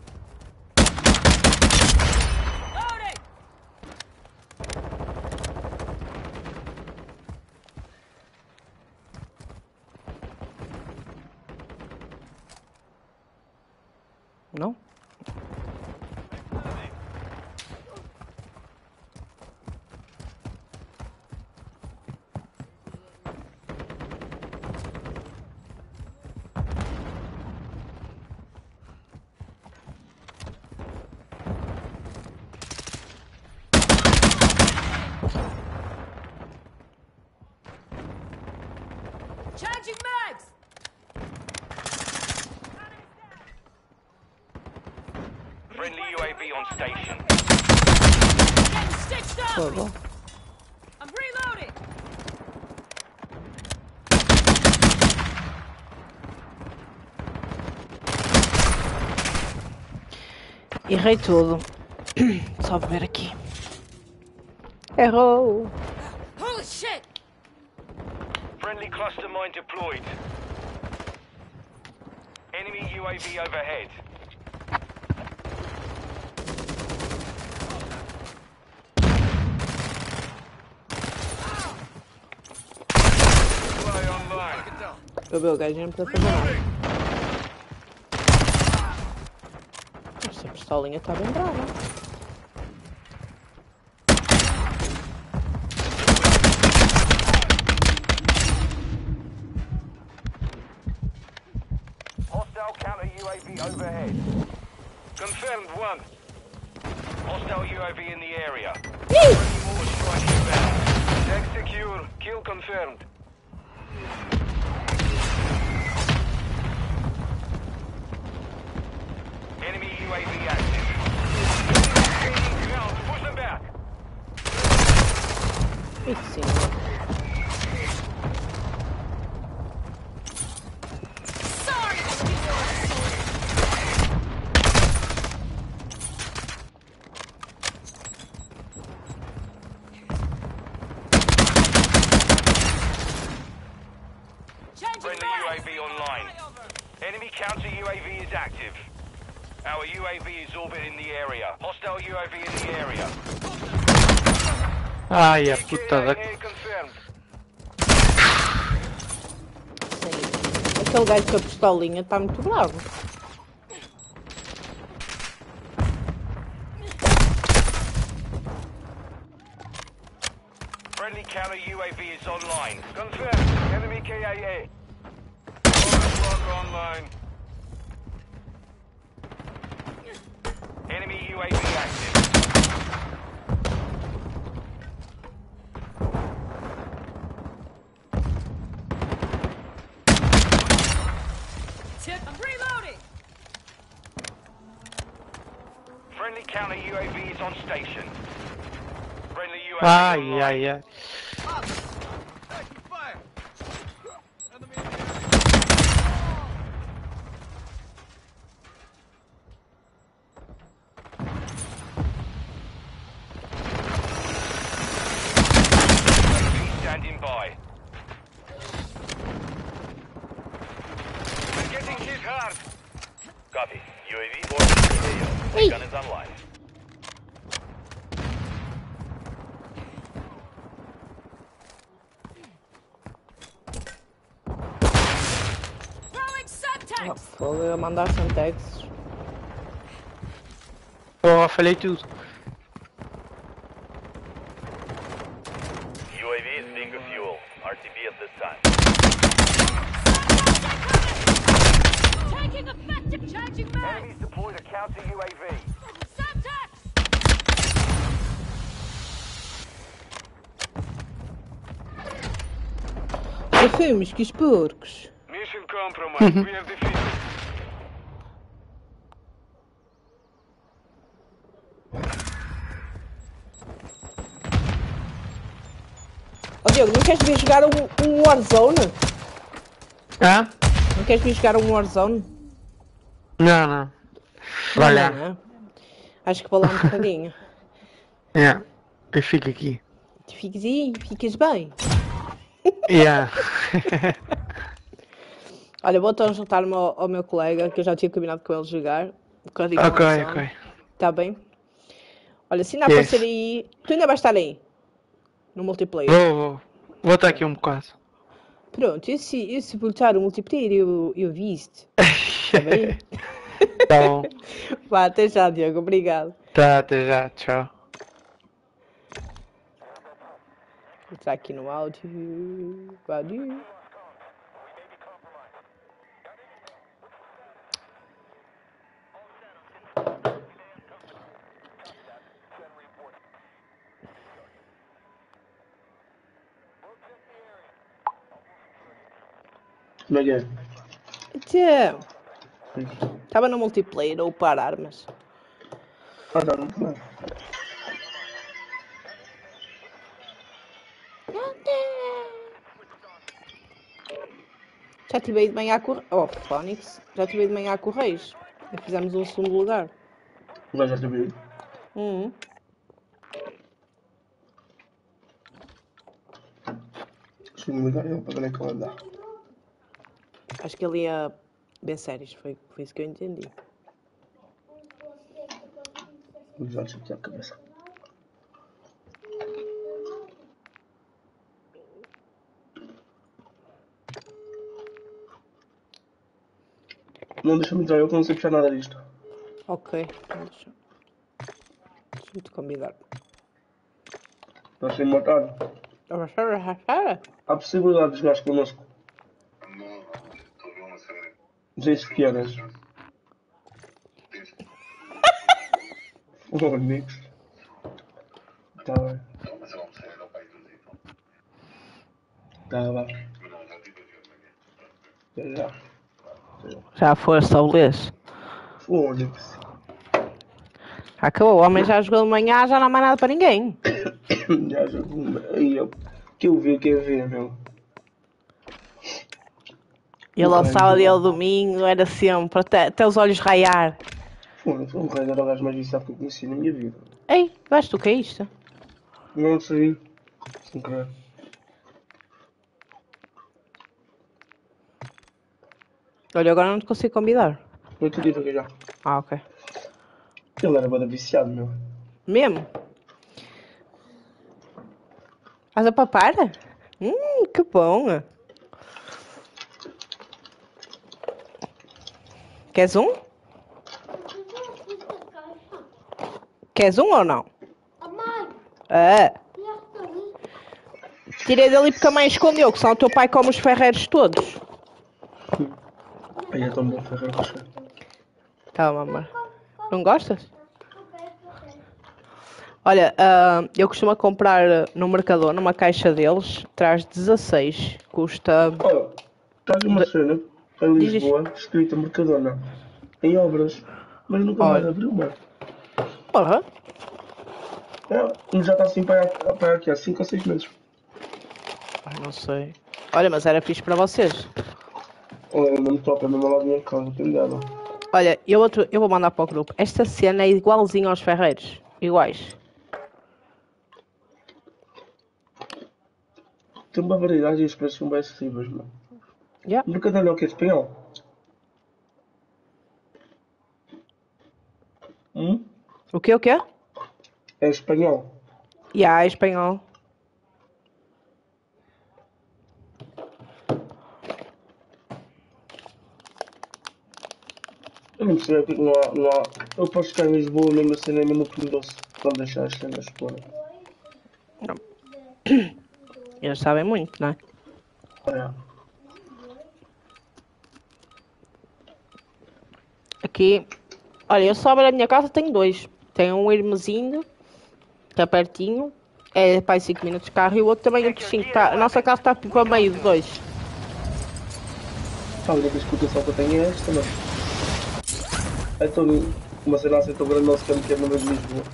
S5: Não?
S4: Changing mags!
S6: Friendly UAV on station.
S4: Getting stitched up!
S5: Fogo.
S4: I'm reloading!
S5: Errei tudo. Só ver aqui. Errou.
S4: Holy shit!
S6: Friendly cluster mine deployed. Enemy UAV overhead.
S1: Fly online.
S5: Eu vi o gajo não precisa fazer nada. Esta pistolinha está bem brava.
S1: Hostile counter UAV overhead. Confirmed one.
S6: Hostile UAV in the area.
S1: Friendly mortar strike inbound. Deck secure. Kill confirmed.
S6: Enemy UAV active.
S1: Gaining ground. Push them back.
S5: Isso sim.
S4: Sorry!
S6: Friendly UAV online. Enemy counter UAV is active. Our UAV is orbiting the area. Hostile UAV in the area.
S8: Ai, a puta da...
S5: Aquele gajo com a pistolinha está muito bravo.
S6: Friendly counter UAV is online.
S1: Confirmed. Enemy KIA. Roadblock online.
S6: Enemy UAV active.
S4: I'm reloading.
S6: Friendly counter UAV is on station. Friendly UAV
S8: Ai,
S6: online.
S8: ai, ai.
S6: Standing by.
S1: We're getting hit hard.
S6: Copy. UAV orbiting AO. Gun is online.
S4: Throwing Semtex.
S5: Oh, fogo, eu mandar Semtex.
S8: Oh, falhei tudo.
S6: UAV is being fuel. RTB at this time.
S4: Taking effective charging mag.
S1: Enemies deployed a counter UAV.
S4: Semtex.
S5: Perfumos, que os porcos.
S1: Mission compromised. We have defeated.
S5: Ó Diogo, não queres vir jogar um Warzone?
S8: Hã?
S5: Não queres vir jogar um Warzone?
S8: Não, não. Vai lá.
S5: Não. Acho que vou lá um bocadinho.
S8: Yeah. Eu fico aqui.
S5: Tu ficas aí, ficas bem.
S8: Yeah.
S5: Olha, vou então juntar-me ao meu colega, que eu já tinha combinado com ele jogar.
S8: Ok, ok.
S5: Tá bem? Olha, se não
S8: Yes.
S5: aparecer aí... Tu ainda vais estar aí? No multiplayer?
S8: Vou estar aqui um bocado.
S5: Pronto, e se voltar o multiplayer eu vi-te. Tá bem?
S8: Tá bom.
S5: Vá, até já, Diogo. Obrigado.
S8: Tá, até já. Tchau.
S5: Vou entrar aqui no áudio. Áudio.
S7: Como é que é?
S5: Então, estava no multiplayer ou para armas.
S7: Ah, tá, não foi.
S5: Já estive aí de manhã a correr. Oh, Phonics. Já estive aí de manhã a Correios. E fizemos um segundo lugar.
S7: Já estive aí. Segundo lugar, eu para ver que ela dá.
S5: Acho que ele ia bem séries. Foi isso que eu entendi.
S7: Os olhos aqui à cabeça. Não deixa-me entrar, eu que não sei puxar nada disto.
S5: Ok, então deixa-me te convidar.
S7: Estás sem matar. Há possibilidade de jogares connosco. Diz que queres. Oh, amigos. Tá bem. Tá bem. Já.
S5: Já foste ao Lês?
S7: Foda-se.
S5: Acabou, o homem já jogou de manhã, já não há mais nada para ninguém.
S7: Já jogou. Aí eu. Que eu vi, quer ver, meu.
S5: Ele ao sábado e ao domingo era sempre, até os olhos raiar.
S7: Foda-se, o rei era o gajo mais viciado que eu conheci na minha vida.
S5: Ei, vais tu, o que é isto?
S7: Não sei. Sem querer.
S5: Olha, agora não te consigo convidar.
S15: Eu te digo aqui já.
S5: Ah, ok.
S15: Ele era bada viciado, meu.
S5: Mesmo? Mas a papara? Que bom. Queres um? Queres um ou não? É. Tirei dali porque a mãe escondeu, que senão o teu pai come os ferreiros todos.
S15: Aí é tão bom ferreiros.
S5: Calma, amor. Não gostas? Olha, eu costumo comprar no Mercadona uma caixa deles, traz 16, custa...
S15: Olha, traz uma cena em Lisboa, escrita Mercadona, em obras, mas nunca mais abriu, mano.
S5: Porra.
S15: É, já está assim para aqui há 5 ou 6 meses.
S5: Ai, não sei. Olha, mas era fixe para vocês.
S15: Olha, não me toca, mesmo lá da minha casa, tem dela.
S5: Olha, eu vou mandar para o grupo. Esta cena é igualzinho aos ferreiros. Iguais.
S15: Tem uma variedade e os preços são bem acessíveis, mano.
S5: Yeah.
S15: Mercadona é o que? Espanhol?
S5: O quê?
S15: É espanhol.
S5: É espanhol.
S15: Eu não percebo porque não há... Eu posso estar em Lisboa, mesmo assim, nem mesmo Pingo Doce, para deixar as cenas fora.
S5: Não. Eles sabem muito, não é?
S15: É.
S5: Aqui, olha, eu só da minha casa tenho 2. Tem um irmãozinho, que é pertinho, é para 5 minutos de carro, e o outro também outro 5. A nossa casa está para meio de 2.
S15: A única explicação que eu tenho é esta, mas... É tão... Uma cena assim tão grande, não se quer no meio de Lisboa.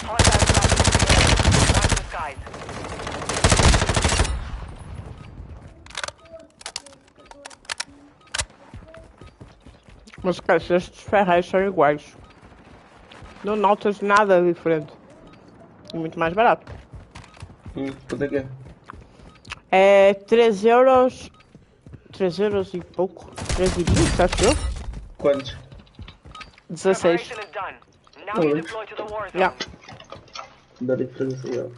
S5: Mas esquece, estes ferreiros são iguais. Não notas nada diferente. E muito mais barato.
S15: Quanto é que é?
S5: É 3 euros. 3 euros e pouco. 3,20, acho eu.
S15: Quantos?
S5: 16. Yeah.
S15: Dá diferença, já.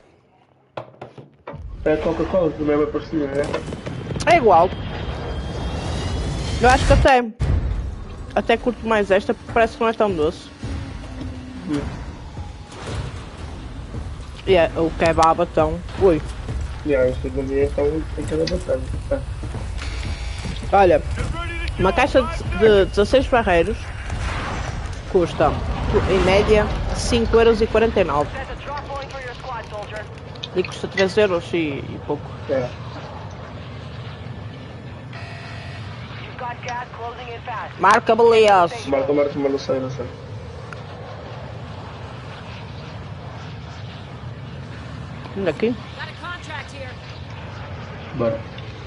S15: É a Coca-Cola, também é bem parecida, não é?
S5: É igual. Eu acho que até curto mais esta, porque parece que não é tão doce. E o kebab tão... Ui.
S15: Isto aqui é tão... Tem cada bastante.
S5: Olha, uma caixa de 16 ferreiros custa, em média, 5,49 €. E custa 3 euros e pouco.
S15: É.
S5: Marca beleza.
S15: Marca, mas não sei.
S5: Olha aqui.
S15: Bora.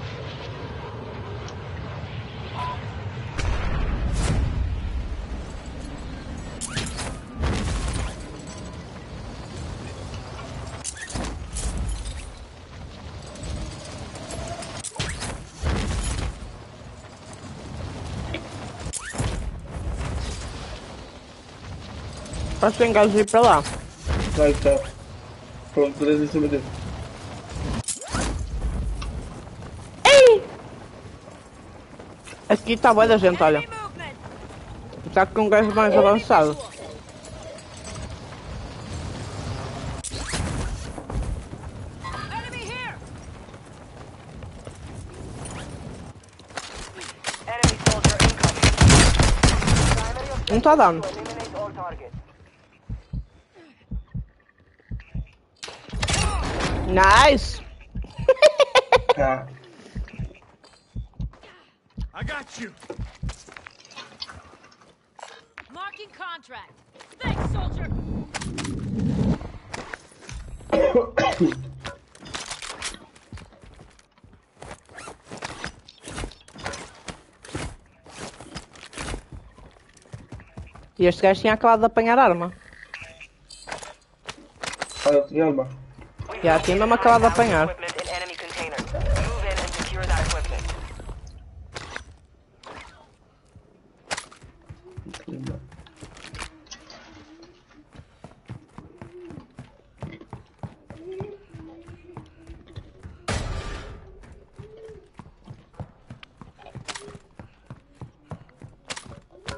S5: Acho que tem gás de ir para lá.
S15: Vai, tá. Pronto, 3 em cima dele.
S5: Ei! Aqui está boa da gente, olha. Está com um gás mais avançado. Não está dando. Nice.
S2: I got you.
S4: Marking contract. Thanks, soldier.
S5: E este gajo tinha acabado de apanhar arma.
S15: Ah, eu tinha arma.
S5: Já tinha mesmo acabado de apanhar.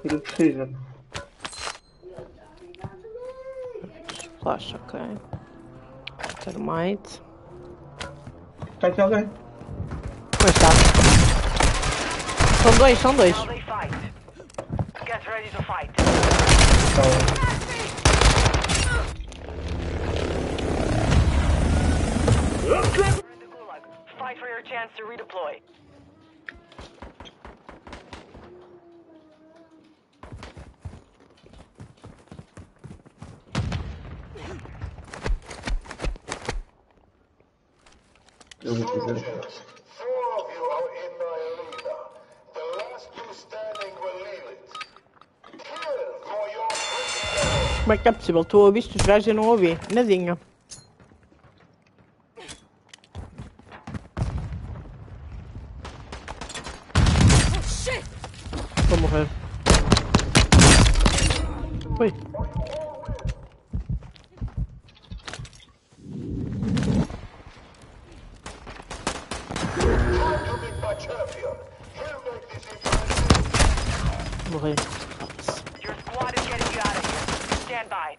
S15: altura possível.
S5: Flash, ok. Termite.
S15: Está aqui alguém?
S5: Pois está. São dois, são dois.
S6: Get ready to fight. Fight for your chance to redeploy.
S15: Eu vou fazer.
S5: Como é que é possível? Tu ouviste os gajos e eu não ouvi. Nadinha. Vou morrer. Oi. Morri.
S6: Your squad is getting you out of here. Stand by.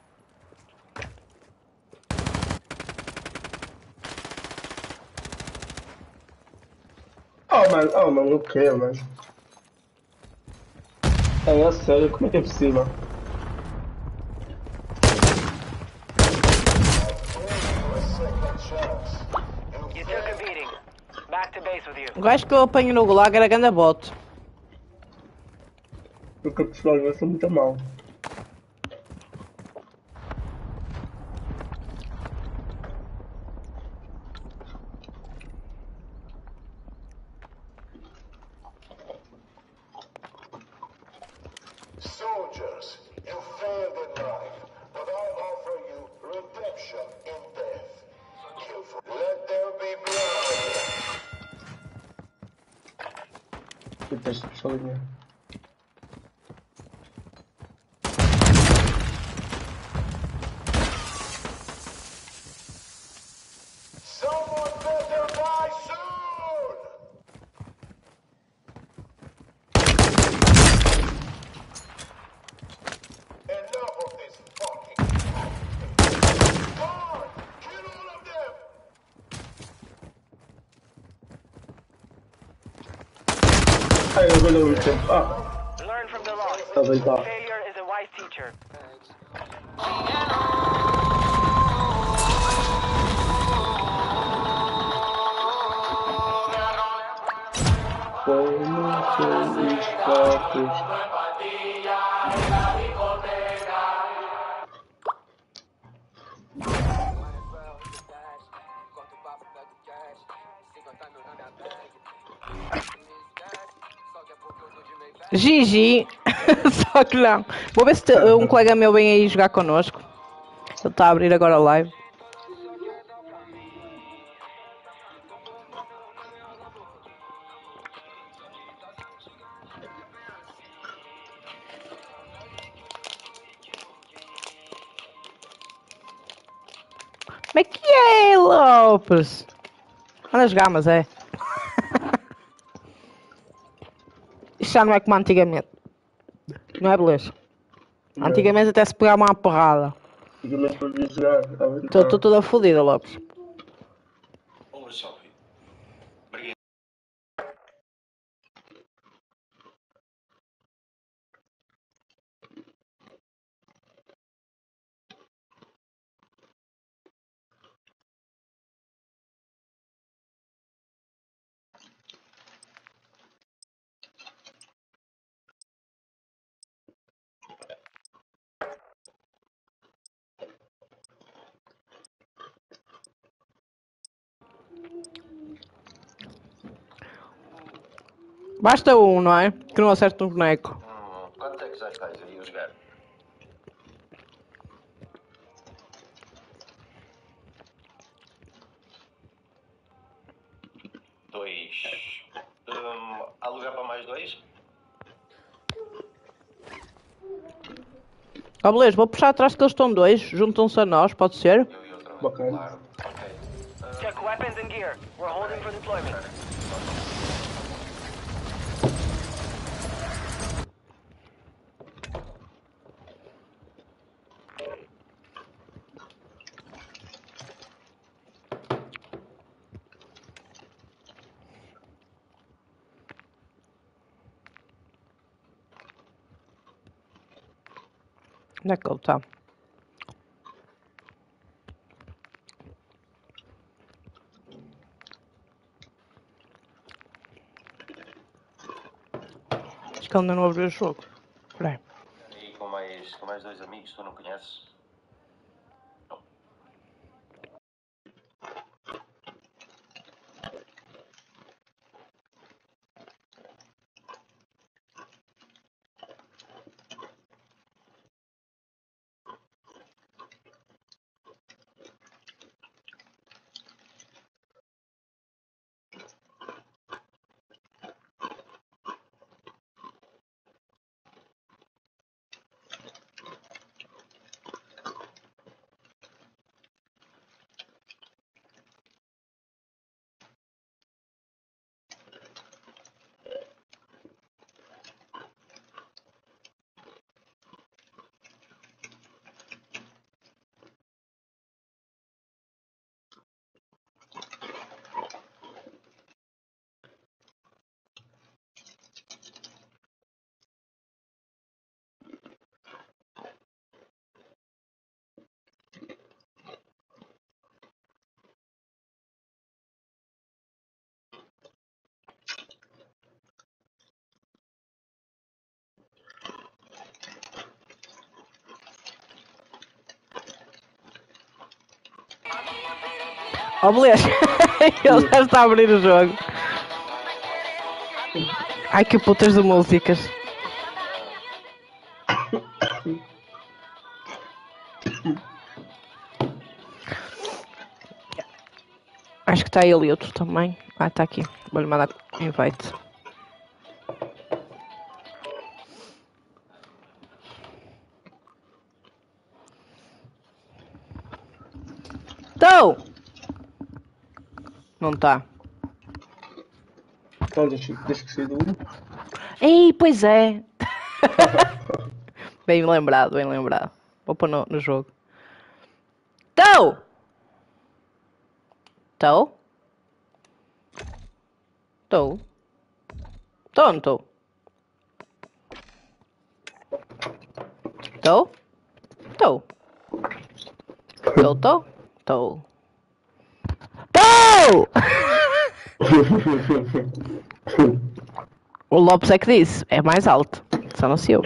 S15: Oh, mano, o que, mano? É a sério, como é que é possível?
S6: You took a beating. Back to base with you.
S5: O gajo que eu apanho no gulag era ganda bot.
S15: Porque a personagem vai ser muito mal.
S1: Soldiers, you failed in life, but I offer you redemption in death. Kill for... Let there be blood.
S15: Que teste de sozinha.
S1: Someone better die soon! Enough of this fucking... Come on! Kill all of them!
S15: Ai, eu vou ler o item. Ah,
S6: Learn from the loss.
S15: tá deitado.
S6: Failure is a wise teacher.
S15: Como são os copos?
S5: Gigi. Só que não. Vou ver se um colega meu vem aí jogar connosco. Ele está a abrir agora o live. Como é que é, Lopes? Anda a jogar, mas é. Isto já não é como antigamente. Não é, beleza? Antigamente até se pegava uma porrada.
S15: Antigamente podia jogar.
S5: Estou toda fodida, Lopes. Basta um, não é? Que não acerta um boneco.
S16: Quanto é que já estás aí a jogar? Dois. Alugar para mais dois?
S5: Ah, beleza, vou puxar atrás que eles estão dois. Juntam-se a nós, pode ser?
S15: Ok.
S6: Check weapons and gear. We're holding for deployment.
S5: Onde é que ele está? Acho que ele ainda não abriu o jogo. Espera aí.
S16: E com mais dois amigos que tu não conheces?
S5: Oh, beleza. Ele já está a abrir o jogo. Ai, que putas de músicas. Acho que está ele e outro também. Ah, está aqui. Vou-lhe mandar invite. Então! Não está.
S15: Olha, Chico, deixa que sair do grupo.
S5: Ei, pois é. Bem lembrado, bem lembrado. Vou pôr no jogo. Então! Estou? Estou? Estou ou não estou? Estou? Estou? Estou? Estou? Estou? Estou! O Lopes é que disse, é mais alto. Só não se ouve.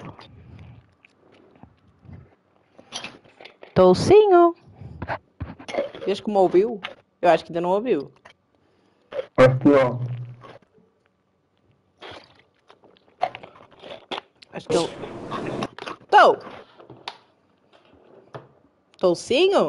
S5: Estou sim, ó. Vês como ouviu? Eu acho que ainda não ouviu.
S15: Acho que não.
S5: Acho que ele... Estou! Estou sim, ó.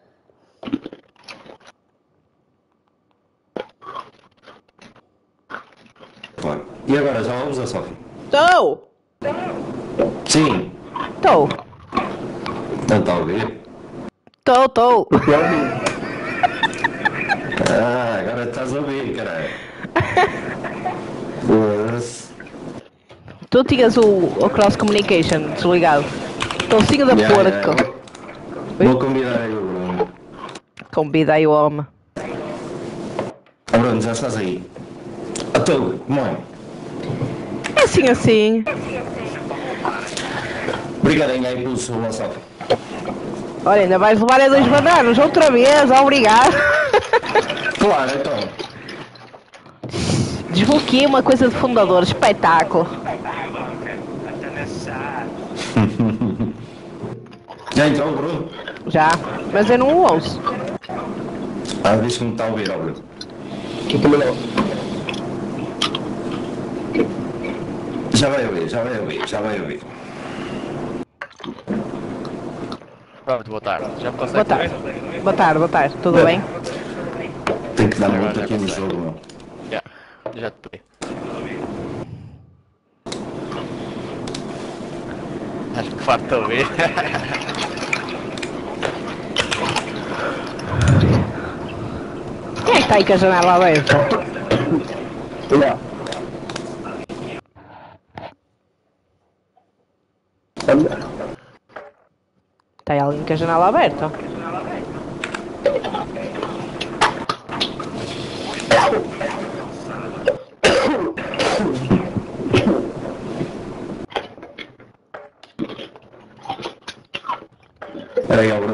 S3: E agora, já ouves a Sophie?
S5: Estou!
S3: Sim.
S5: Estou!
S3: Não está a ouvir?
S5: Estou!
S3: Ah, agora estás a ouvir, caralho.
S5: Tu tinhas o Cross Communication desligado. Toucinho da porco.
S3: Vou convidar aí o Bruno.
S5: Convida aí o homem.
S3: Bruno, já estás aí. Então, mãe.
S5: É assim.
S3: Obrigadinho aí pelo seu WhatsApp.
S5: Olha, ainda vais levar a 2 bananas outra vez, obrigado.
S3: Claro, então.
S5: Desbloqueei uma coisa de fundador, espetáculo.
S3: Já entrou o Bruno?
S5: Já, mas eu não o ouço.
S3: Ah, diz que me está a ouvir, ó Bruno.
S15: Eu também não.
S3: Já vai ouvir.
S17: Pronto, boa tarde. Já me consegue
S5: Boa tarde. Boa tarde. Tudo bem?
S3: Tem que dar muito aqui no jogo, meu.
S17: Já te pedi. Acho que farto de ouvir.
S5: Quem é que está aí com a janela aberta?
S15: Olá.
S5: Está aí alguém com a janela aberta?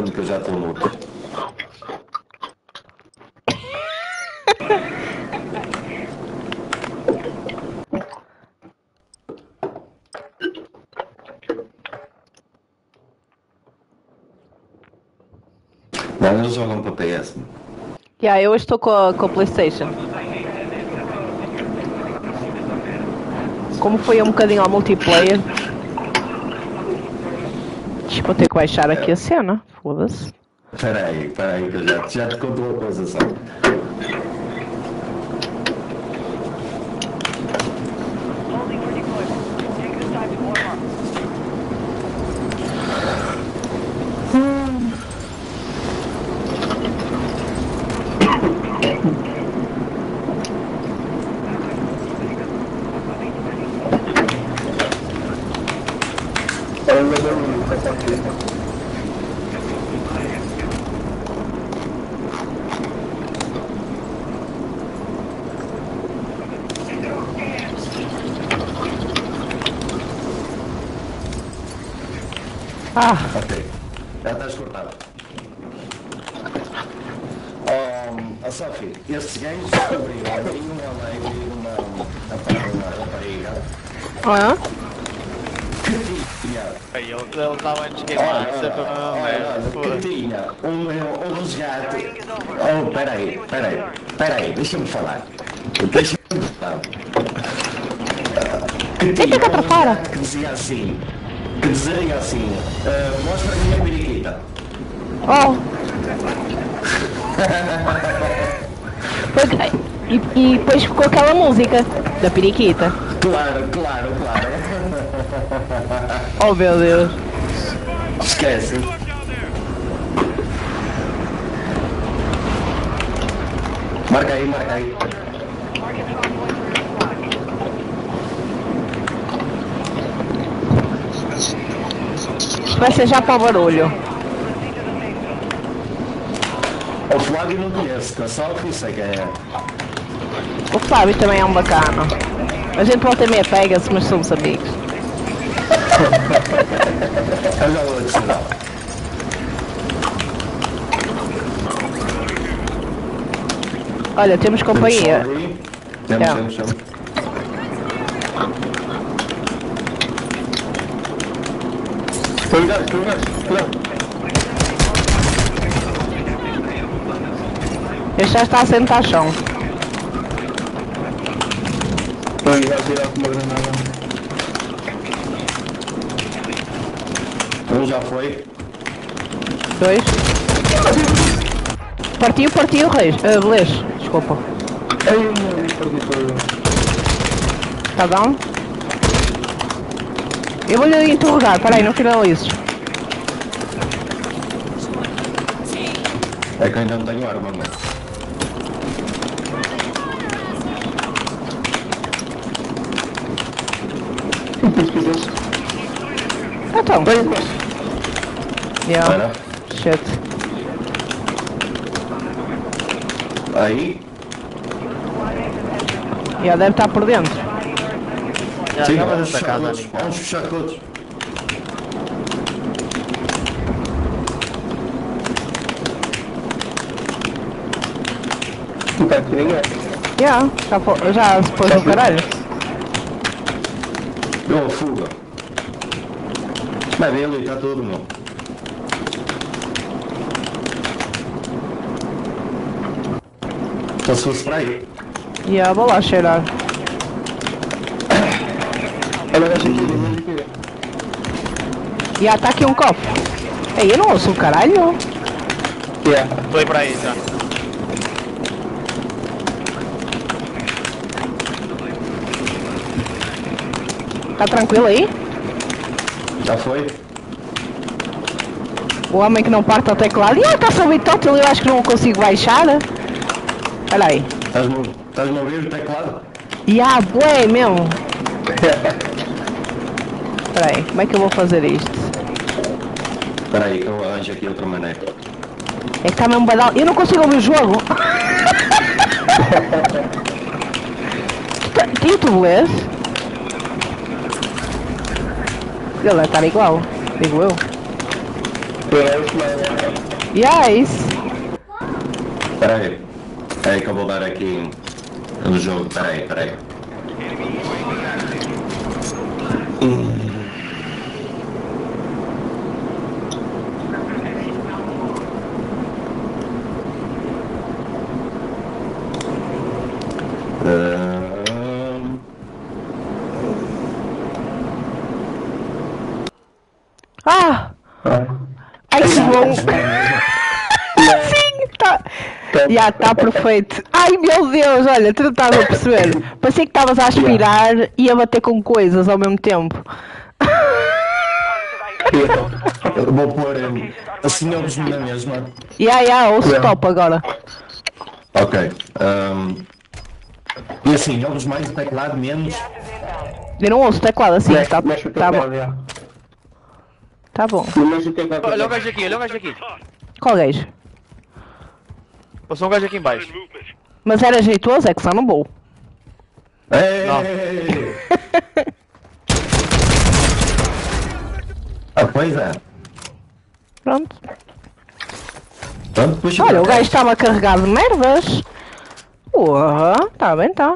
S3: que eu já estou morto. Não, eles jogam para PS.
S5: Eu hoje estou com a Playstation. Como foi um bocadinho ao multiplayer. Deixa eu ter que baixar aqui a cena. Foda-se.
S3: Espera aí, que eu já te conto uma coisa só. Ok, já estás cortado. A Sophie, estes gajos descobriram em um LA e uma rapariga.
S17: Ele estava antes de queimar,
S3: que tinha um resgate. Oh, peraí, deixa-me falar. Que tinha que dizia assim, mostra a minha periquita.
S5: E depois ficou aquela música da periquita.
S3: Claro.
S5: Oh meu Deus.
S3: Esquece. Marca aí.
S5: Vai ser já para o barulho.
S3: O Flávio não conhece, que a Sophie sei que é.
S5: O Flávio também é um bacana. A gente volta e meia pega-se, mas somos amigos.
S3: Eu já vou dizer.
S5: Olha, temos companhia.
S3: Temos. Cuidado.
S5: Este já está a sentar ao chão.
S15: Estou a tirar com uma granada.
S3: Um já foi.
S5: 2. Partiu, Reis. Beleza, desculpa. Está down? Eu vou-lhe interrogar, peraí, não finalizes.
S3: É que eu ainda não tenho arma, mano.
S5: Então.
S3: Espera.
S5: Shit.
S3: Aí?
S5: Deve estar por dentro.
S3: Sim, vamos fechar todos.
S15: Não está aqui ninguém.
S5: Já se pôs no caralho.
S3: Fuga. Vai ver ali, está todo mundo. Só se fosse para aí.
S5: Vou lá cheirar. Está aqui um copo. Ei, eu não ouço o caralho.
S17: Foi para aí, já.
S5: Tá tranquilo aí?
S3: Já foi?
S5: O homem que não parte ao teclado. Está subtótil, eu acho que não consigo baixar. Olha aí.
S3: Estás-me a ouvir o teclado?
S5: Bué mesmo. Espera aí, como é que eu vou fazer isto?
S3: Espera aí que eu arranjo aqui outra maneira.
S5: É que está mesmo badal. Eu não consigo ouvir o jogo. Tem turbulência? Ele deve estar igual, digo eu. É isso.
S3: Espera aí. É que eu vou dar aqui no jogo. Espera aí.
S5: Ai, que bom! Sim, tá. Já, tá perfeito. Ai, meu Deus, olha, tu não estás a perceber. Parecia que estavas a aspirar e a bater com coisas ao mesmo tempo.
S3: Eu vou pôr assim ovos na mesma.
S5: Ouço top agora.
S3: Ok. E assim, ovos mais teclado, menos.
S5: Eu não ouço teclado assim, tá bom. Tá bom.
S17: Olha o gajo aqui.
S5: Qual gajo?
S17: Passou um gajo aqui em baixo.
S5: Mas era jeitoso, é que só não vou.
S3: Pois é.
S5: Pronto.
S3: Puxa.
S5: Olha, o gajo estava carregado de merdas. Tá bem, tá.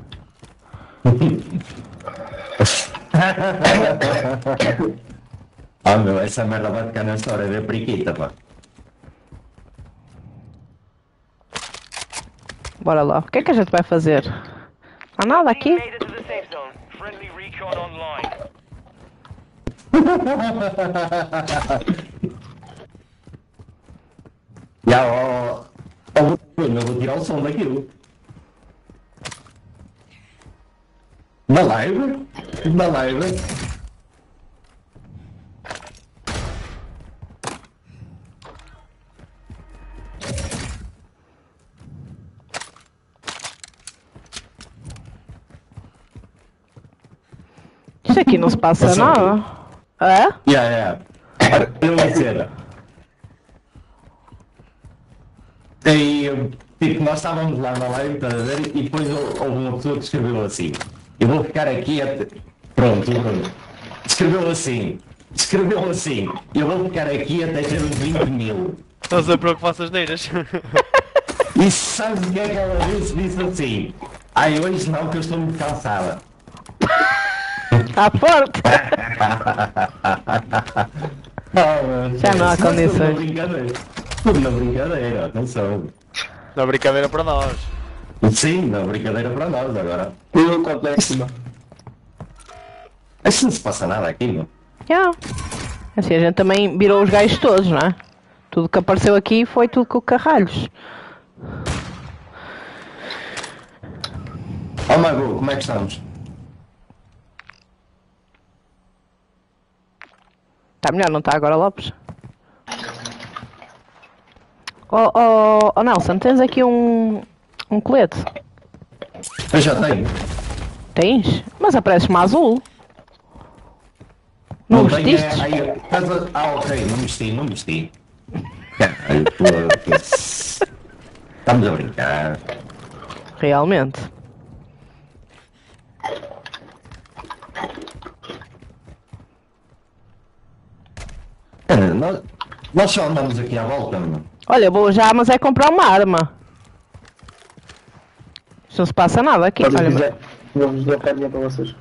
S3: Meu, essa merda vai ficar na história da periquita, pá.
S5: Bora lá. O que é que a gente vai fazer? Há nada aqui?
S3: Eu vou tirar o som daquilo. Na live?
S5: Isso aqui não se passa nada. É?
S3: Não vai ser. E, tipo, nós estávamos lá na live, estás a ver? E depois houve uma pessoa que escreveu assim. Eu vou ficar aqui até... Pronto. Escreveu assim. Eu vou ficar aqui até ter uns 20 mil.
S17: Estás a ver que faço as neiras?
S3: E sabes o que é que ela disse? Disse assim. Hoje não, que eu estou muito cansada.
S5: Está forte! Já não há condições.
S3: Tudo na brincadeira, atenção.
S17: Na brincadeira para nós.
S3: Sim, na brincadeira para nós agora. Tudo complexo. Acho que não se passa nada aqui, não?
S5: Assim a gente também virou os gajos todos, não é? Tudo que apareceu aqui foi tudo com carralhos.
S3: Mago, como é que estamos?
S5: Está melhor, não está agora, Lopes? Nelson, tens aqui um colete?
S3: Eu já tenho.
S5: Tens? Mas aparece-me azul. Não vestiste?
S3: Ok, não vesti. Estamos a brincar.
S5: Realmente.
S3: Nós só andamos aqui à volta, mano.
S5: Olha, vou já, mas é comprar uma arma. Isto não se passa nada aqui. Olha,
S15: vamos dar carinha para vocês.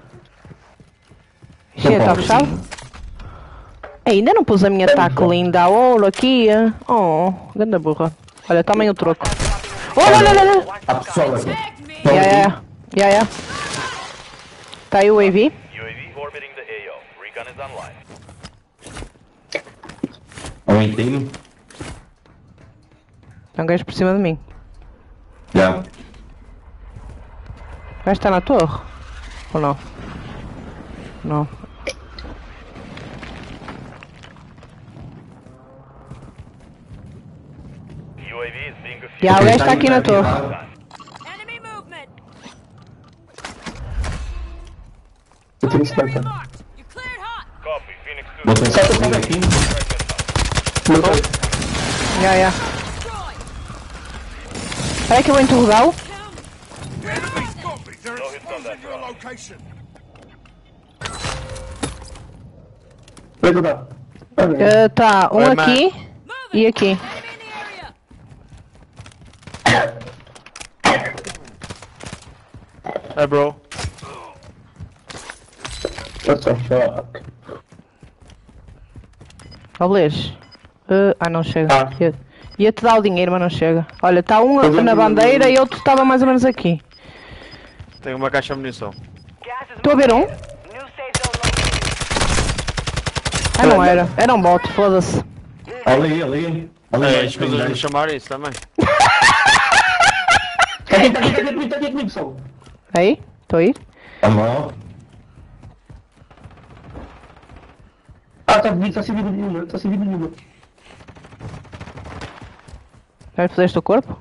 S5: Está fechado? Ainda não pus a minha taca linda a ouro aqui. Oh, grande burra. Olha, também o troco. Olha.
S3: Há pessoal aqui.
S5: Tá aí o UAV.
S3: Um time.
S5: Tem um gajo por cima de mim.
S3: Já.
S5: O gajo está na torre? Ou não? Não. Já, o gajo está aqui na torre.
S15: Eu tenho esperança.
S3: Vou tentar subir aqui.
S5: Já. Espera que eu vou interrogá-lo. Tá, um aqui e aqui.
S17: É, bro.
S15: What the fuck?
S5: Obleias. Não chega. Ia-te dar o dinheiro, mas não chega. Olha, está um na bandeira e outro estava mais ou menos aqui.
S17: Tenho uma caixa de munição.
S5: Estou a ver um. Não era. Era um bot, foda-se.
S3: Ali.
S17: É, escusas de me chamar isso também.
S15: Tá aqui comigo, pessoal.
S5: Aí, estou a ir.
S3: Vamos lá.
S15: Tá vindo, tá sem vida nenhuma.
S5: Já lhe fizeste o corpo?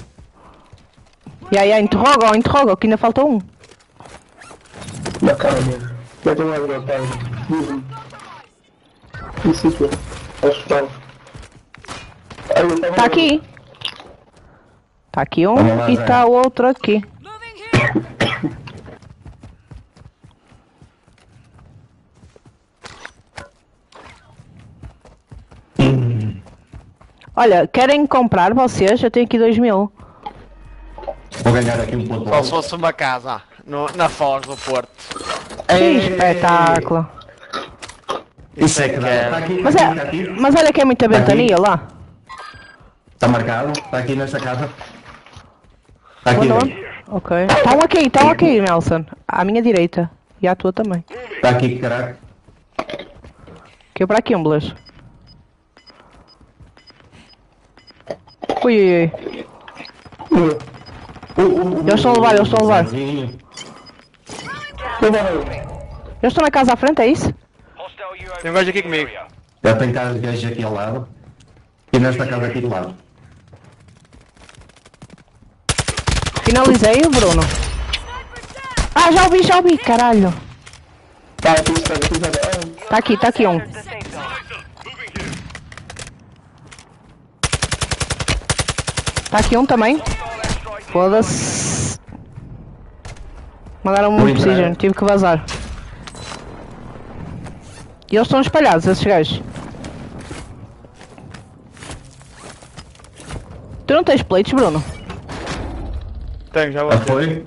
S5: Interroga, que ainda falta um.
S15: Na cara mesmo. Vai ter uma granada. Isso, hospital.
S5: Tá aqui. Tá aqui um e tá o outro aqui. Olha, querem comprar vocês? Eu tenho aqui 2000.
S3: Vou ganhar aqui um ponto.
S17: Só se fosse uma casa na Foz do Porto.
S5: Que espetáculo.
S3: Isso é que dá. Tá aqui,
S5: Mas olha que é muita ventania lá.
S3: Está marcado, está aqui nesta casa. Está aqui.
S5: Ok. Estão aqui, Nelson. À minha direita. E à tua também.
S3: Está aqui, caraca.
S5: Que eu para aqui, Beleza. Ui. Eles estão a levar. Eles estão na casa à frente, é isso?
S17: Tem um gajo aqui comigo.
S3: Já tem gajo aqui ao lado. E nesta casa aqui do lado.
S5: Finalizei o Bruno. Já ouvi, caralho. Tá aqui um. Tá aqui um também. Foda-se. Mandaram muito precision, tive que vazar. E eles estão espalhados, esses gajos. Tu não tens plates, Bruno?
S17: Tenho, já vou.
S3: Foi?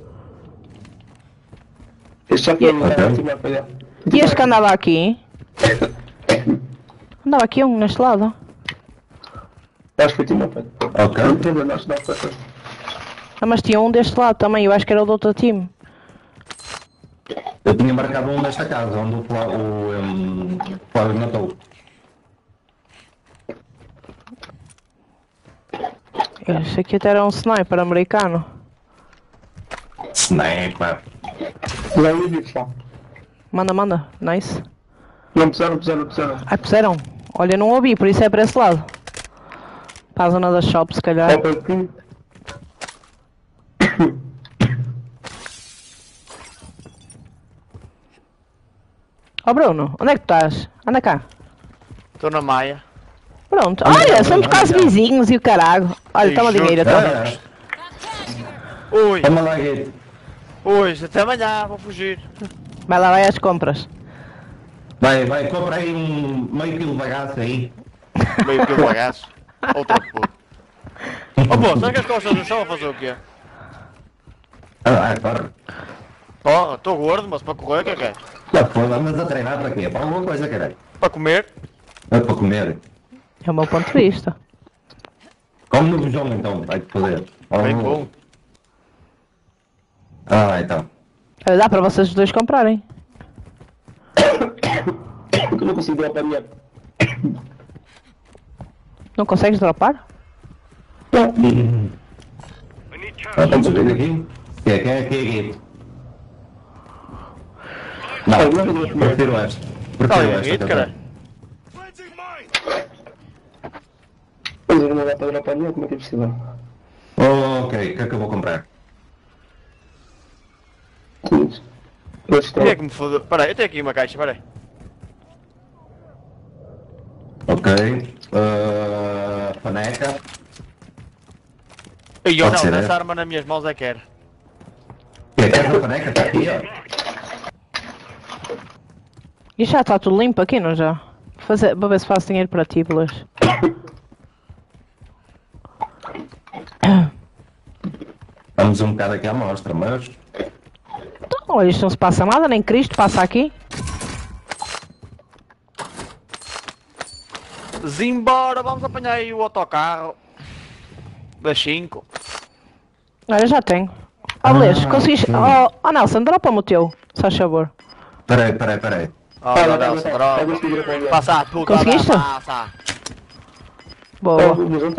S5: E este que andava aqui? Andava aqui um neste lado.
S15: Acho que tinha pé.
S3: Ok.
S5: Mas tinha um deste lado também, eu acho que era o do outro time.
S3: Eu tinha marcado um nesta casa, onde o Flávio matou.
S5: Esse aqui até era um sniper americano.
S3: Sniper.
S5: Manda, nice.
S15: Não puseram.
S5: Ah, puseram? Olha, não ouvi, por isso é para esse lado. Para a zona da shop, se calhar. Bruno, onde é que tu estás? Anda cá.
S17: Estou na Maia.
S5: Pronto. Olha, somos quase vizinhos e o caralho. Olha, toma dinheiro, toma.
S17: Ui.
S3: Toma lá, Guedes.
S17: Ui, até amanhã, vou fugir.
S5: Vai às compras.
S3: Vai, compra aí meio quilo de bagaço aí.
S17: Meio quilo de bagaço? Outra puta. Pô, sabe que as costas no chão a fazer o quê?
S3: Corre.
S17: Porra, estou gordo, mas para correr o que é que é?
S3: Mas a treinar para quê? Para alguma coisa, caralho.
S17: Para comer?
S3: É para comer.
S5: É o meu ponto de vista.
S3: Come no bujão então, vai-te fazer.
S17: Bem bom.
S3: Então.
S5: Dá para vocês dois comprarem.
S15: Eu não consigo dropar dinheiro.
S5: Não consegues dropar?
S3: Vamos ver aqui. Quem é Guedes? Não, prefiro esta.
S17: Cara.
S15: Mas eu não dá para dropar dinheiro, como é que é possível?
S3: Ok, o que é que eu vou comprar?
S17: Quem é que me fodeu? Peraí, eu tenho aqui uma caixa, peraí.
S3: Ok. Faneca.
S17: E eu não, essa arma nas minhas mãos é que era.
S3: Queres a faneca? Está aqui, ó.
S5: E já está tudo limpo aqui, não já? Vou ver se faço dinheiro para ti, Blas.
S3: Vamos um bocado aqui à mostra, mas...
S5: Olha, isto não se passa nada, nem Cristo passa aqui.
S17: Zimbora, vamos apanhar aí o autocarro. Das 5.
S5: Olha, já tenho. Beleza, conseguiste... Oh, Nelson, dropa-me o teu, se faz favor.
S3: Peraí.
S17: Olha, Nelson, droga. Passa a puta,
S5: Conseguiste?
S17: passa.
S5: Boa.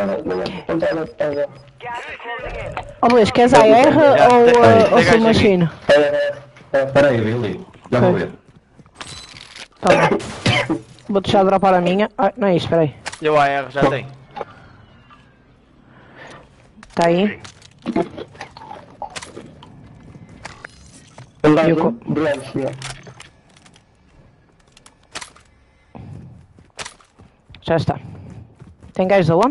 S5: Beleza, queres AR ou submachine?
S3: Peraí, Billy. Já vou ver.
S5: Tá bom. Vou deixar dropar a minha. Ah, não é isto, peraí.
S17: Eu AR já tenho.
S5: Tá aí. Já está. Tem gajos aonde?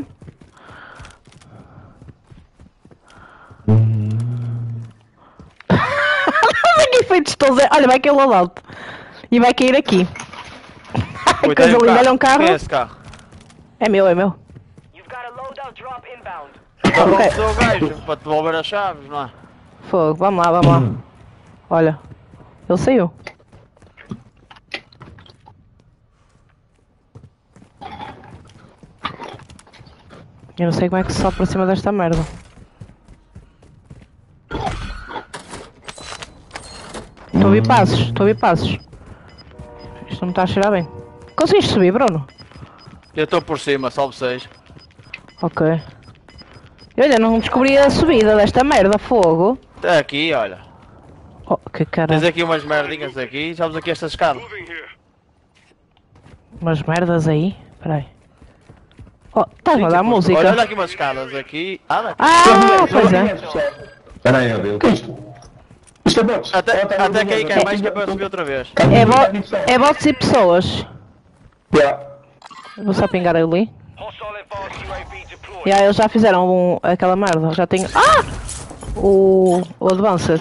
S5: Que efeitos todos. Olha, vai cair o loadout. E vai cair aqui. Coisa linda, olha um carro.
S17: Quem é esse carro?
S5: É meu.
S17: Okay. Sou o gajo para te devolver as chaves, não é?
S5: Fogo, vamos lá. Olha, ele saiu. Eu não sei como é que se sobe para cima desta merda. Estou a ouvir passos. Isto não me está a cheirar bem. Conseguiste subir, Bruno?
S17: Eu estou por cima, salve 6.
S5: Ok. Olha, não descobri a subida desta merda, fogo.
S17: Está aqui, olha.
S5: Oh, que caralho.
S17: Tens aqui umas merdinhas aqui, sabes aqui esta escada.
S5: Umas merdas aí? Peraí. Oh, estás a dar música?
S17: Olha aqui umas escadas aqui.
S5: Ah, pois é.
S3: Peraí, Bill.
S15: Isto é bots.
S17: Até que aí quer mais que é para subir outra vez.
S5: É bots e pessoas. Vou só pingar ali. Eles já fizeram aquela merda. Já tenho. O Advanced.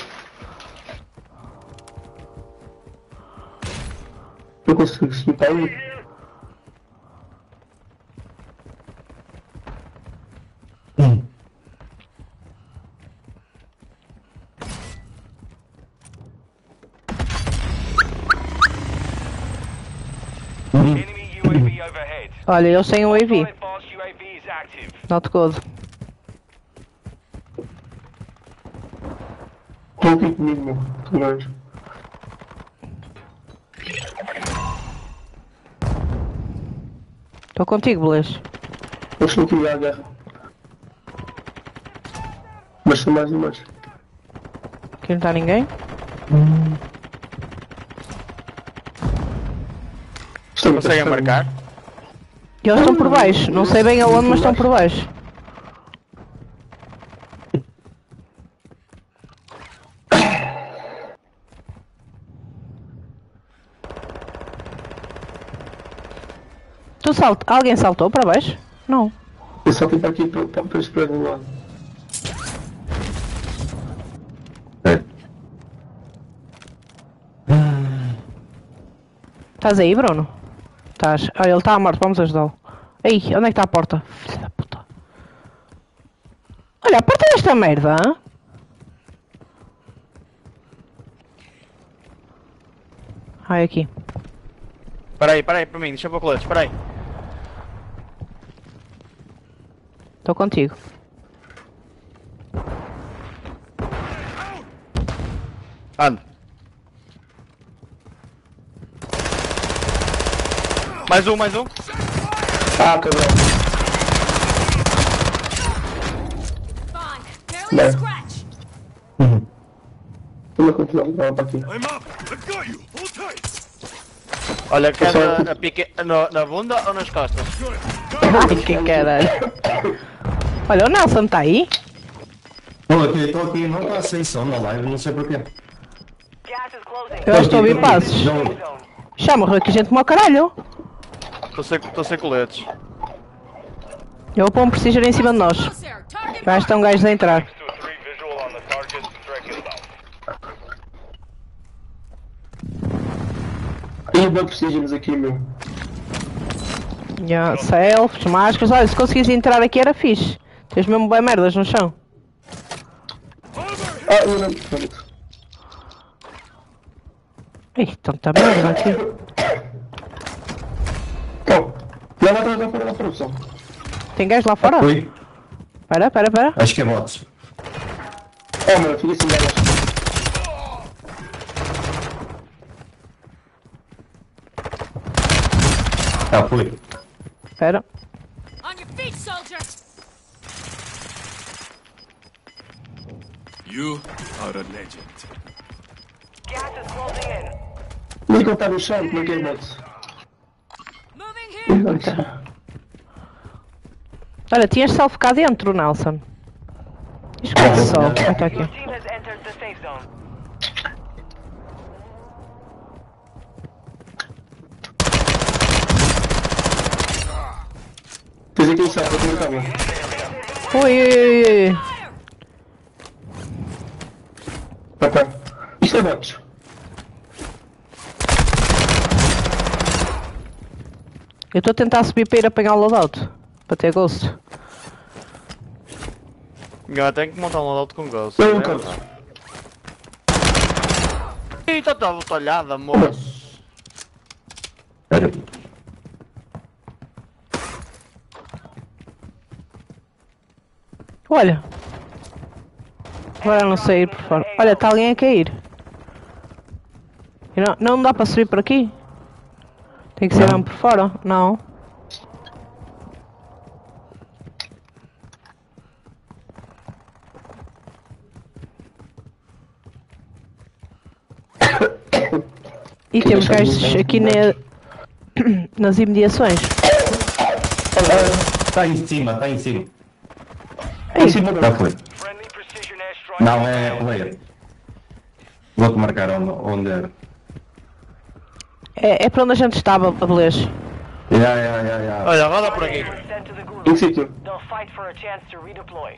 S15: Eu consigo subir para aí.
S5: Olha, eu sem o AV. Not good.
S15: Estou aqui comigo, meu. Tu vais.
S5: Estou contigo, Beleza.
S15: Eu estou aqui à guerra. Mas são mais e mais.
S5: Aqui não está ninguém?
S17: Conseguem marcar?
S5: Eles estão por baixo, não sei bem aonde, mas estão por baixo. Alguém saltou para baixo? Não.
S15: Eu saltei para aqui para esperar de um lado.
S5: Estás aí, Bruno? Estás. Olha, ele está morto, vamos ajudá-lo. Aí, onde é que está a porta? Filha da puta. Olha, a porta desta merda, hein? Ai, aqui.
S17: Espera aí, para mim, deixa eu pôr coletes, espera aí.
S5: Estou contigo.
S17: Ando. Mais um.
S15: Ah, cabrão. Bem. Vamos continuar para aqui.
S17: Olha, quer a pique na bunda ou nas costas?
S5: Ai, que caralho. Olha, o Nelson está aí?
S3: Estou aqui, não está sem som na live, não sei porquê.
S5: Eu estou a ouvir passos. Chama-me aqui gente como ao caralho.
S17: Estou sem coletes.
S5: Eu vou pôr um precision em cima de nós. Vai estar um gajo a entrar.
S15: E bem precisos aqui, meu.
S5: Selfies, máscaras. Olha, se conseguires entrar aqui era fixe. Tens mesmo bem merdas no chão.
S15: Eu não.
S5: Ih, então tá merda aqui.
S15: Lá fora, pessoal.
S5: Tem gajo lá fora?
S3: Oi?
S5: Pera.
S3: Acho que é bots.
S15: Oh, mano, fica assim, galera.
S3: Ah, foi.
S5: Pera.
S4: On your feet, soldier!
S2: You are a legend.
S6: Gas is closing in.
S15: Nem contar no chão, como é que é, bots?
S5: Olha, tinhas self cá dentro, Nelson. Isto que é só. Está aqui.
S6: Your team has entered the safe zone.
S15: Tens aqui o chão, vou te marcar, mano.
S5: Ui.
S15: Ok. Isto é bots.
S5: Eu estou a tentar subir para ir apanhar o loadout. Para ter ghost.
S17: Já tenho que montar um loadout com ghost.
S15: Eu
S17: né?
S15: não canto.
S17: Eita, tá talhada, moço.
S3: Espera.
S5: Olha. Agora não sei ir por fora. Olha, está alguém a cair. E não dá para subir por aqui? Tem que ser mesmo por fora? Não. E temos gajos aqui nas imediações.
S3: Está em cima.
S5: Ei.
S3: Já foi. Não, é player. Vou-te marcar onde era.
S5: É para onde a gente estava, a beleza.
S3: Ya.
S17: Olha, roda por aqui.
S15: Em que sítio?
S6: They'll fight for a chance to redeploy.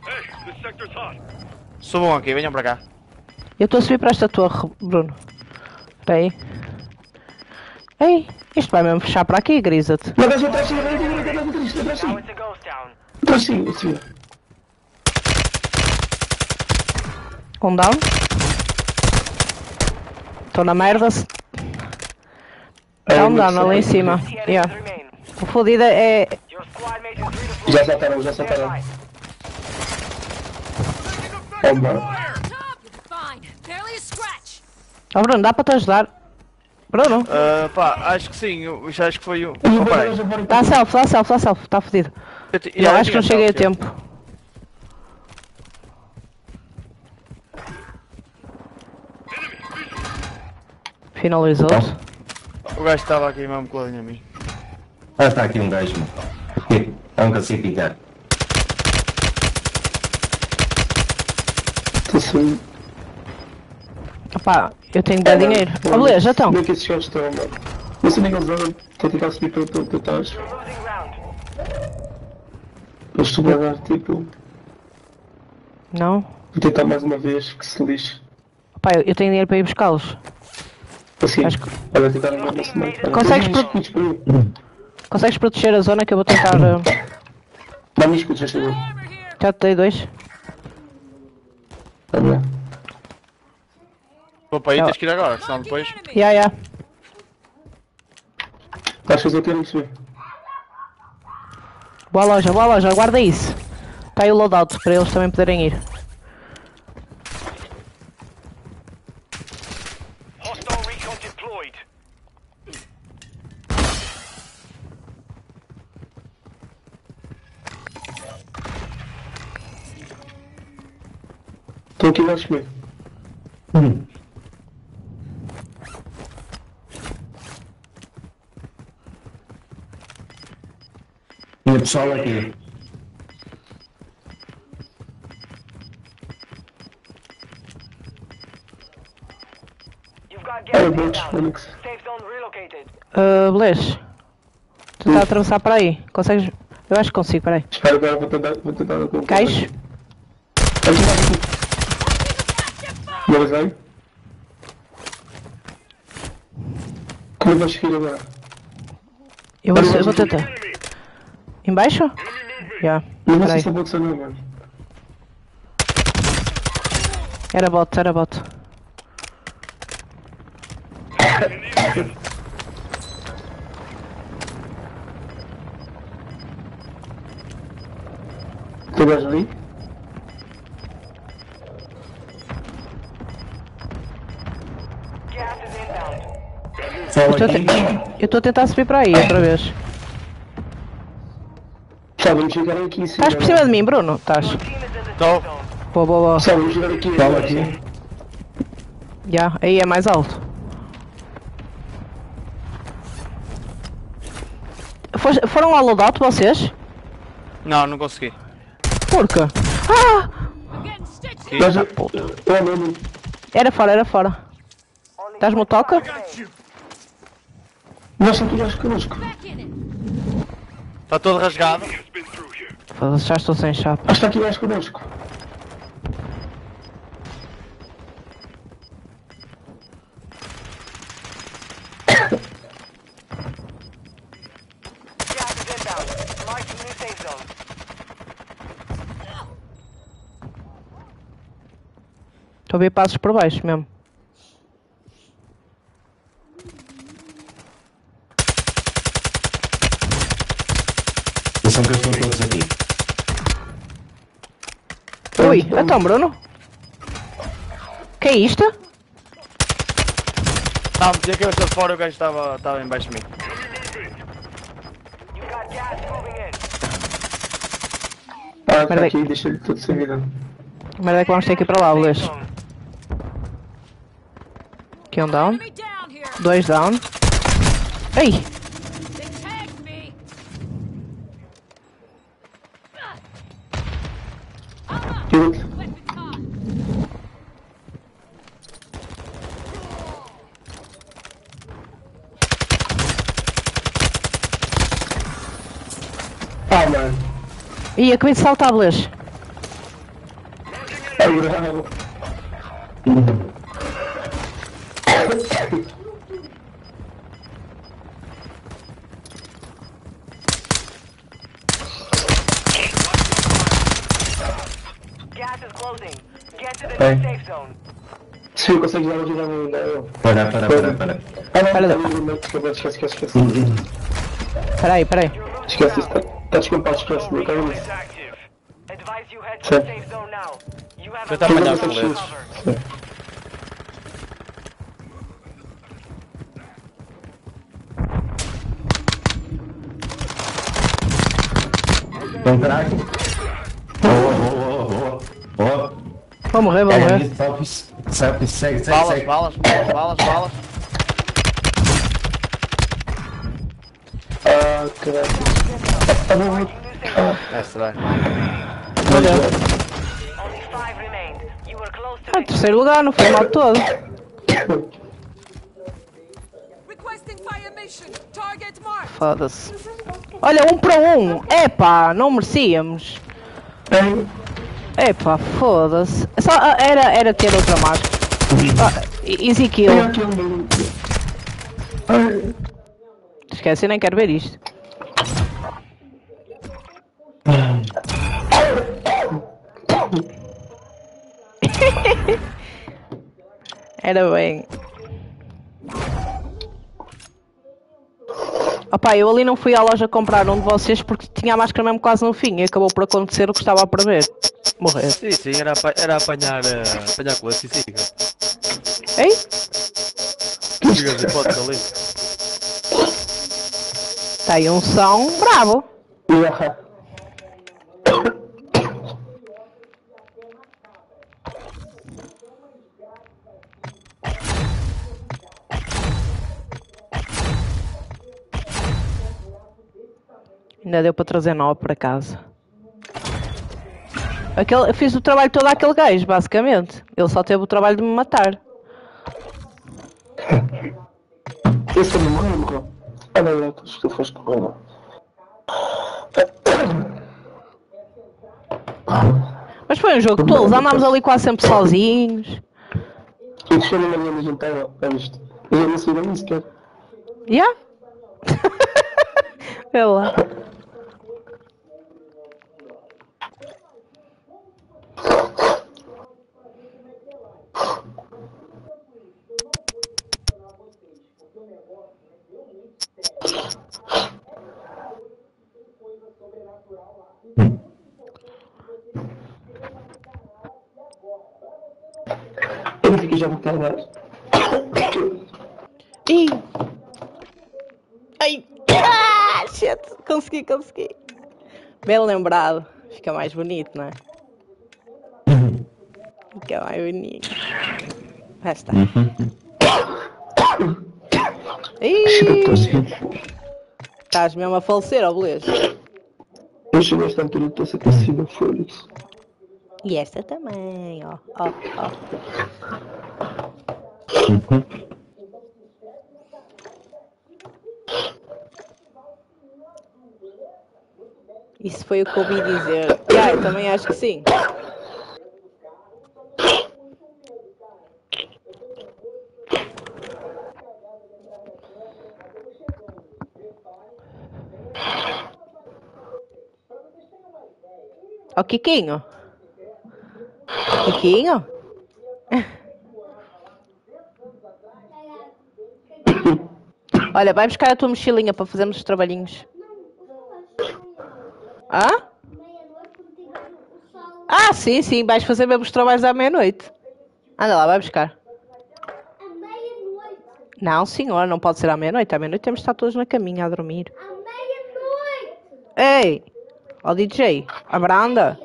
S17: Subam aqui, venham para cá.
S5: Eu estou a subir para esta torre, Bruno. Espera aí. Ei, isto vai mesmo fechar para aqui, grisa-te.
S15: Não, gajo atrás de si, atrás
S6: Now it's a ghost town.
S15: de si.
S5: Um down. Estou na merda. É um down ali em cima. Yeah. O fodido é...
S6: Your squad mate is redeploying.
S15: Já saltaram. Oh, mano.
S4: Fine. Barely a scratch.
S5: Oh, Bruno, dá para te ajudar? Bruno?
S17: Pá, acho que sim. Eu já acho que foi o. Oh, peraí.
S5: Dá self. Está fodido. Eu acho que não cheguei a tempo. Finalizou.
S17: O gajo estava aqui mesmo coladinho a mim.
S3: Ah, está aqui um gajo, mano. Aqui, é um classificar.
S5: Opá, eu tenho que dar dinheiro. Oh, beleza, já estão.
S15: Como é que esses gajos estão, mano? Não sei nem que eles andam. Estou a tentar subir para onde tu estás. Eles estão a dar, tipo...
S5: Não?
S15: Vou tentar mais uma vez, que se lixe.
S5: Opá, eu tenho dinheiro para ir buscá-los.
S15: Assim,
S5: Acho que...
S15: olha, tentar agora uma semana.
S5: Consegues proteger a zona que eu vou tentar...
S15: Dá-me escudos, já chegou.
S5: Já te dei 2.
S15: Tá bem.
S17: Vou para aí, tens que ir agora, senão depois.
S5: Ya.
S15: Estás a fazer o que eu não percebi.
S5: Boa loja, guarda isso. Está aí o loadout para eles também poderem ir.
S6: Hostile recon deployed.
S15: Estão aqui embaixo comigo.
S3: Tinha pessoal aqui.
S6: You've got gas inbound. Safe zone relocated.
S5: Beleza. Tu está a atravessar para aí. Consegues... Eu acho que consigo, peraí.
S15: Espera, agora vou tentar...
S5: Cais?
S15: Não vai? Como vais seguir agora?
S5: Eu vou tentar. Embaixo? Já.
S15: Não sei
S5: Peraí.
S15: se é box ou não, mano.
S5: Era bot.
S15: Tu vais ali?
S5: Eu estou a tentar subir para aí outra vez.
S15: Só vamos jogar aqui em cima.
S5: Estás por cima de mim, Bruno? Estás?
S17: Estou.
S5: Boa, boa, boa.
S15: Só vamos jogar aqui.
S3: Fala aqui.
S5: Já, aí é mais alto. Foram ao loadout vocês?
S17: Não, não consegui.
S5: Por quê? Ah!
S15: Mas,
S5: Era fora, era fora. Estás-me o toca?
S15: nós só tivemos connosco.
S17: Está todo rasgado.
S5: Foda-se, já estou sem chapa.
S15: Acho que aqui vais connosco.
S5: Estou a ver passos por baixo mesmo.
S3: Atenção que eles estão todos aqui.
S5: Ui, então Bruno? Que é isto?
S17: Não, tinha que eu estou fora e o gajo estava em baixo de mim.
S15: Ah, tá aqui, deixa ele tudo sem vida.
S5: Mas é que vamos ter que ir para lá, beleza. Aqui um down. 2 down. Ei!
S15: Ah, mano.
S5: Ih, acabei de saltar, beleza.
S15: É bravo. Se eu conseguir dar ajuda ainda, eu.
S3: Para.
S15: Ah, não, esquece.
S5: Peraí.
S15: Esquece isso, tá descampado, esquece, não quero isso. Certo.
S17: Tenta apanhar os coletes.
S3: Então, craque. Boa.
S5: Vou morrer.
S3: Segue.
S17: Balas.
S15: Ah, caralho.
S17: Essa vai.
S5: Ah, terceiro lugar, não foi mal todo. Foda-se. Olha, 1 para 1. Epá, não merecíamos. Epá, foda-se. Só era ter outra máscara. Easy kill. Esquece, eu nem quero ver isto. Era bem. Opá, eu ali não fui à loja comprar um de vocês porque tinha a máscara mesmo quase no fim e acabou por acontecer o que estava a prever. Morrer.
S17: Sim, era apanhar coletes e siga.
S5: Ei?
S17: Siga as hipóteses ali.
S5: Tá aí um som bravo. Ainda deu para trazer 9 para casa. Eu fiz o trabalho todo àquele gajo, basicamente. Ele só teve o trabalho de me matar.
S15: Esse não morreu. Ah, não, acho que tu foste correndo.
S5: Mas foi um jogo todos, andámos ali quase sempre sozinhos.
S15: E deixou na minha jantar, é isto. Eu já não sei nem sequer.
S5: Já? Vê lá.
S15: já me está a dar.
S5: Ih! Ai! Ah, shit! Consegui. Bem lembrado. Fica mais bonito, não é? Fica mais bonito. Já está. Ih! Estás mesmo a falecer, ó beleza?
S15: Eu cheguei a esta altura, estou a ser possível, foda-se.
S5: E esta também, ó. Isso foi o que ouvi dizer. Eu também acho que sim. Ó, Kikinho. Kikinho? Olha, vai buscar a tua mochilinha para fazermos os trabalhinhos. Hã? Ah, sim, vais fazer mesmo os trabalhos à meia-noite. Anda lá, vai buscar. Não, senhora, não pode ser à meia-noite. À meia-noite temos de estar todos na caminha a dormir. Ei! Ó DJ, a Branda.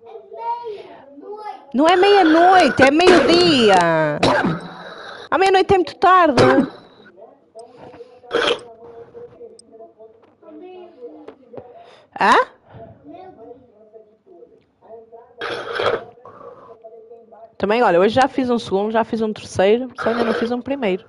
S5: Não é meia-noite, é meio-dia. À meia-noite é muito tarde. Hã? Também, olha, hoje já fiz um segundo, já fiz um terceiro, só ainda não fiz um primeiro.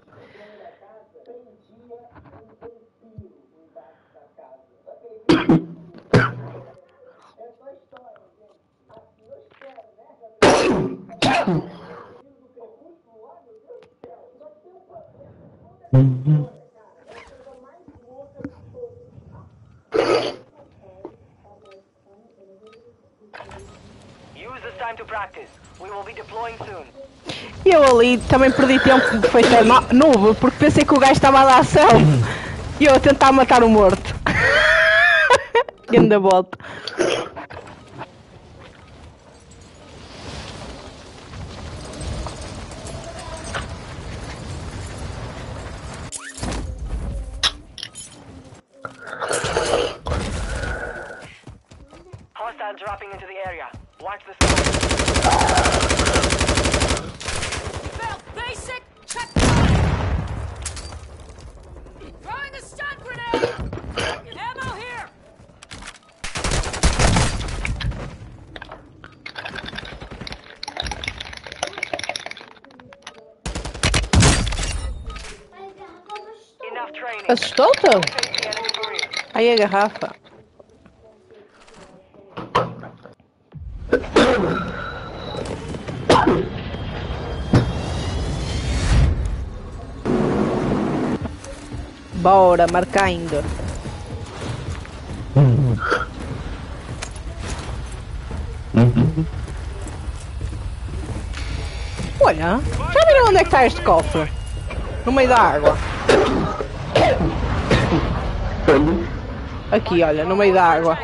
S5: E eu ali também perdi tempo de fechar nuvem, porque pensei que o gajo estava lá a selva e eu a tentar matar o morto. Grande volta.
S6: Hostile dropping into the area. Watch the smoke.
S4: Basic checkpoint! Throwing a stun grenade! Ammo here!
S5: Assustou-te? Aí a garrafa. Bora, marcando. Olha, já viram onde é que está este cofre? No meio da água. Aqui, olha, no meio da água.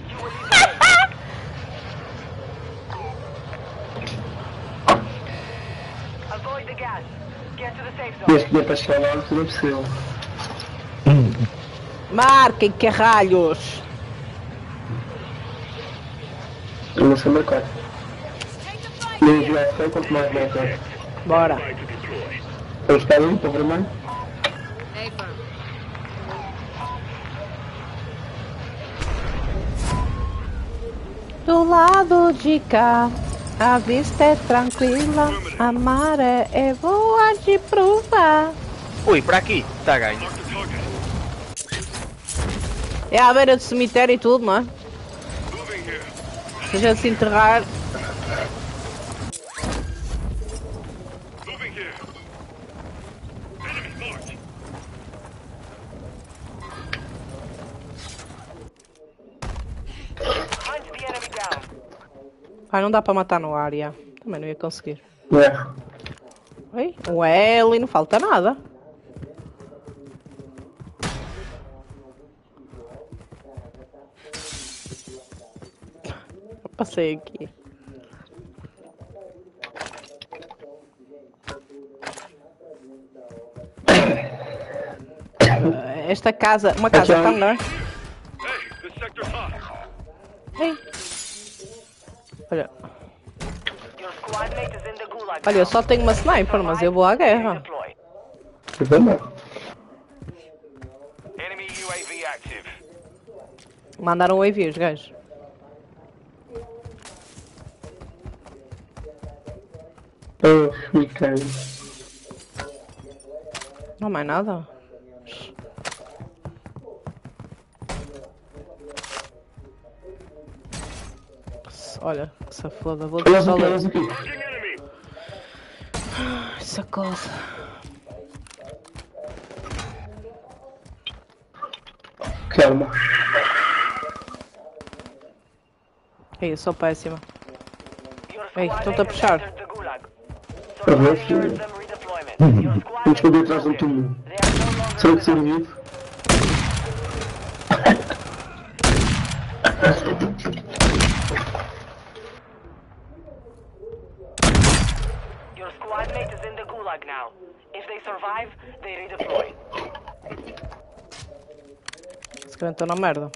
S15: Este dia para chegar lá, tudo é possível.
S5: Marquem, caralhos!
S15: Eu não sei marcar. Nem jogar sem quanto mais marcar.
S5: Bora.
S15: Vamos estar ali, para o vermelho?
S5: Do lado de cá, a vista é tranquila, a maré é boa de provar.
S17: Ui, para aqui, está ganho.
S5: É à beira do cemitério e tudo, não é? Se a gente se enterrar. Ai, não dá para matar no ar, já. Também não ia conseguir. Oi? Ué, ali não falta nada. Passei aqui. esta casa, uma casa está melhor. Ei. Olha. Olha, eu só tenho uma sniper, mas eu vou à guerra.
S6: Enemy UAV active.
S5: Mandaram um AV os gajos. Não mais nada. Olha, que se foda, vou deixar só ler. Essa coisa.
S15: Calma.
S5: Ei, eu sou péssima. Ei, estão-te a puxar.
S15: Vamos esconder atrás do túmulo. Será que ser vivo?
S6: Your squad mate is in the gulag now. If they survive, they redeploy.
S5: Se calhar estou na merda.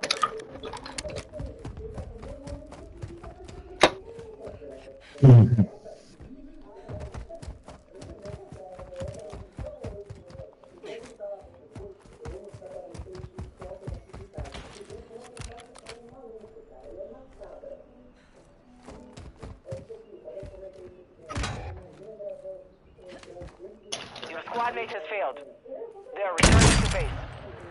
S6: Your squad mate has failed. They are returning to base.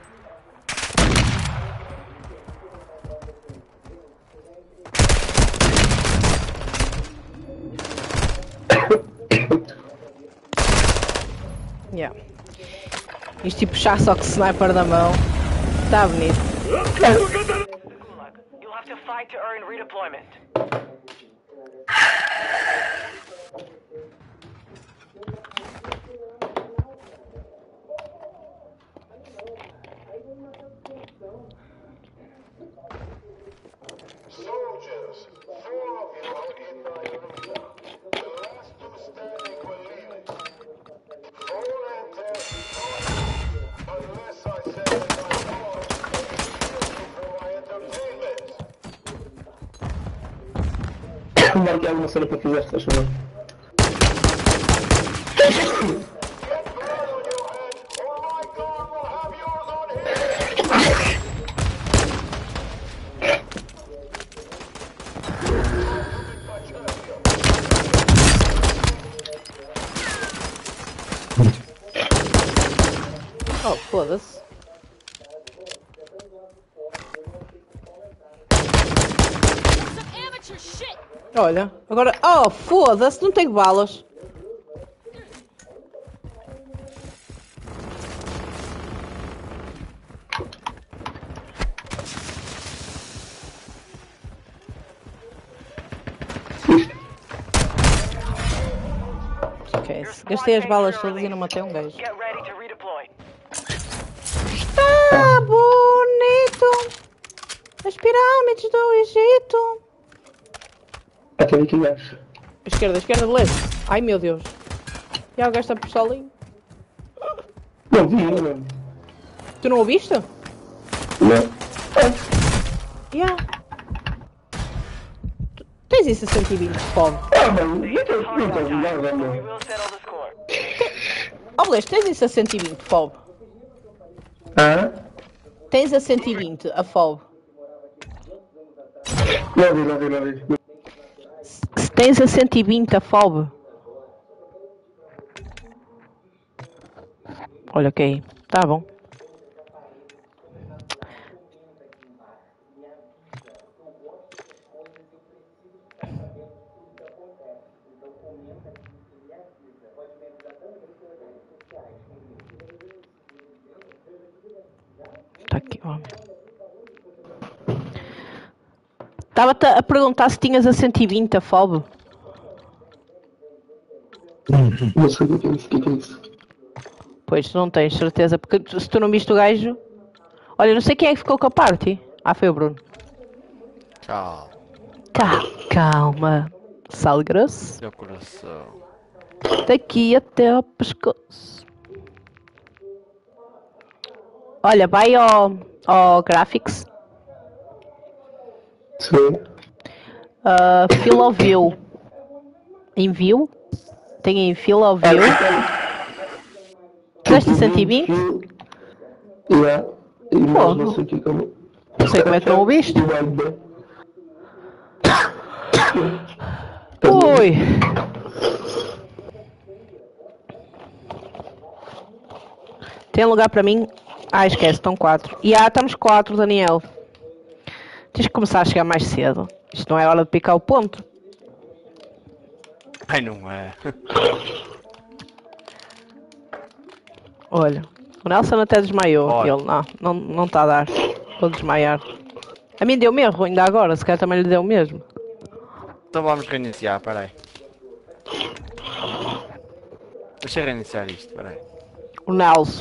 S5: Yeah. Isto tipo puxar só com sniper na mão. Tá bonito.
S6: You'll have to fight to earn redeployment.
S1: Soldiers, 4 of you are in my arena. The last 2 standing will leave it. All enter unless I say that my God for my entertainment.
S15: Marquei alguma cena para fazer, estás a ver?
S5: Oh, foda-se. Olha, agora... Oh, foda-se, não tenho balas. Ok, gastei as balas todas e não matei um gajo. Está bonito! As pirâmides do Egito!
S15: Até aqui gajo.
S5: Esquerda, beleza. Ai meu Deus. E o gajo está por solinho.
S15: Não vi, não.
S5: Tu não ouviste?
S15: Não.
S5: Yeah. Tens isso a 120 de fome.
S15: Mano, não estou nada, mano.
S5: Oh, beleza, tens isso a 120 de fome.
S15: Hã?
S5: Tens a 120 a FOB.
S15: Não vi.
S5: Se tens a 120 a FOB. Olha, ok. Tá bom. Tá aqui, ó. Estava-te a perguntar se tinhas a 120 a FOB.
S15: Não sei o que é isso.
S5: Pois, não tens certeza, porque se tu não viste o gajo... Olha, não sei quem é que ficou com a party. Ah, foi o Bruno.
S17: Tchau.
S5: Calma. Sal grosso.
S17: Meu coração.
S5: Daqui até ao pescoço. Olha, vai ao Graphics.
S15: Sim.
S5: Fill of View. Envio. Tem em Fill of View. 120?
S15: Yeah. E mais
S5: Pô,
S15: não sei o que como.
S5: não sei como é que não o viste. Ui. Tem lugar para mim? Esquece, estão 4. Estamos 4, Daniel. Tens que começar a chegar mais cedo. Isto não é hora de picar o ponto.
S17: Ai, não é.
S5: Olha, o Nelson até desmaiou.
S17: Olha.
S5: Ele, não está a dar. Vou desmaiar. A mim deu mesmo, ainda agora. Se calhar também lhe deu mesmo.
S17: Então vamos reiniciar, peraí. Deixa eu reiniciar isto, peraí.
S5: O Nelson.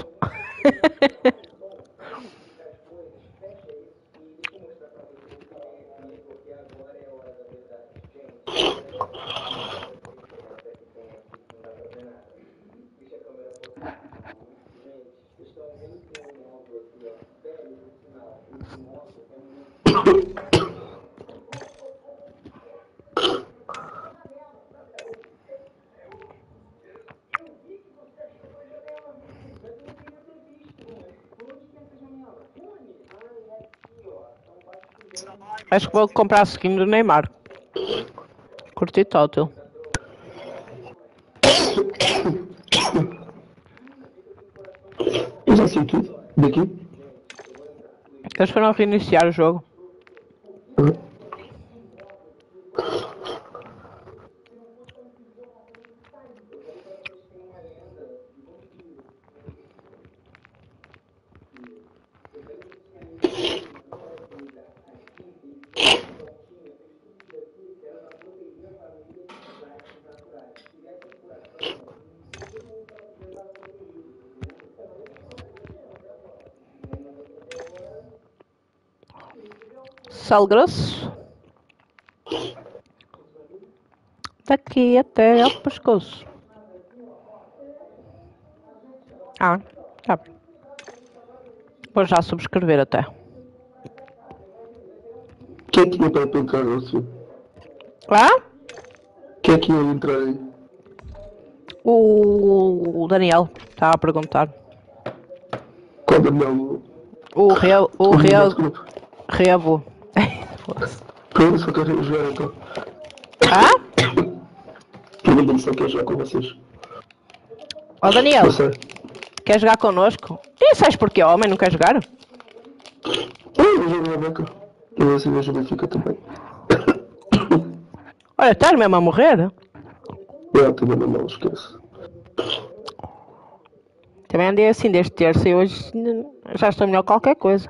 S5: Acho que vou comprar a skin do Neymar. Curti total.
S15: Eu já sei tudo. Daqui.
S5: Eles foram reiniciar o jogo. Sal grosso. Daqui até ao pescoço. Tá. Vou já subscrever até.
S15: Quem é que ia para entrar assim? Quem é que ia entrar aí?
S5: O Daniel estava a perguntar.
S15: Qual Daniel?
S5: O Revo.
S15: Pronto, só quero jogar então. Pergunta-me se eu quero jogar com vocês.
S5: Ó Daniel,
S15: Não sei.
S5: quer jogar connosco? E sabes porquê? O homem não quer jogar?
S15: Eu jogo na boca. Eu assim vejo o Benfica também.
S5: Olha, estás mesmo a morrer?
S15: Eu também não esqueço.
S5: Também andei assim desde terça e hoje já estou melhor que qualquer coisa.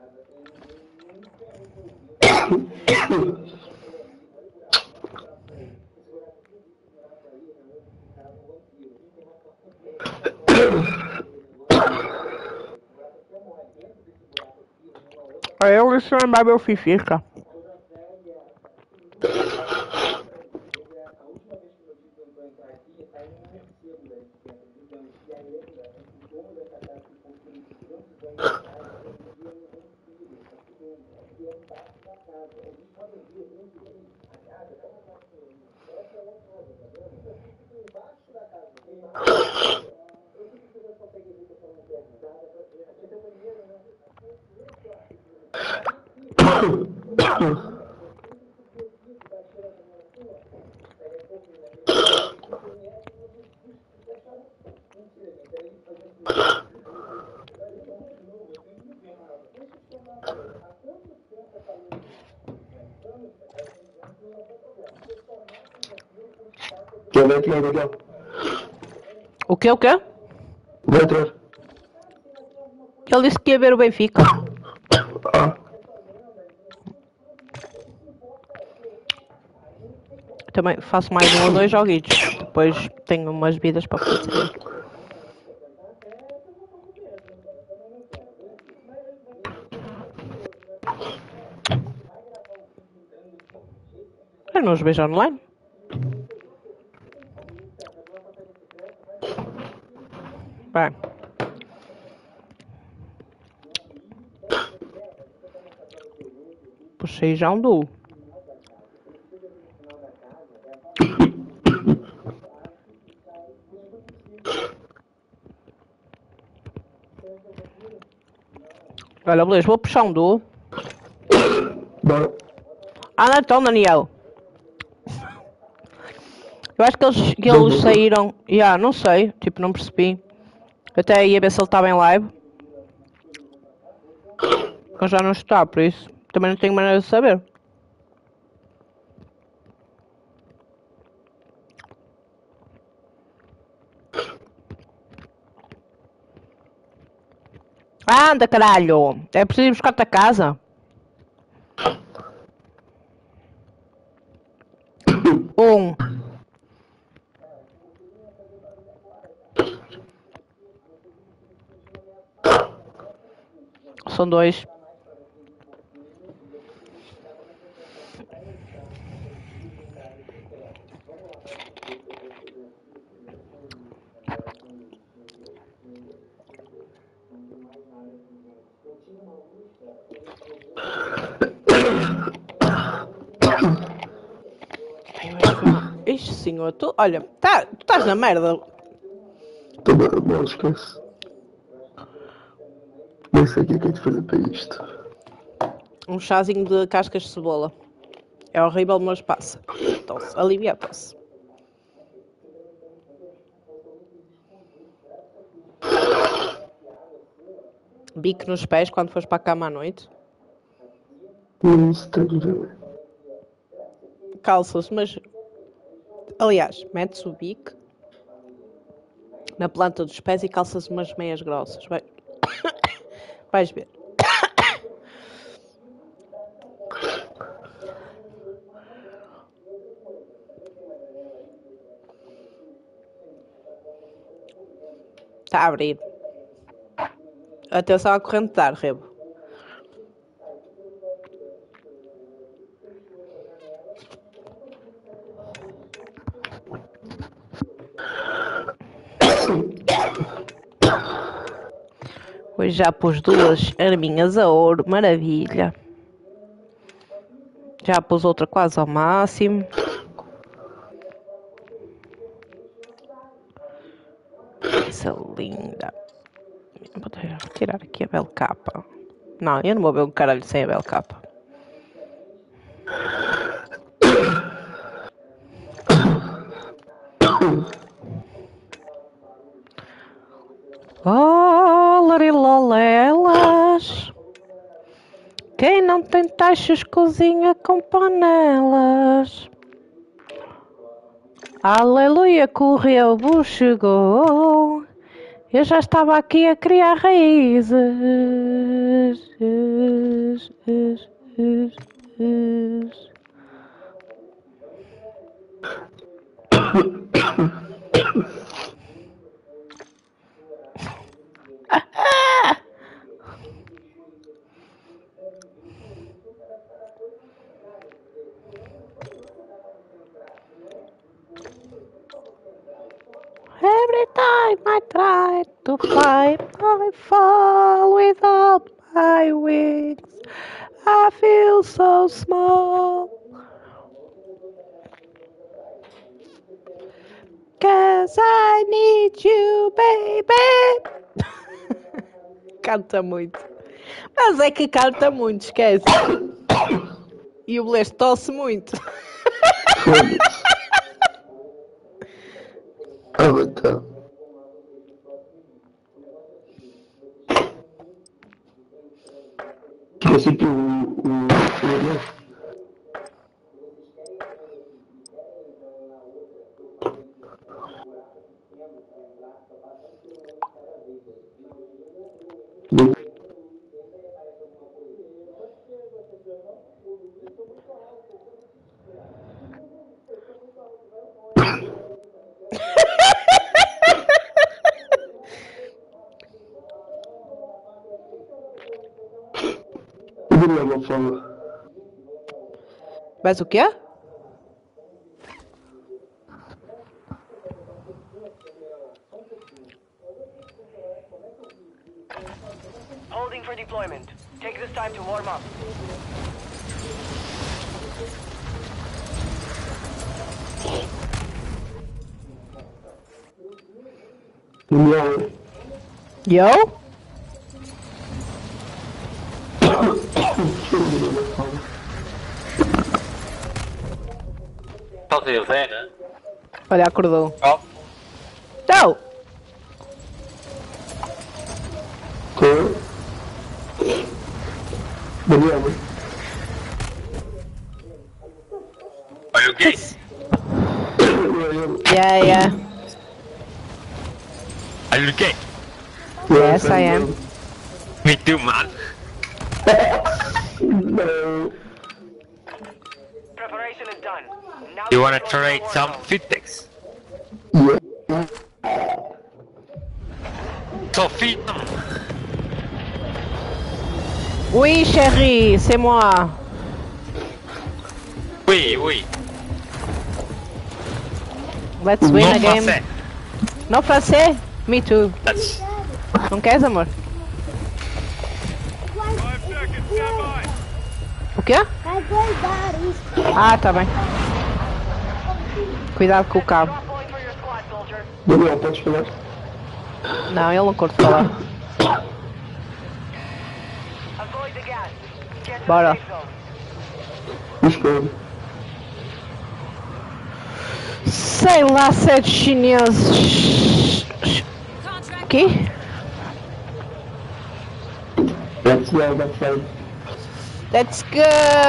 S5: Eu isso não é meu fifica.
S15: Já vai entrar, Daniel.
S5: O quê?
S15: Vai entrar.
S5: Ele disse que ia ver o Benfica. Também faço mais 1 ou 2 joguitos. Depois tenho umas vidas para fazer. Eu não os vejo online. Bem. Achei já um duo. Olha, beleza, vou puxar um duo.
S15: Bora.
S5: Ah, então, Daniel. Eu acho que eles saíram. Não sei, tipo, não percebi. Até ia ver se ele estava em live. Mas já não está, por isso também não tenho maneira de saber. Anda, caralho! É preciso ir buscar-te a casa. São 2. Ixi, senhor, tu, olha, tu estás na merda.
S15: Não esquece. Nem sei o que é de fazer para isto.
S5: Um chazinho de cascas de cebola. É horrível, mas passa. Tosse, alivia a tosse. Bico nos pés quando fores para a cama à noite.
S15: Não se tem de ver.
S5: Calças, mas... Aliás, metes o bico na planta dos pés e calças umas meias grossas. Vais ver. Está a abrir. Atenção à corrente de ar, Rebo. Hoje já pus 2 arminhas a ouro, maravilha. Já pus outra quase ao máximo. Essa linda. Vou tirar aqui a bela capa. Não, eu não vou ver um caralho sem a bela capa. Oh, larilolelas. Quem não tem taxas cozinha com panelas. Aleluia, correu, chegou. Eu já estava aqui a criar raízes. Every time I try to fly, I fall without my wings. I feel so small. 'Cause I need you, baby. Canta muito. Mas é que canta muito, esquece. E o Bleste tosse muito.
S15: Então. Esse aqui
S5: Mas o quê?
S6: Holding for deployment. Take this time to warm up.
S5: Yo?
S10: Estás a ver, né?
S5: Olha, acordou.
S10: Oh.
S5: Tchau!
S15: Daniel.
S10: Are you okay?
S5: Yeah.
S10: Are you okay?
S5: Yes, I am.
S10: Me too, man.
S15: No.
S6: Preparation is done. Now
S10: You wanna trade some Fitex? So feed them.
S5: Oui, chérie, c'est moi.
S10: Oui.
S5: Let's win
S10: No
S5: a game.
S10: français.
S5: No francês? Me too.
S10: That's...
S5: Não queres, amor? O quê? Ah, tá bem. Cuidado com o cabo.
S15: Daniel, podes falar?
S5: Não, ele não curte falar. Bora. Sei lá, 7 chineses. Que?
S15: Let's go, that's fine.
S5: Let's go!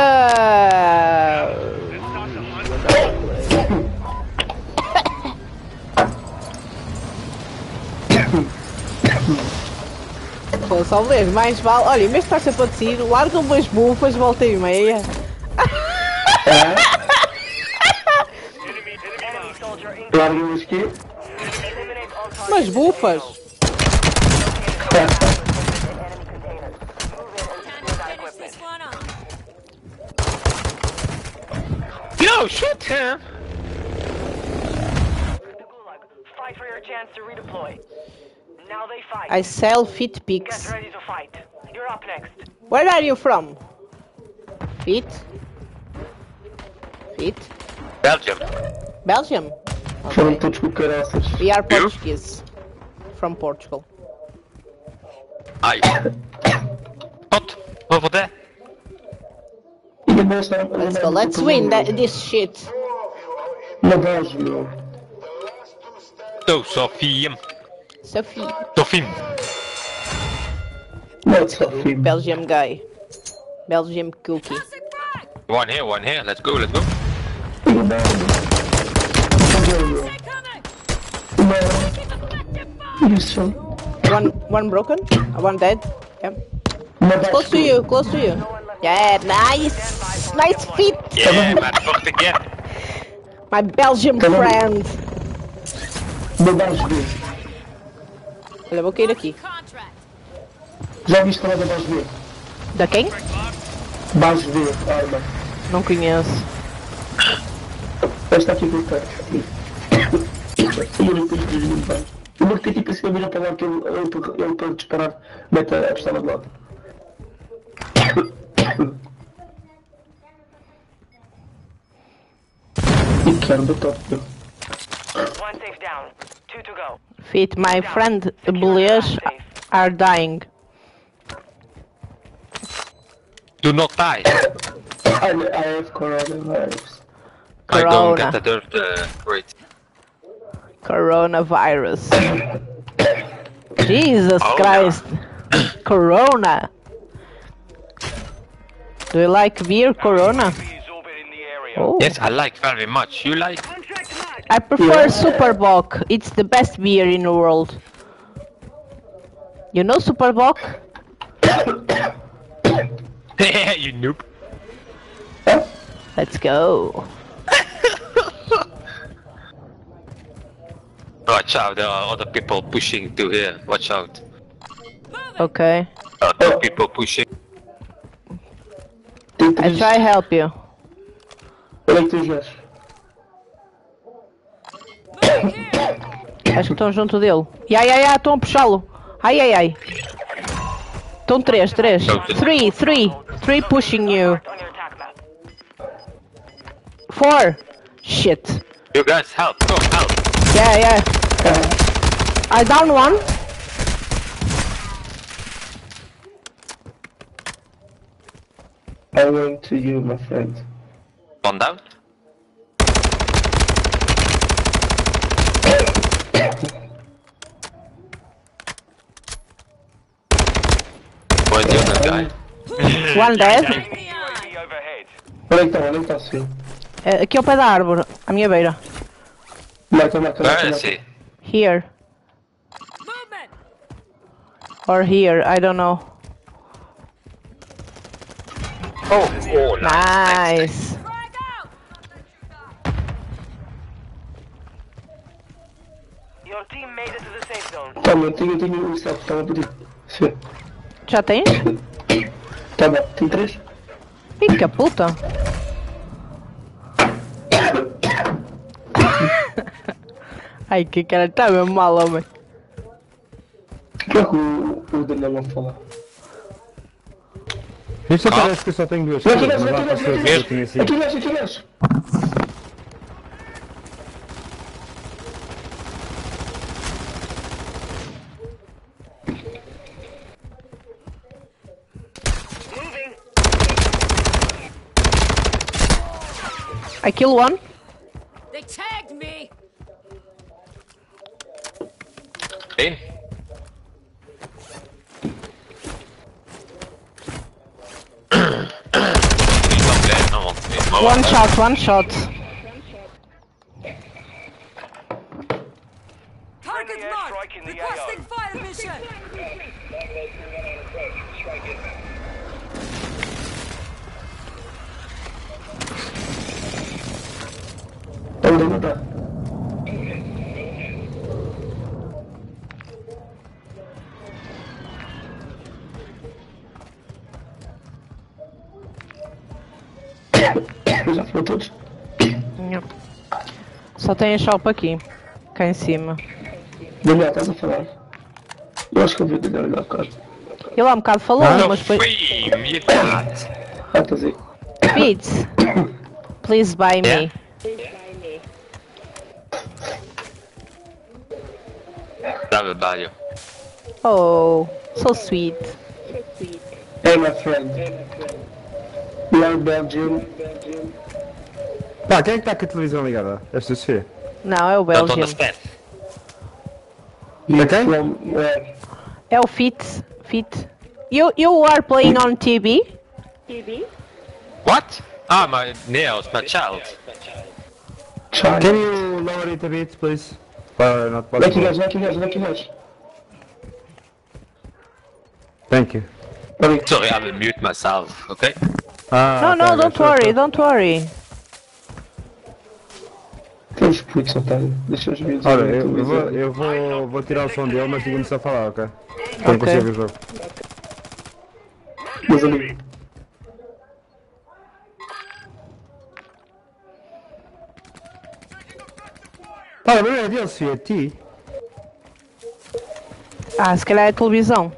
S5: Pô, só vês, mais vale. Olha, mas está sempre a descer, largam umas bufas, volta e meia.
S15: Largam os quê?
S5: Umas bufas.
S10: No, shoot him!
S6: Fight for your chance to redeploy. Now they fight.
S5: I sell fit pics.
S6: Get ready to fight. You're up next.
S5: Where are you from? Fit?
S10: Belgium.
S5: Belgium?
S15: Foram todos com caraças.
S5: We are Portuguese. From Portugal.
S10: Ai. What? Over there?
S5: Let's go, let's win this shit.
S15: Na Bélgica.
S10: Oh, Sophie.
S5: Sophie.
S15: Not Sophie.
S5: Belgium guy. Belgium cookie.
S10: One here. Let's go.
S5: One broken? One dead? Yeah. Close to you. Yeah, nice! Nice feet!
S10: Yeah, man, fucked again.
S5: My Belgian friend. Olha, vou cair aqui.
S15: Já viste falar da base B?
S5: Da quem?
S15: Base B, arma.
S5: Não conheço.
S15: Esta aqui por perto. O meu tem tipo assim a mira para lá que ele para disparar mete a pistola de lado. E quero botar tudo.
S6: One safe down. 2 to go.
S5: Fit, my friend Blaze are dying.
S10: Do not die.
S15: I have coronavirus.
S10: I don't get the dirt rate.
S5: Coronavirus. Jesus Christ. Corona. Do you like beer, Corona? Oh.
S10: Yes, I like very much. You like?
S5: I prefer Superbock. It's the best beer in the world. You know Superbock?
S10: You noob.
S5: Let's go.
S10: Watch out, there are other people pushing to here. Watch out.
S5: Okay.
S10: Other people pushing.
S5: I try help you.
S15: Onde é que tu jogas?
S5: Acho que estão junto dele. Ya, estão a puxá-lo. Ai. Estão três. Three pushing you. 4. Shit.
S10: You guys help, go help.
S5: Yeah. I down one.
S15: I went to you, my friend.
S10: One down. Where's the other guy?
S5: One dead.
S15: Onde é que está, sim?
S5: Aqui ao pé da árvore, à minha beira.
S15: Marca.
S10: Where is he?
S5: Here. Or here, I don't know.
S10: Oh,
S5: nice.
S6: Your team made it to the safe zone.
S15: Toma, tenho o staff, estava a pedir. Sim.
S5: Já tens?
S15: Toma, tem 3.
S5: Fica puta. Ai, que cara tá mesmo mal, homem.
S15: O que é que o Daniel vai falar?
S13: Isto parece que eu só tenho 2
S15: Aqui
S13: coisas,
S15: nós,
S13: mas lá passou que eu tinha assim.
S15: aqui nós.
S5: I kill one.
S4: They tagged me.
S10: In.
S5: One shot.
S2: Target marked. Requesting fire mission.
S15: Onde não está? Já foram todos?
S5: Só tem a shop aqui. Cá em cima.
S15: Daniel, estás a falar? Eu acho que eu vi o Daniel ali há bocado.
S5: Ele há um bocado falou, mas depois...
S15: Estás aí.
S5: Pete, please buy me.
S10: Dá value.
S5: Oh, so sweet.
S15: Hey, my friend. We are Belgium.
S13: Pá, quem é que está com a televisão ligada? Esta C?
S5: Não, é o Belgium. É o Fit. You are playing on TV?
S10: What? Ah, my nails, my child.
S13: Can you lower it a bit, please? Not possible.
S15: Aqui nós.
S13: Thank you.
S10: Sorry, I will mute myself, okay?
S5: No, don't worry.
S15: Tens putos, otário. Deixa os vídeos.
S13: Olha, eu vou tirar o som dele, mas digo-me a falar, ok? Não consigo ver o jogo.
S15: Meus amigos.
S13: Olha, mas não é dele, se é ti.
S5: Se calhar é a televisão.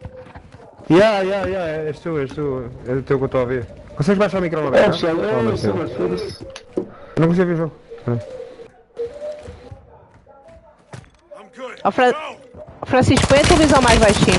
S13: És tu. É o teu que eu estou a ver. Consegues baixar o microfone?
S15: É, pessoal, eu sei, mas foda-se.
S13: Eu não consigo ver o jogo.
S5: Francisco, põe a televisão mais baixinho.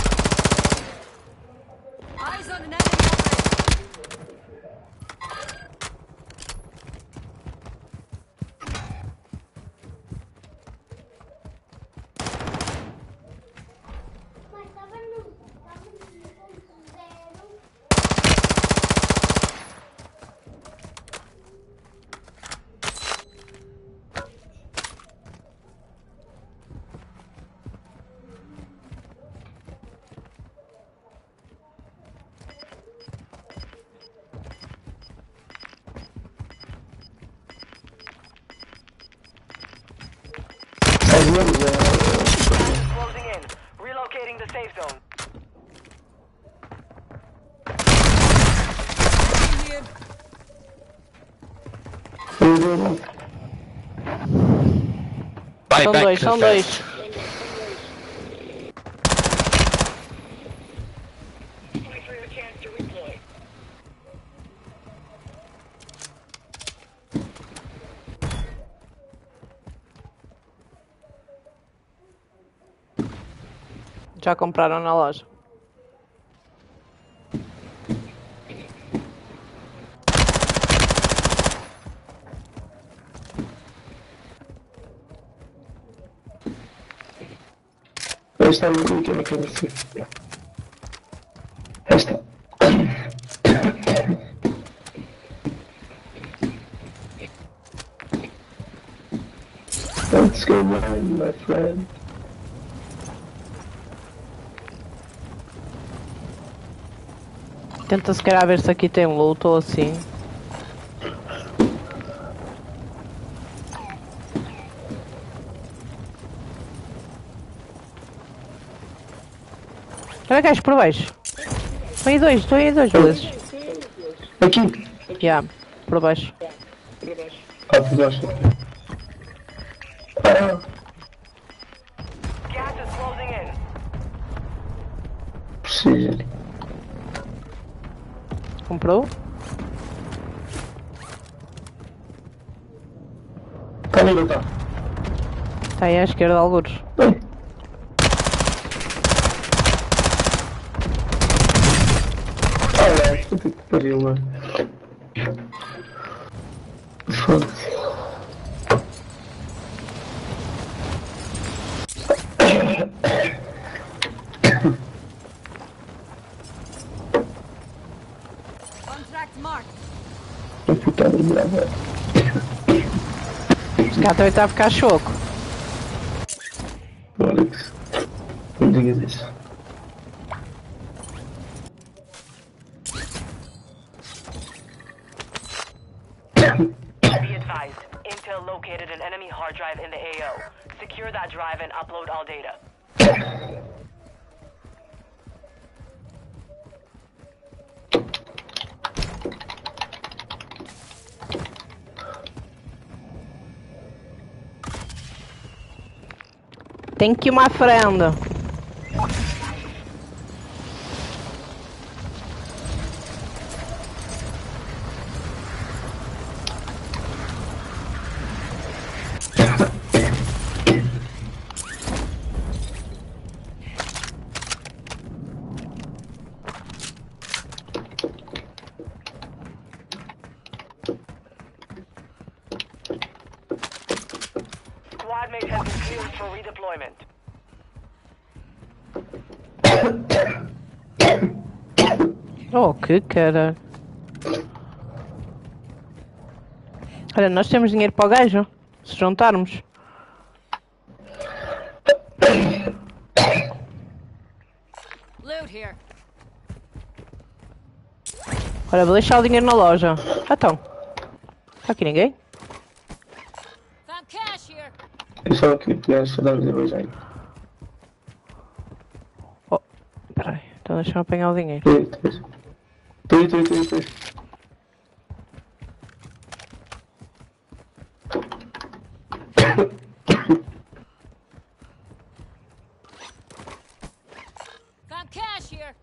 S6: Closing in. Relocating the safe zone.
S5: São dois. Já compraram na loja.
S15: Esta é a que eu não quero ver. Esta. Let's go mine, my friend.
S5: Tenta se calhar ver se aqui tem loot ou assim. Olha gajos por baixo. Estou aí dois vezes.
S15: Aqui?
S5: Já, por baixo.
S15: Ah, por baixo.
S6: Gas is closing in.
S15: Precisa.
S5: Comprou?
S15: Tá ali, não tá?
S5: Tá aí à esquerda, algures.
S15: Olha, puta que pariu, mano. Foda-se.
S4: Contract marked.
S15: Tô putada de gravar.
S5: Esse cara também tá a ficar choco.
S15: Alex, não digas isso.
S18: Be advised, Intel located an enemy hard drive in the AO. Secure that drive and upload all data.
S5: Thank you, my friend.
S18: Squad mate has been cleared for redeployment.
S5: Oh, que cara. Olha, nós temos dinheiro para o gajo, se juntarmos.
S4: Loot here.
S5: Olha, vou deixar o dinheiro na loja. Ah, então. Está aqui ninguém?
S4: Found cash here.
S15: Eu só queria pegar os soldados de hoje aí.
S5: Oh, peraí. Então deixa-me apanhar o dinheiro.
S15: Tô.
S4: Found cash here.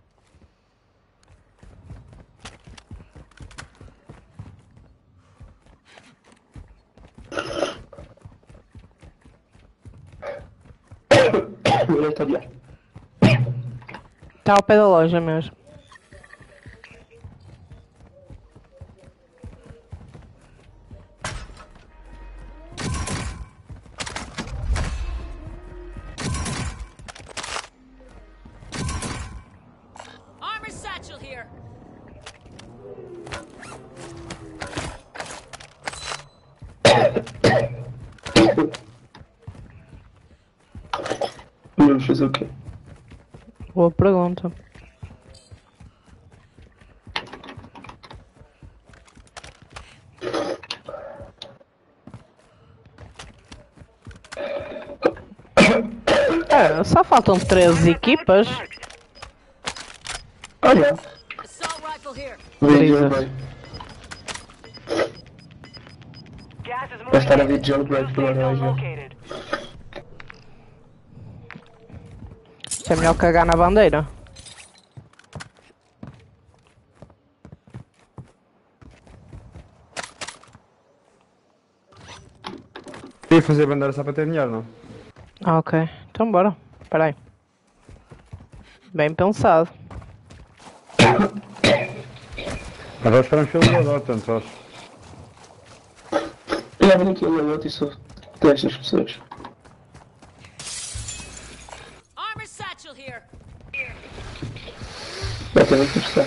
S5: Está ao pé da loja mesmo.
S4: Armor satchel here.
S15: Vamos fazer o quê?
S5: Boa pergunta. É, só faltam 13 equipas.
S15: Olha.
S4: Assault rifle here.
S18: Gas is
S15: Vai
S18: moving
S15: estar a
S18: in.
S15: ver jailbreak pela loja.
S18: Located.
S5: Isto é melhor cagar na bandeira.
S13: Tem que fazer bandeira só para ter dinheiro, não?
S5: Ah, ok. Então bora. Espera aí. Bem pensado.
S13: Agora esperamos pelo loadout, tanto faz.
S15: Já vim aqui o loadout e só destas pessoas.
S4: Armor satchel here.
S15: Vai ter muito que prestar.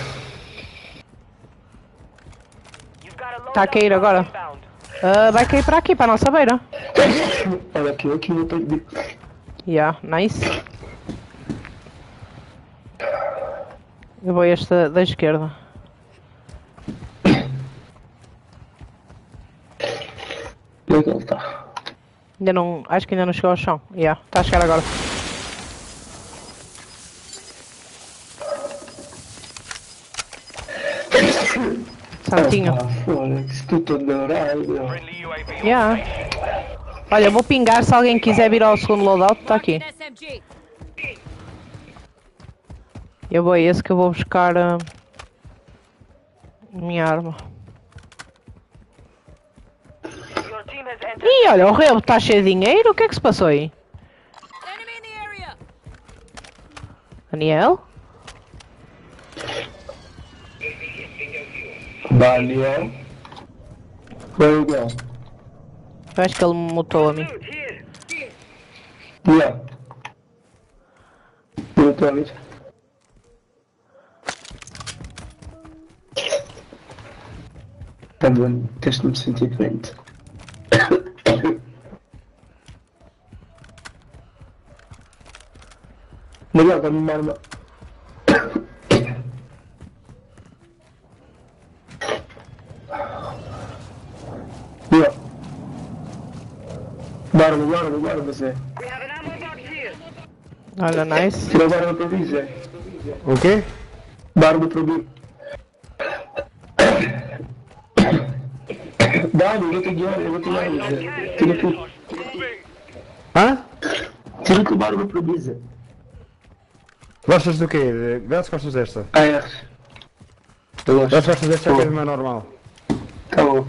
S5: Tá a cair agora. Vai cair para aqui, para a nossa beira.
S15: Olha aqui, eu tenho de...
S5: Yeah, nice. Eu vou esta da esquerda.
S15: Onde é que ele está?
S5: Ainda não. Acho que ainda não chegou ao chão. Yeah, está a chegar agora. Santinho.
S15: Estou todo dourado.
S5: Yeah. Olha, vou pingar se alguém quiser vir ao segundo loadout, está aqui. Eu vou a esse que eu vou buscar a minha arma. Ih, olha, o rebo está cheio de dinheiro, o que é que se passou aí? Daniel?
S15: Daniel? Foi igual.
S5: Eu acho que ele me mutou a mim.
S15: Yeah. Mutou a mim. Tá bom, tens-me sentido bem. Daniel, dá-me uma arma. Yeah. Guarda, Zé.
S5: Olha, nice.
S15: Tira a barba para mim, Zé.
S13: O quê?
S15: Barba para mim. Dá-me, eu vou te guiar, Zé. Tira tu.
S13: Hã?
S15: Tira tu barba para mim, Zé.
S13: Gostas do quê? Gostas gostas desta?
S15: É. Eu gosto.
S13: Gostas desta que é mais normal?
S15: Tá bom.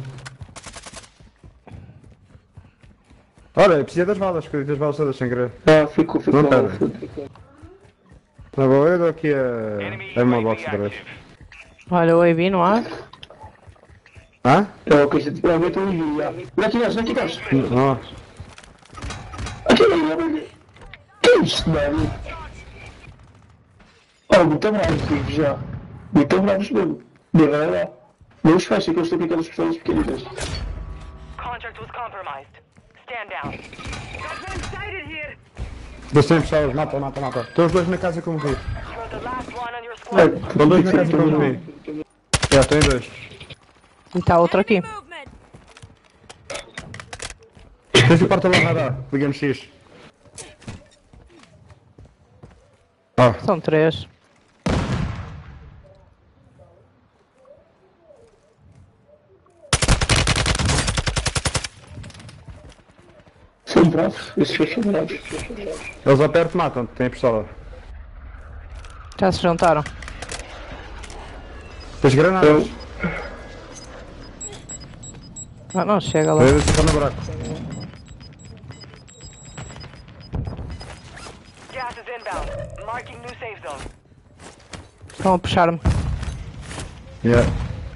S13: Olha, eu precisei das balas, que eu dei as balas todas sem querer.
S15: Ah, ficou.
S13: Não pera. Não vou, eu dou aqui a uma box outra vez.
S5: Olha o AB no ar.
S13: Hã?
S15: Eu estou em vídeo, já. Aqui gás.
S13: Não.
S15: Aqui, que é isto, mano? Oh, muito bravo, já. Muito bravos mesmo. De verdade. Não os fecha, que eu estou com aquelas pessoas pequeninas.
S18: Contract was compromised. Stand down.
S13: Dois pessoas, mata. Estão os dois na casa que eu morri.
S18: You're the last one on your squad.
S13: Estão dois na casa que eu morri. Já, tem dois.
S5: E está outro aqui.
S13: Tens o porta lá radar, liga no X.
S5: São 3.
S15: São bravos, esses são bravos.
S13: Eles ao perto matam, tem a pistola.
S5: Já se juntaram.
S13: Tens granadas?
S5: Ah, não, chega lá.
S13: Vai ficar no buraco.
S18: Gas is inbound. Marking new safe zone.
S5: Estão a puxar-me.
S13: Yeah.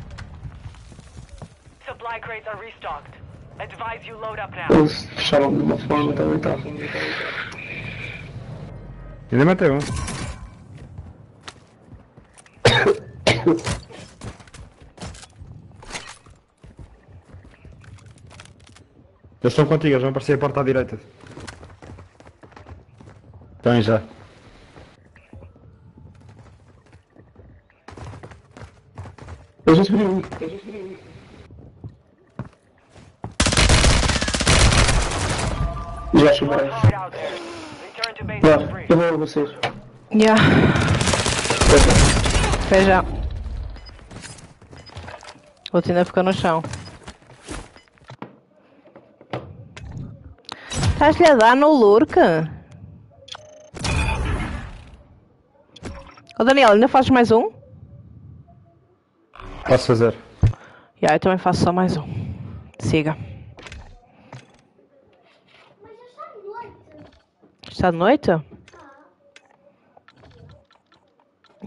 S18: Supply crates are restocked. Advise you load up now.
S15: Eles fecharam de uma forma também, tá.
S13: Ainda matei um. Eles estão contigo, eles vão aparecer a porta à direita. Estão já.
S15: Eu já subi um. Já subi. Eu vou a vocês.
S5: Yeah. Veja. O outro ainda ficou no chão. Estás-lhe a dar no lurk? Ô Daniel, ainda fazes mais um?
S13: Posso fazer.
S5: Yeah, eu também faço só mais um. Siga. Está de noite?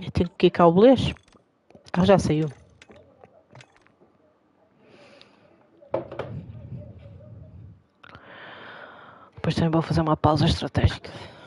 S5: Eu tenho que quicar o beleza. Ah, já saiu. Depois também vou fazer uma pausa estratégica.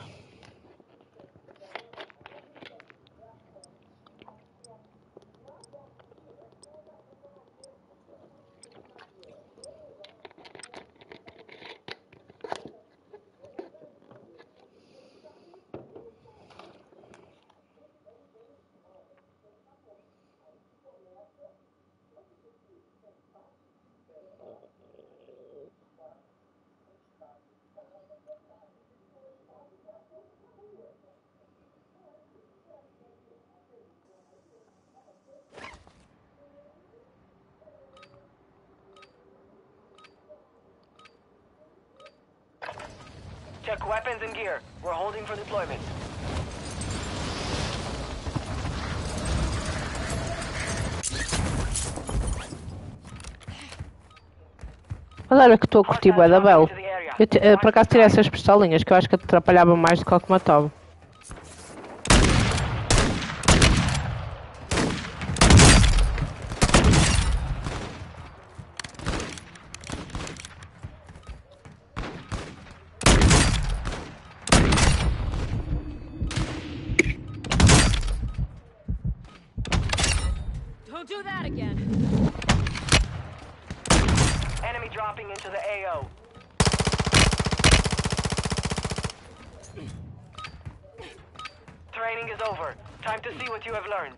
S18: Check weapons and gear. We're holding for deployment.
S5: Olha que estou a curtir bué da Bel. Eu por acaso tirei essas pistolinhas que eu acho que atrapalhava mais do que o que matava.
S4: Don't do that again.
S18: Enemy dropping into the AO. Training is over. Time to see what you have learned.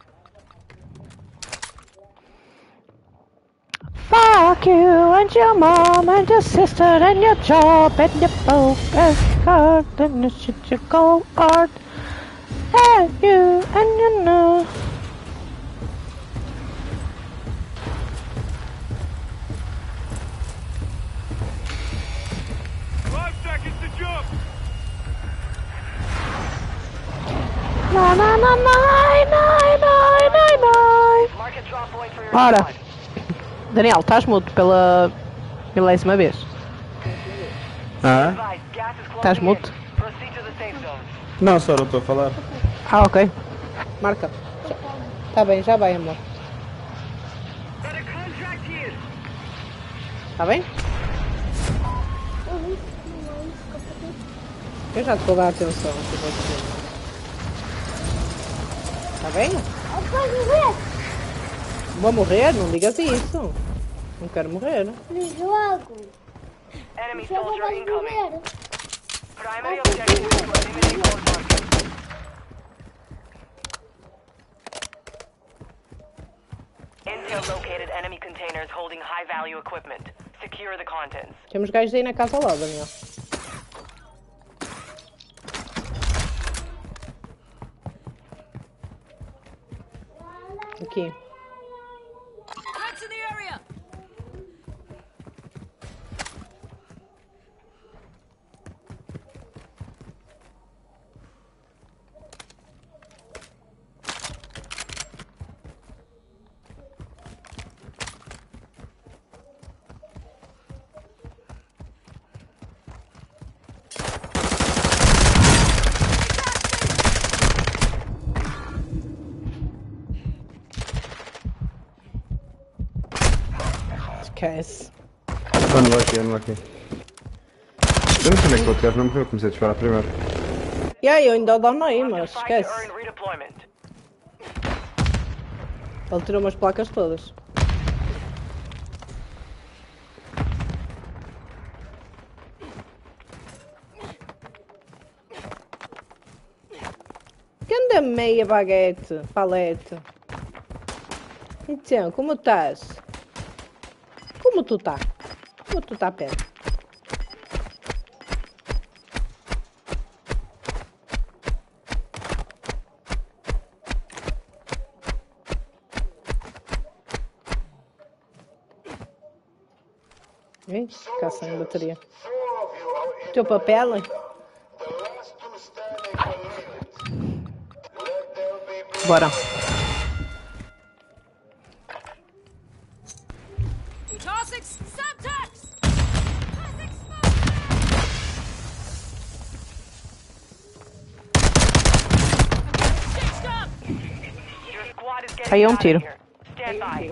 S5: Fuck you and your mom and your sister and your job and your focus card and the shit you go hard. And you and you know. Nai, nai, nai, nai, nai, nai, nai. Ora, Daniel, estás mudo pela milésima vez.
S13: Ah?
S5: Estás mudo?
S13: Não, só não estou a falar.
S5: Ah, ok. Marca. Tá bem, já vai, amor. Tá bem? Eu já te vou dar atenção. Tá bem? Vou morrer? Não digas isso. Não quero morrer.
S14: No jogo.
S18: Enemy soldier incoming. Primary objective is to eliminate all targets. Intel located enemy containers holding high-value equipment. Secure the contents.
S5: Temos gajos aí na casa ao lado, Daniel. Aqui.
S4: Threats in the area.
S5: Esquece.
S13: Ando aqui. Eu não sei como é que o outro gajo não morreu, comecei a disparar primeiro.
S5: E aí, eu ainda o downei, mas esquece. Ele tirou umas placas todas. Que anda meia baguete, palete. Então, como estás? Como tu tá? Como tu tá perto? Vem, ficar sem bateria. Teu papel? Bora.
S4: Tossing subtext.
S5: Aí é um tiro.
S18: Stand by.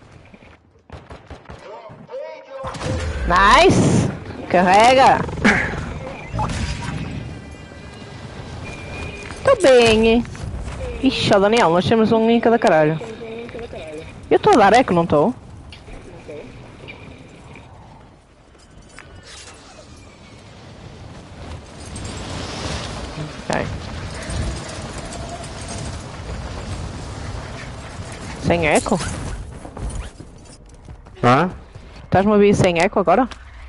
S5: Nice! Carrega! Tô bem. Ixi, ó Daniel, nós temos um em cada caralho. Eu tô a dar eco, não tô? Ok. Sem eco?
S13: Hã?
S5: Estás-me a ouvir sem eco agora?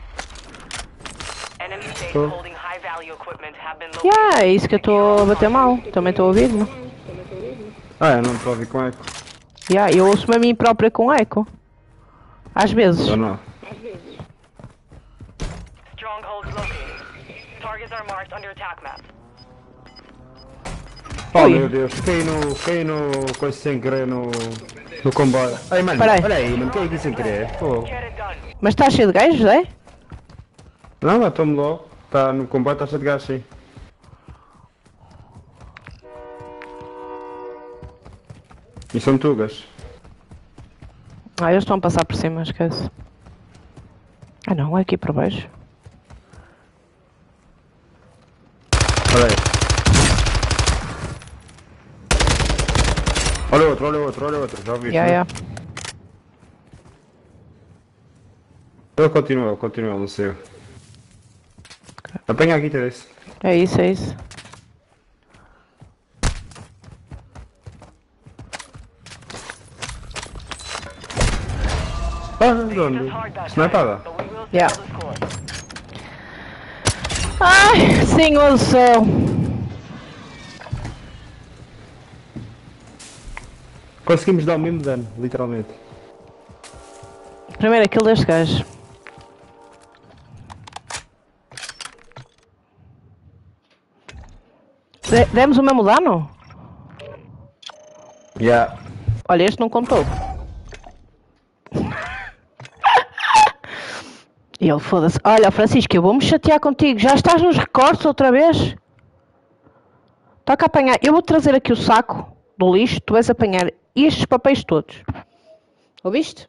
S18: Enemy safe
S13: Tô.
S18: holding high value equipment have been located.
S5: Yeah, é isso que eu estou a bater mal. Também estou a ouvir-me.
S13: Ah, eu não estou a ouvir com eco.
S5: Yeah, eu ouço-me a mim própria com eco. Às vezes.
S13: Eu não.
S18: Strongholds located. Targets are marked on your attack map.
S13: Oh meu Deus, caí no coisa sem querer no comboio. Ai mano,
S5: Peraí.
S13: olha aí, mano, caí aqui sem querer. Pô.
S5: Mas estás cheio de gajos, é?
S13: Não, matou-me logo. Tá no comboio, está cheio de gás sim. E são tugas.
S5: Ah, eles estão a passar por cima, esquece. Ah não, é aqui por baixo.
S13: Olha aí. Olha outro, olha outro, olha outro. Já ouviste?
S5: Yeah,
S13: né?
S5: yeah.
S13: Ele continua, não sei. Apanha aqui, Teresa.
S5: É isso, é isso.
S13: Ah, de onde? Snipada?
S5: Yeah. Ai, Senhor do céu.
S13: Conseguimos dar o mesmo dano, literalmente.
S5: Primeiro aquilo deste gajo. Demos o mesmo dano?
S13: Yeah.
S5: Olha, este não contou. E ele foda-se. Olha, Francisco, eu vou-me chatear contigo. Já estás nos recortes outra vez? Toca a apanhar. Eu vou trazer aqui o saco do lixo. Tu vais apanhar estes papéis todos. Ouviste?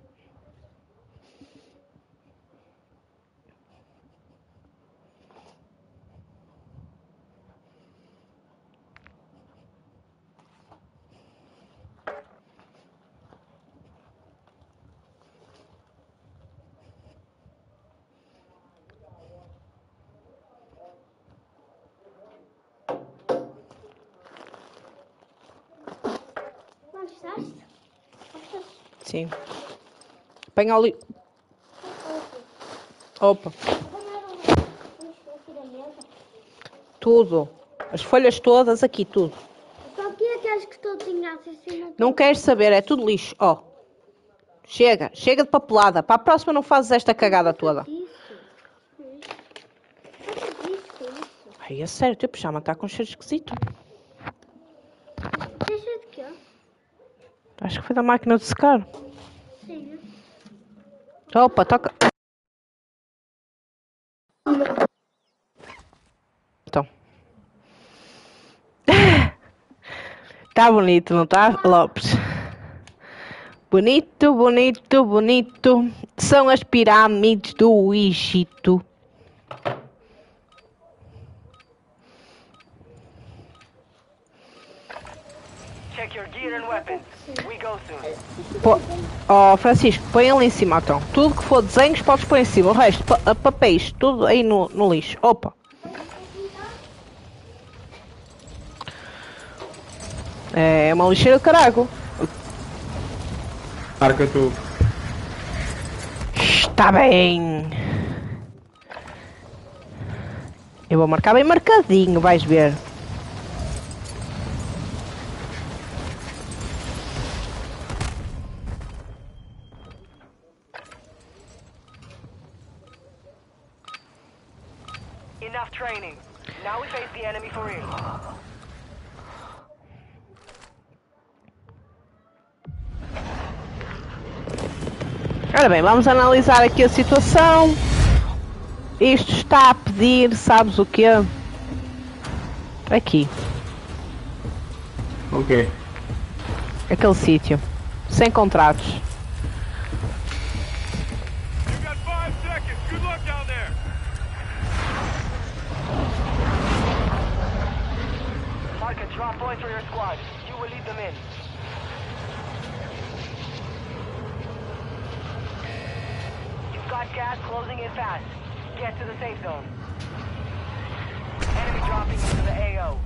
S5: Sim. Apanha ali. Opa. Tudo. As folhas todas aqui, tudo.
S14: Só que aqueles que estão desenhados assim
S5: Não queres saber, é tudo lixo. Ó. Chega. Chega de papelada. Para a próxima não fazes esta cagada toda. Ai, é sério, o teu pijama está com cheiro esquisito.
S14: Cheio de quê?
S5: Acho que foi da máquina de secar.
S14: Sim.
S5: Opa, toca. Então. Tá bonito, não tá, Lopes? Bonito, bonito, bonito. São as pirâmides do Egito.
S18: Check your gear and weapons. We go soon.
S5: Ó, Francisco, põe ali em cima, então. Tudo que for desenhos podes pôr em cima. O resto, papéis, tudo aí no lixo. Opa. É uma lixeira de carago.
S13: Marca tu.
S5: Está bem. Eu vou marcar bem marcadinho, vais ver.
S18: Enough training. Now we face the enemy for real.
S5: Ora bem, vamos analisar aqui a situação. Isto está a pedir, sabes o quê? Aqui.
S13: Ok.
S5: Aquele sítio. Sem contratos.
S18: Mark a drop point for your squad. You will lead them in. You've got gas closing in fast. Get to the safe zone. Enemy dropping into the AO.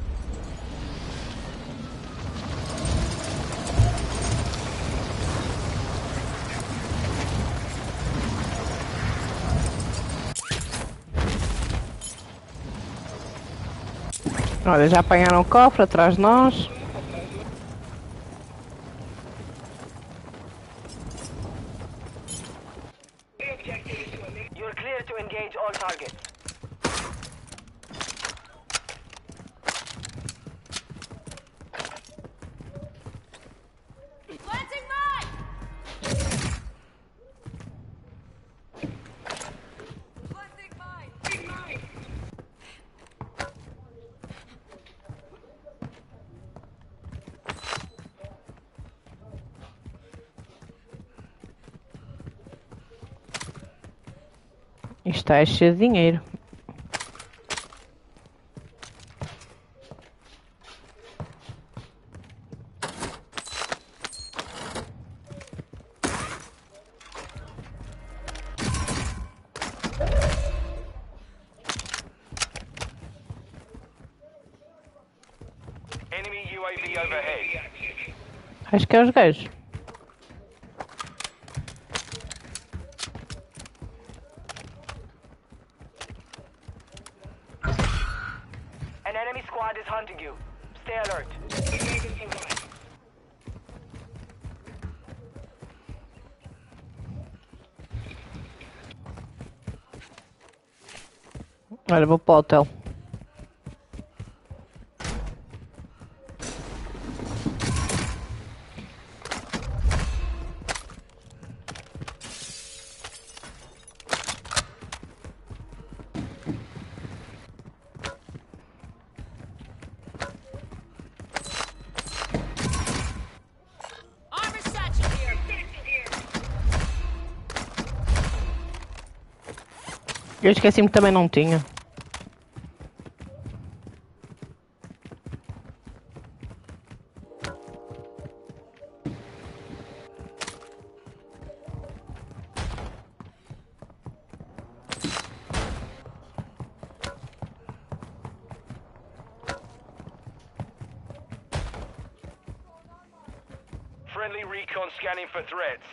S5: Olha, já apanharam o cofre atrás de nós.
S18: You're clear to engage all targets.
S4: Planting mine! Planting mine!
S5: Isto é cheio de dinheiro.
S6: Enemy UAV overhead.
S5: Acho que é os gajos.
S18: An enemy squad is hunting you. Stay alert.
S5: Olha, vou para o hotel.
S4: Armor satchel here!
S5: Eu esqueci-me que também não tinha.
S6: Friendly recon scanning for threats.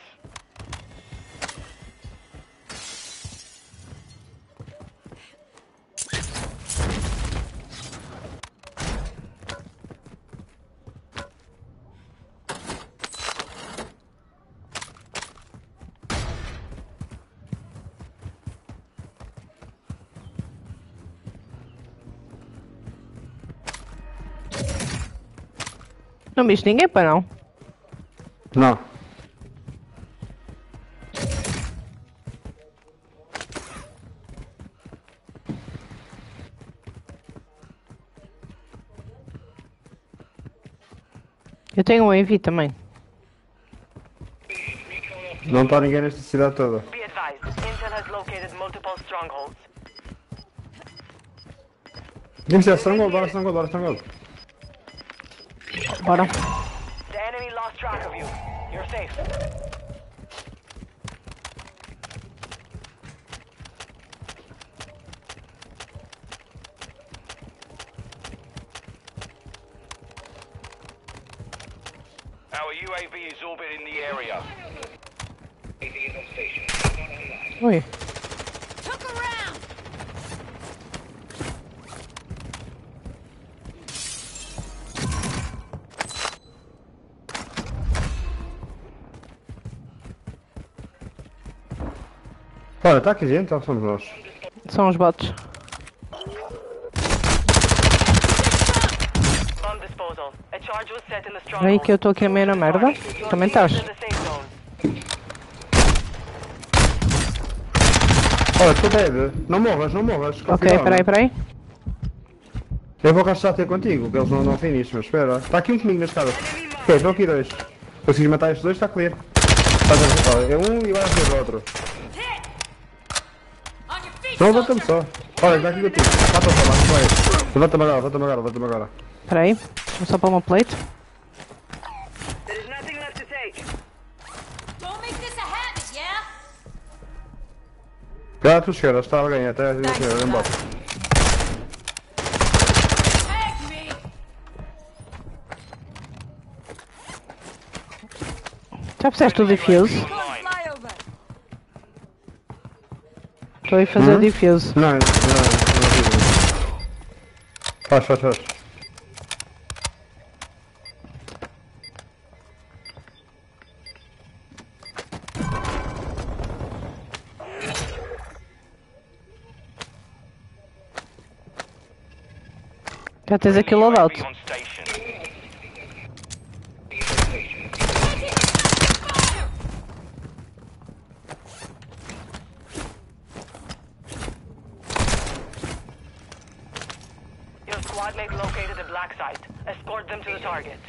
S5: Não viste ninguém para não?
S13: Não.
S5: Eu tenho um EV também.
S13: Não está ninguém nesta cidade toda.
S18: Be advised, Intel has located multiple strongholds.
S13: Vamos ser stronghold, bora stronghold, bora stronghold.
S5: Bora.
S18: The enemy lost track of you. You're safe.
S6: Our UAV is orbiting the area.
S5: Oi.
S4: Took a round!
S13: Olha, está aqui gente ou somos nós?
S5: São os bots.
S18: Bomb disposal. A charge was set in the
S5: Aí
S18: stronghold.
S5: que eu estou aqui a meio na merda. Também estás.
S18: In the safe zone.
S13: Olha, estou dead. Não morras, não morras.
S5: Ok, peraí.
S13: Eu vou gastar ter contigo, que eles não dão finish, mas espera. Está aqui um comigo na escada. Ok, estão aqui dois. Consegues matar estes dois, está clear. É um e agora fez outro. Não, levanta-me só. Olha, dá aqui contigo. Mata só, mata. Levanta-me agora.
S5: Peraí, vou só pôr uma plate.
S13: Já, tu esquerda, está alguém até a esquerda, embora.
S5: Já fizeste o defuse? Estou a ir fazer o defuse.
S13: Não fiz. Faz.
S5: Já tens aqui o loadout.
S18: Your squad mate located the black site. Escort them to the target.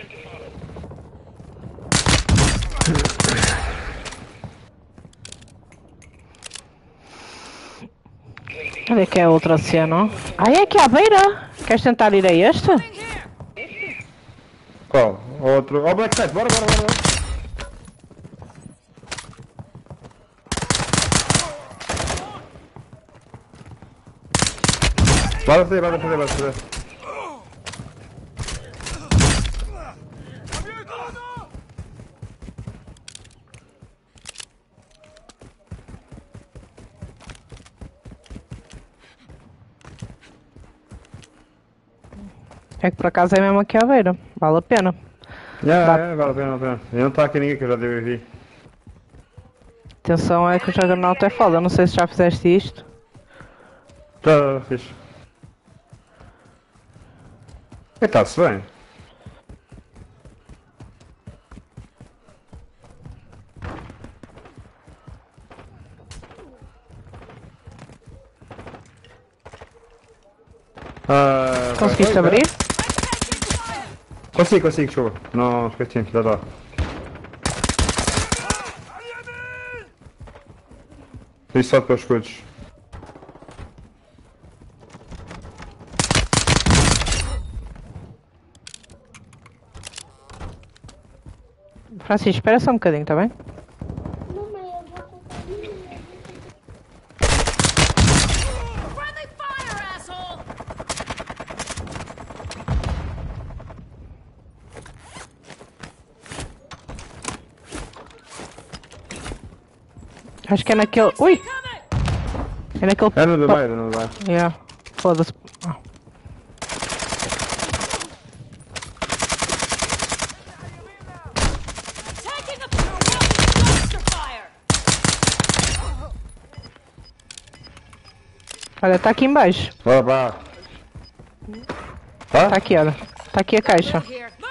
S5: Olha que é outra cena. Ai, é aqui à beira. Queres tentar ir a este?
S13: Qual? Outro. Ó, Black Side, bora. Bora fazer.
S5: É que por acaso é mesmo aqui à beira. Vale a pena.
S13: Vale a pena. Eu não está aqui ninguém que eu já devo vir.
S5: Atenção, é que o Juggernaut é foda. Não sei se já fizeste isto.
S13: Já fiz. Está-se bem.
S5: Conseguiste abrir?
S13: Consigo, chuva. Não esqueci, já dá. Isso só para os escudos.
S5: Francisco, espera só um bocadinho, tá bem? Acho que é naquele... Ui! É naquele...
S13: É no bairro.
S5: Yeah. Foda-se. Olha, tá aqui embaixo.
S13: Vá.
S5: Tá aqui, olha. Tá aqui a caixa.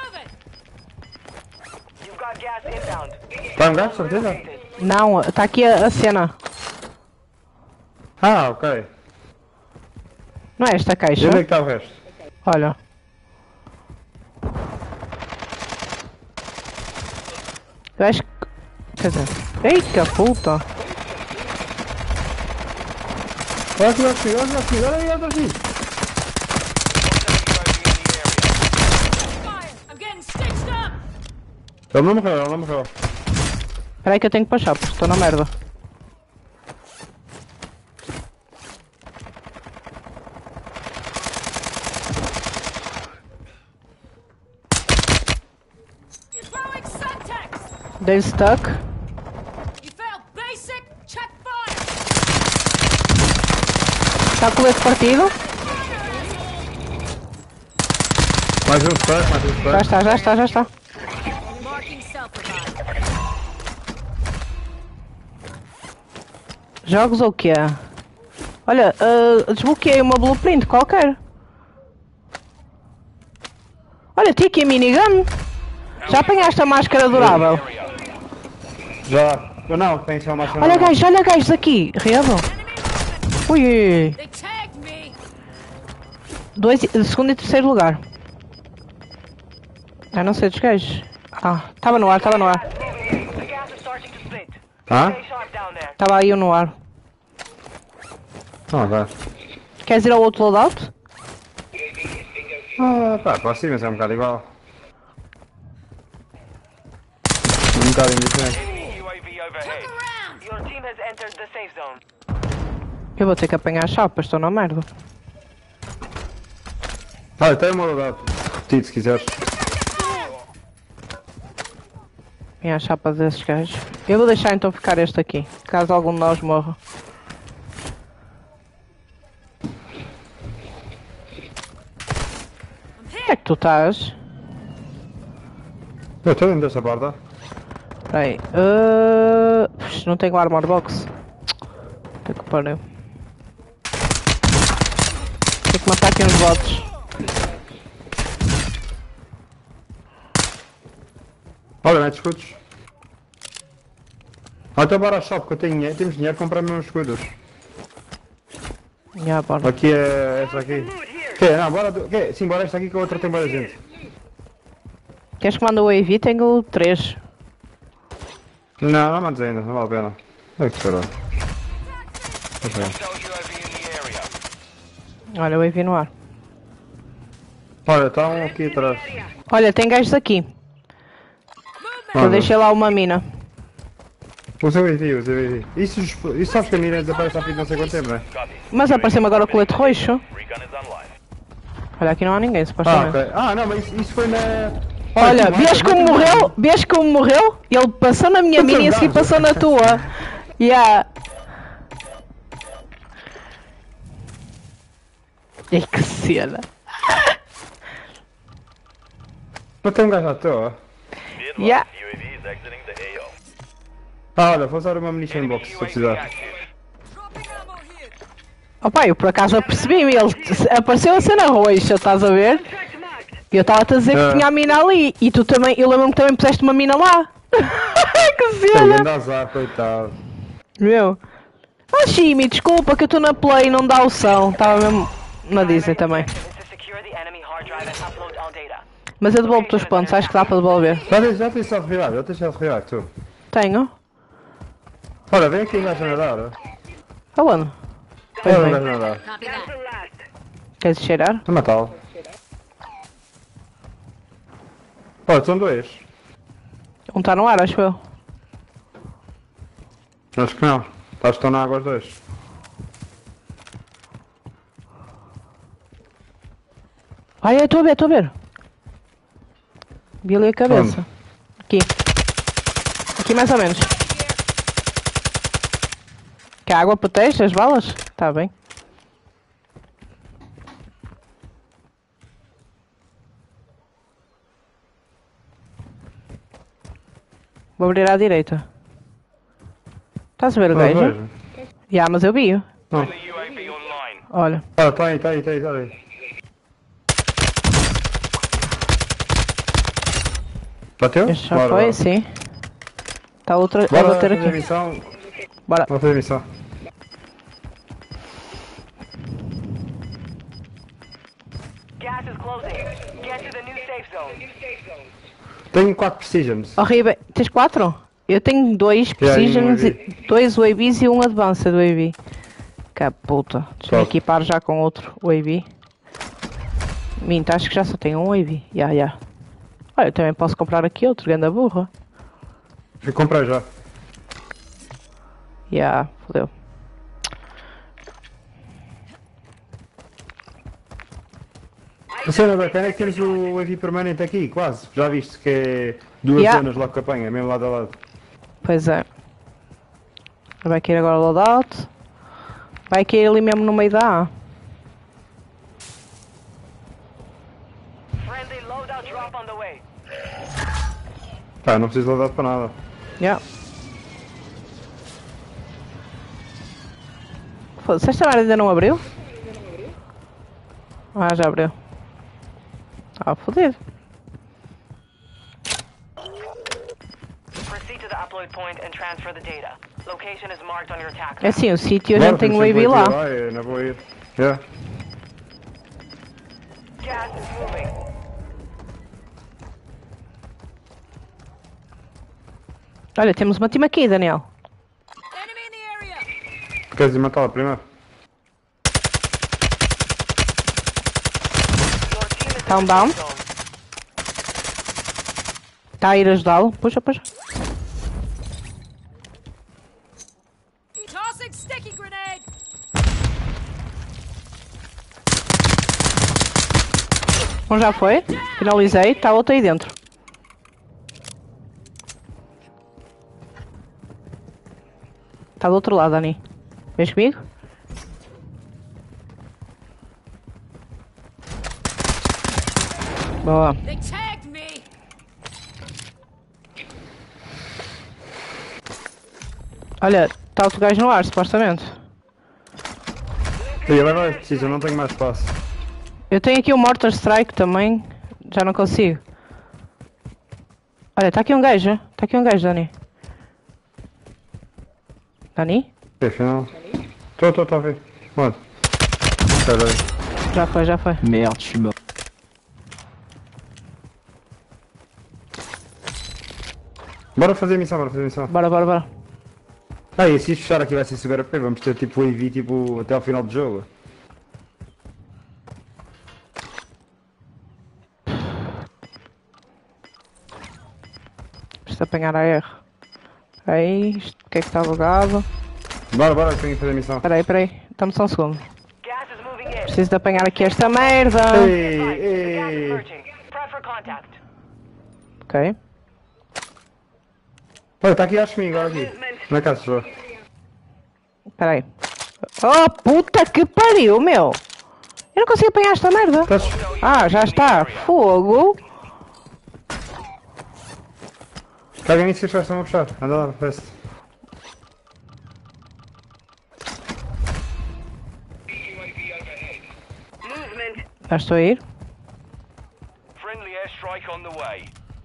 S13: Tá um gato, certeza?
S5: Não, tá aqui a cena.
S13: Ah, ok.
S5: Não é esta caixa?
S13: E onde é que está o resto?
S5: Olha. Eu acho que... Quer dizer... Eita puta!
S13: Olha aí, olha aqui. Ele não morreu.
S5: Espera aí que eu tenho que puxar, porque estou na merda. Dei stuck. Está com o leite partido.
S13: Mais um stuck.
S5: Já está. Jogos ou o que é? Olha, desbloqueei uma blueprint qualquer. Olha, tinha aqui a minigun. Já apanhaste a máscara durável?
S13: Já. Eu não, tem só uma máscara.
S5: Olha gajos aqui. Real. Ui. Segundo e terceiro lugar. A não ser dos gajos. Ah, estava no ar, estava no ar.
S13: Hã?
S5: Estava aí no ar.
S13: Ah, vai.
S5: Queres ir ao outro loadout?
S13: Ah, pá, posso ir, mas é um bocado igual. Um bocado indiferente.
S6: UAV overhead.
S18: Your team has entered the safe zone.
S5: Eu vou ter que apanhar as chapas, estou na merda.
S13: Olha, tem uma loadout. Repetido, se quiseres.
S5: Apanhar as chapas desses gajos. Eu vou deixar então ficar este aqui, caso algum de nós morra. Onde é que tu estás?
S13: Eu estou dentro desta porta.
S5: Espera aí. Não tenho armor box. Puta que pariu. Tenho que matar aqui uns bots.
S13: Olha, mete escudos. Ah, então bora ao shop que eu tenho dinheiro. Temos dinheiro para comprar meus escudos.
S5: Yeah, bora.
S13: Aqui é esta aqui. Que? Não, bora. Que? Sim, bora esta aqui que a outra tem boa gente.
S5: Queres que mande o AV? Tenho 3.
S13: Não, não mandes ainda, não vale a pena. É que esperar.
S5: Olha o AV no ar.
S13: Olha, está um aqui atrás.
S5: Olha, tem gajos aqui. Eu deixei lá uma mina.
S13: Usa o AV, usa o AV. Isso sabes que a mina desaparece à frente de não sei quanto tempo, não é?
S5: Mas apareceu-me agora o colete roxo. Olha, aqui não há ninguém, supostamente.
S13: Ok. Ah, não, mas isso foi na...
S5: Olha, vês como morreu? Vês como morreu? Ele passou na minha mina e a seguir passou na tua. Yeah. Ei, que cena.
S13: Não tem um gajo à toa?
S5: Yeah.
S13: Ah, olha, vou usar uma munition box se eu precisar.
S5: Opa, eu por acaso apercebi-me, ele apareceu a cena roxa, estás a ver? E eu estava-te a dizer que tinha a mina ali, e tu também, eu lembro-me que também puseste uma mina lá. Que cena!
S13: Tem azar, coitado.
S5: Meu. Ah, Shimi, desculpa que eu estou na Play e não dá o som, estava mesmo na Disney também. Mas eu devolvo-te os pontos, acho que dá para devolver.
S13: Já tens self-revive, já tens self-revive, tu?
S5: Tenho.
S13: Olha, vem aqui um gajo a nadar.
S5: Aonde?
S13: Olha um gajo a nadar.
S5: Queres cheirar?
S13: Estou a matá-lo. Olha, são dois.
S5: Um está no ar, acho eu.
S13: Acho que não. Acho que estão na água os dois.
S5: Ai, estou a ver, estou a ver. Vi ali a cabeça. Aqui. Aqui mais ou menos. Que a água protege as balas? Tá bem. Vou abrir à direita. Estás a ver o gajo? Já, mas eu vi-o. Olha.
S13: Ah, tá aí. Bateu?
S5: Este já foi, sim. Tá outra a bater aqui.
S13: Missão.
S5: Bora.
S13: Vamos fazer missão.
S18: Gas is closing. Get to the new safe zone.
S13: Tenho 4 precisions.
S5: Horrível. Tens 4? Eu tenho 2 precisions, 2 UAVs e 1 advanced UAV. Que puta. Deixa-me equipar já com outro UAV. Minta, acho que já só tenho um UAV. Já. Olha, eu também posso comprar aqui outro, ganda burra.
S13: Eu comprei já.
S5: Fodeu.
S13: A cena bacana é que temos o UAV permanente aqui, quase. Já viste que é 2 zonas logo que apanha, mesmo lado a lado.
S5: Pois é. Vai cair agora o loadout. Vai cair ali mesmo no meio da A.
S13: Tá, não preciso de loadout para nada.
S5: Foda-se, esta área ainda não abriu? Ah, já abriu. Ah, fodido. É assim, o sítio a gente tem um AV lá.
S13: Não vou ir. Yeah.
S5: Olha, temos uma team aqui, Daniel.
S13: Queres ir matá-la primeiro?
S5: Tá um down. Tá a ir ajudá-lo. Puxa, puxa.
S4: Tossing sticky grenade.
S5: Um já foi. Finalizei. Tá outro aí dentro. Tá do outro lado, Dani. Vês comigo? Boa.
S4: They tagged me.
S5: Olha, tá outro gajo no ar, supostamente.
S13: E agora é preciso, eu não tenho mais espaço.
S5: Eu tenho aqui um Mortar Strike também. Já não consigo. Olha, tá aqui um gajo. Tá aqui um gajo, Dani. Dani?
S13: Afinal. Estou a ver. Mano.
S5: Já foi, já foi.
S9: Merde, je suis mort.
S13: Bora fazer missão, bora fazer missão.
S5: Bora, bora, bora.
S13: Ah, e se isto fechar aqui vai ser segura P, vamos ter tipo o AV tipo, até ao final do jogo.
S5: Preciso apanhar a R. Peraí, isto o que é que está bugado?
S13: Bora, bora, que tenho que fazer missão.
S5: Peraí, peraí, estamos só um segundo. Preciso de apanhar aqui esta merda.
S13: Ei.
S5: Ok.
S13: Olha, está aqui acho que agora aqui. Na casa, só.
S5: Peraí. Oh, puta que pariu, meu! Eu não consigo apanhar esta merda. Ah, já está. Fogo.
S13: Caga nisso que os caras estão a puxar. Anda lá, festa.
S5: Já estou a ir.
S6: Friendly airstrike on the way.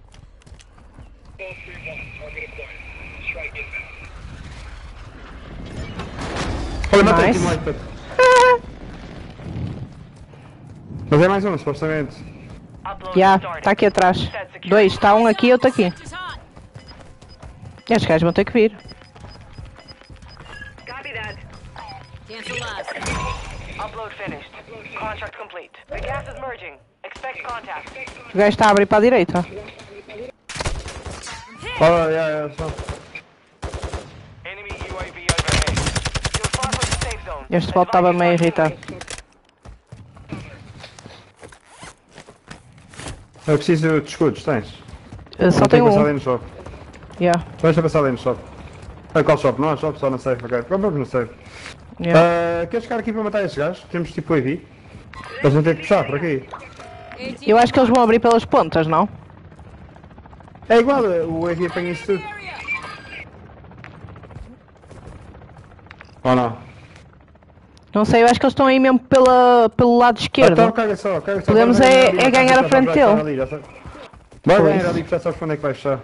S13: Olha, matei aqui
S5: Nice.
S13: mais perto. Mas é mais um, supostamente.
S5: Já, está aqui atrás. Dois, está um aqui e outro aqui. Estes gajos vão ter que vir.
S4: Cancel last.
S18: Upload finished. Contract complete. The gas is merging. Expect contact.
S5: O gajo está a abrir para a direita.
S13: Olha, só.
S6: Enemy UAV overhead.
S18: You're far from the safe zone.
S5: Este bot estava meio irritado.
S13: Eu preciso de escudos, tens?
S5: Eu só
S13: Não
S5: tenho
S13: passar
S5: um.
S13: ali no shop.
S5: Yeah.
S13: Deixa passar ali no shop. Ah, qual shop? Não há shop, só na safe, ok. Vamos no safe.
S5: Yeah.
S13: Queres ficar aqui para matar estes gajos? Temos tipo AV. Eles vão ter que puxar por aqui.
S5: Eu acho que eles vão abrir pelas pontas, não?
S13: É igual, o AV apanha isso tudo. Ou não?
S5: Não sei, eu acho que eles estão aí mesmo pelo lado esquerdo.
S13: Então caga só, caga só.
S5: Podemos é ganhar a frente dele.
S13: Vai ganhar ali, já sabes quando é que vai fechar.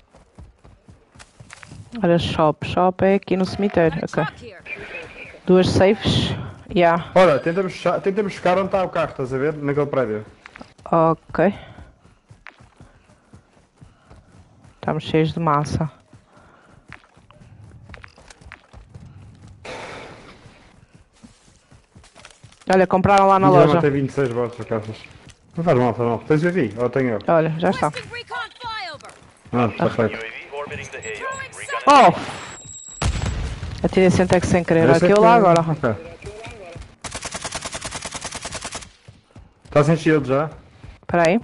S5: Olha, shop é aqui no cemitério, ok. Duas safes, yeah.
S13: Ora, tentamos buscar onde está o carro, estás a ver? Naquele prédio.
S5: Ok. Estamos cheios de massa. Olha, compraram lá na
S13: Já
S5: loja.
S13: matei 26 bots, caças. Não faz mal, faz mal. Tens o AV? Ou tenho eu?
S5: Olha, já está.
S13: Ah, está feito.
S5: Oh! Atirei Centex sem querer. Aqui eu lá agora.
S13: Ok. Está sem shield já?
S5: Espera aí.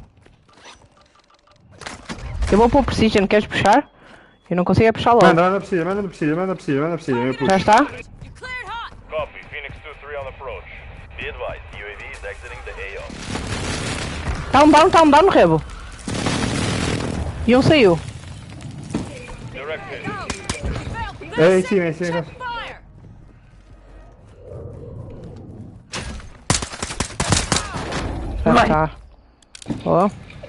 S5: Eu vou pôr Precision, queres puxar? Eu não consigo é puxar logo.
S13: Manda precisa. Eu puxo.
S5: Já está?
S6: Copy. Phoenix 2-3 on approach. Be advised, UAV is exiting the AO.
S5: Tá um down no rebo. E um saiu.
S13: É em cima, é em cima.
S5: Já está. Ó.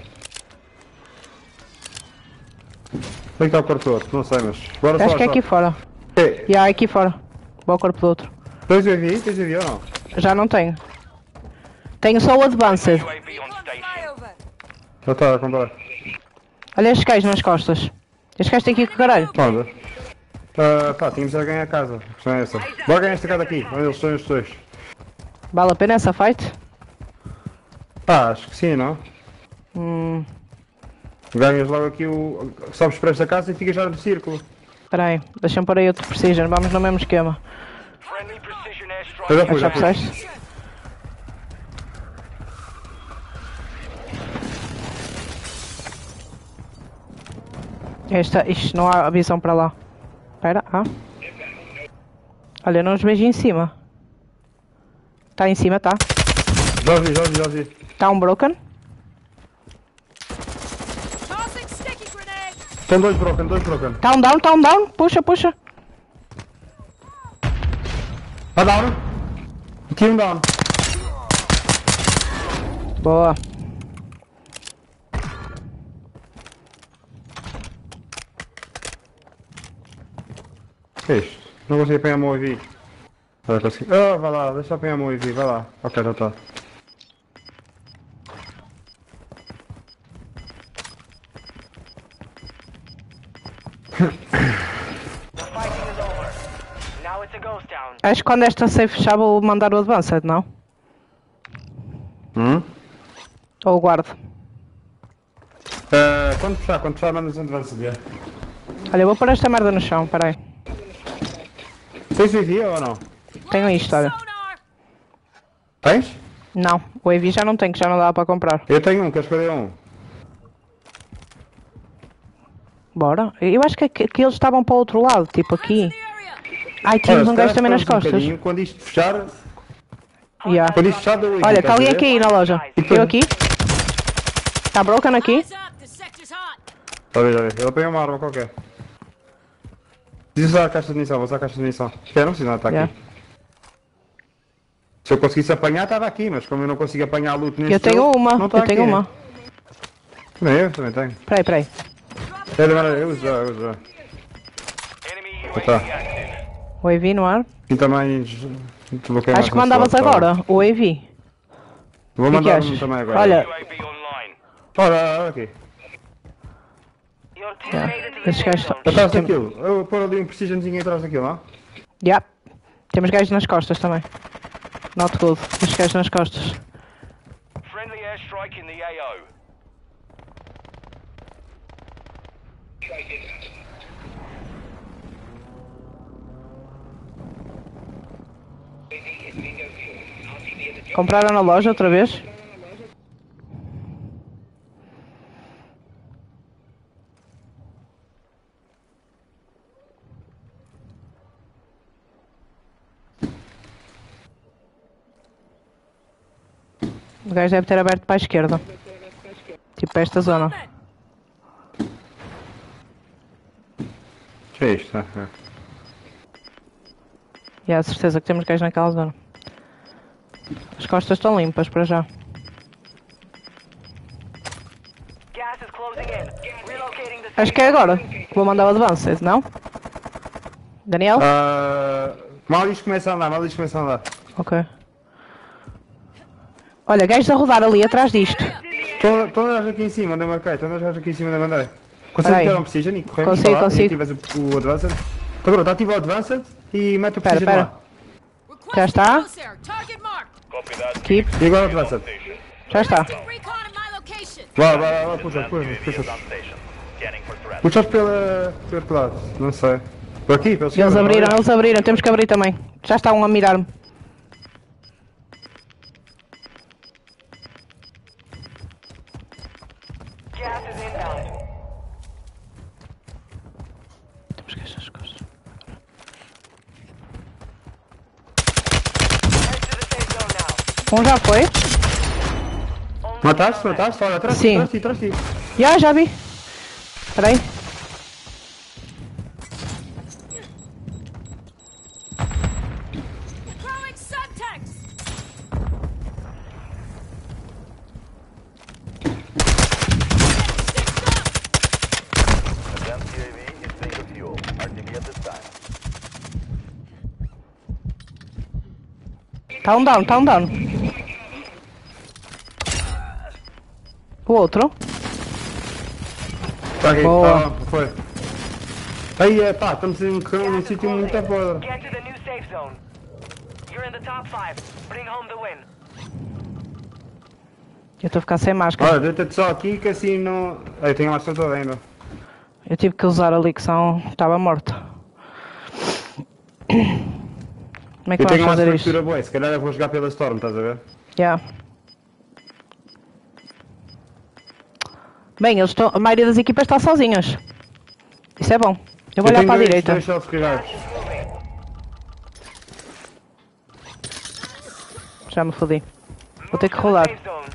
S13: Onde está o corpo do outro? Não sei, mas... Bora só.
S5: Acho que é aqui fora.
S13: É.
S5: E aqui fora. Bom corpo do outro.
S13: Tens UAV? Tens UAV ou não?
S5: Já não tenho. Tenho só o Advanced.
S13: Já está a comprar.
S5: Olha estes gajos nas costas. Este gajo tem que ir com o caralho.
S13: Onde? Pá, tínhamos a ganhar a casa. A questão é essa. Bora ganhar esta casa aqui, onde eles são os dois.
S5: Vale a pena essa fight?
S13: Pá, acho que sim, não? Ganhas logo aqui o... Sobes para esta casa e ficas já no círculo.
S5: Espera aí, deixa-me pôr aí outro Precision, vamos no mesmo esquema.
S13: Eu já fui, já
S5: fui. Isto não há visão para lá. Espera, Olha, não os vejo em cima. Está em cima, tá?
S13: Já vi.
S5: Está um broken?
S13: Estão dois broken.
S5: Tá um down, puxa.
S13: Tá down. Aqui um down.
S5: Boa.
S13: O que é isto? Não consigo apanhar o UAV. Vai lá, deixa eu apanhar o UAV, vai lá. Ok, já está.
S5: Acho que quando esta safe fechar vou mandar o advanced, não? Ou o guardo?
S13: Quando fechar mandas um advanced, yeah.
S5: Olha, eu vou pôr esta merda no chão, peraí.
S13: Tens UAV ou não?
S5: Tenho isto, olha.
S13: Tens?
S5: Não, o UAV já não tenho, que já não dá para comprar.
S13: Eu tenho um, queres que eu dê um?
S5: Bora. Eu acho que eles estavam para o outro lado, tipo aqui. Ai, tínhamos um gajo também nas costas.
S13: Quando isto fechar...
S5: Yeah.
S13: Quando isto fechar, deu
S5: Olha, está alguém aqui na loja. Eu aqui. Está broken aqui.
S13: Já vi. Ele apanhou uma arma qualquer. Preciso usar a caixa de munição, vou usar a caixa de munição. Espera, não precisa nada, está aqui. Se eu conseguisse apanhar, estava aqui, mas como eu não consigo apanhar a loot neste
S5: eu tenho
S13: jogo,
S5: uma,
S13: não está
S5: eu tenho
S13: aqui.
S5: uma.
S13: Eu também tenho.
S5: Peraí.
S13: Eu uso. Tá.
S5: O AV no ar.
S13: E também...
S5: Acho que mandavas agora, o AV.
S13: Vou mandar um também agora.
S5: Olha.
S13: Olha aqui.
S5: Esses gajos
S13: atrás daquilo. Eu vou pôr ali um precisionzinho atrás daquilo, não?
S5: Temos gajos nas costas também. Not good. Temos gajos nas costas.
S6: Friendly airstrike in the AO.
S5: Compraram na loja outra vez? O gajo deve ter aberto para a esquerda. Tipo para esta zona.
S13: Que é isto?
S5: E há certeza que temos gajo naquela zona. As costas estão limpas para já. Acho que é agora. Vou mandar o advance, não? Daniel?
S13: Mal isto começa a andar,
S5: Ok. Olha, gajos a rodar ali atrás disto.
S13: Estão a aqui em cima, onde eu marquei. Consegue tirar um precision e correr?
S5: Consigo.
S13: O advanced. Agora, está ativo o advanced e mete o precision lá.
S5: Já está. Keep.
S13: E agora o advanced.
S5: Já está.
S13: Vai, puxa. Puxa pelo lado, não sei. Por aqui, pelo
S5: Eles abriram, temos que abrir também. Já está um a mirar-me. Temos gajos nas costas. Um já foi.
S13: Mataste? Olha, atrás de ti.
S5: Já vi. Espera aí. Tá um down. O outro.
S13: Tá aqui,
S5: boa.
S13: Foi. Aí, pá, estamos num sítio muito foda.
S18: Get to the new safe zone. You're in the top 5. Bring home the win.
S5: Eu estou a ficar sem máscara.
S13: Olha, deita-te só aqui que assim não... Eu tenho a máscara toda ainda.
S5: Eu tive que usar ali que senão estava morto. Como é que
S13: eu
S5: vamos
S13: tenho uma
S5: fazer
S13: estrutura
S5: isto?
S13: boa, se calhar eu vou jogar pela Storm, estás a ver?
S5: Yeah. Bem, eles estão, a maioria das equipas está sozinhas. Isso é bom. Eu vou olhar para a direita. Já me fodi. Vou ter que rolar.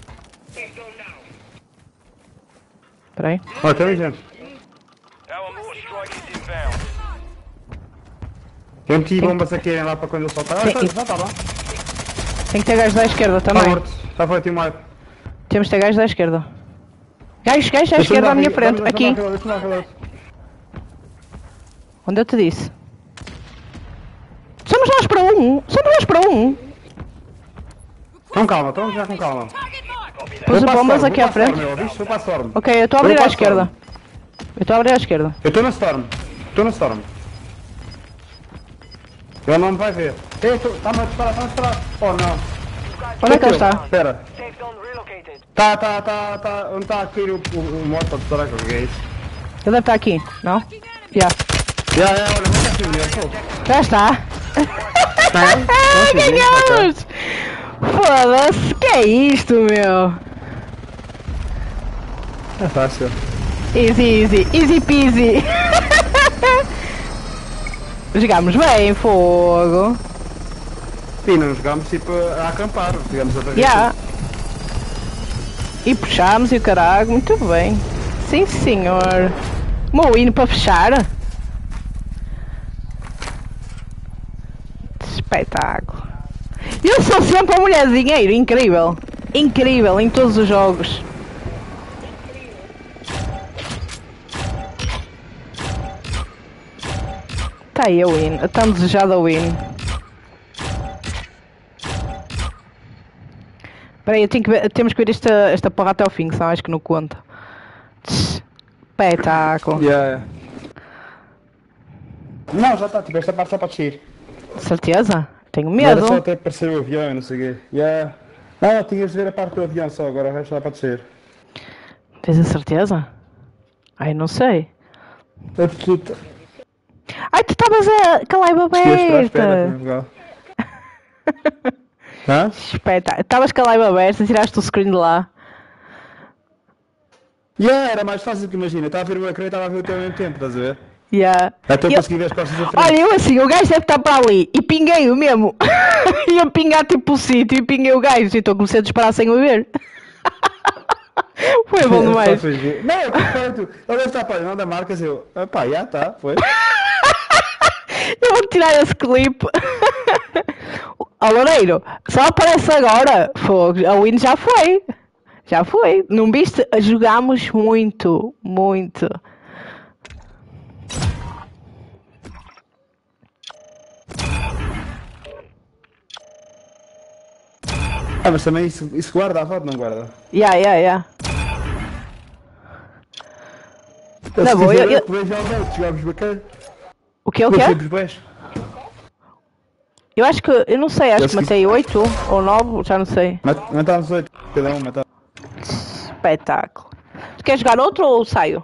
S5: Espera aí.
S13: Ó, tem gente. Eu meti bombas aqui lá para quando ele soltar. Ah, já está lá.
S5: Tem que ter gajos da esquerda também.
S13: Está morto. Já foi timado.
S5: Temos de ter gajos da esquerda. Gajos à esquerda à minha frente. Aqui. Onde eu te disse? Somos nós para um. Somos nós para um.
S13: Com calma, estamos já com calma.
S5: Pus as bombas aqui à frente.
S13: Vou para a Storm.
S5: Ok, eu estou a abrir à esquerda. Eu estou a abrir à esquerda.
S13: Eu estou na Storm. Estou na Storm. Ele não me vai ver. Está-me a disparar, está-me a disparar. Oh não.
S5: Onde é que ele está?
S13: Espera. Tá. Onde está a cair o moto para disparar com o que é isso?
S5: Ele deve estar aqui, não? Já.
S13: Olha, vem cá filho.
S5: Já está. Ganhamos! Foda-se, que é isto, meu?
S13: É fácil.
S5: Easy peasy. Jogámos bem, fogo.
S13: Sim, não jogámos tipo a acampar, jogamos outra vez.
S5: Yeah. E puxámos e o caralho, muito bem. Sim senhor. Meu hino para fechar. Espetáculo. Eu sou sempre a mulher de dinheiro, incrível. Incrível em todos os jogos. Tá aí a win, a tão desejada win. Espera aí, temos que ver esta porra até ao fim, senão acho que não conta. Espetáculo.
S13: Yeah. Não, já está, tipo, esta parte só para descer.
S5: Certeza? Tenho medo.
S13: Era só até aparecer o avião e não sei o quê. Yeah. Não, tinhas de ver a parte do avião só, agora o resto já para descer.
S5: Tens a certeza? Ai, não sei.
S13: Absoluta.
S5: Ai, tu estavas com a live aberta.
S13: Hã?
S5: Espeta. Estavas com a live aberta, tiraste o screen de lá.
S13: Yeah, era mais fácil que imagina. Estava a ver o ecrã e estava a ver o teu ao mesmo tempo, estás a ver?
S5: Yeah.
S13: Até eu consegui ver as costas da frente.
S5: Olha, eu assim, o gajo deve estar para ali. E pinguei-o mesmo. Ia pingar tipo o sítio e pinguei o gajo. Então comecei a disparar sem o ver. Foi bom demais.
S13: Não, para tu. Ele deve estar para não da marcas, eu. Pá, já está, foi.
S5: Eu vou tirar esse clipe. Ó Loureiro, só aparece agora. Fogo, a win já foi. Já foi. Não viste? Jogámos muito.
S13: Ah, mas também isso guarda a foto, não guarda?
S5: Yeah.
S13: Não,
S5: vou,
S13: jogamos bacana.
S5: O que? Eu acho que, eu não sei, acho que matei 8 ou 9, já não sei.
S13: Matámos 8, cada um matámos.
S5: Espetáculo. Tu queres jogar outro ou saio?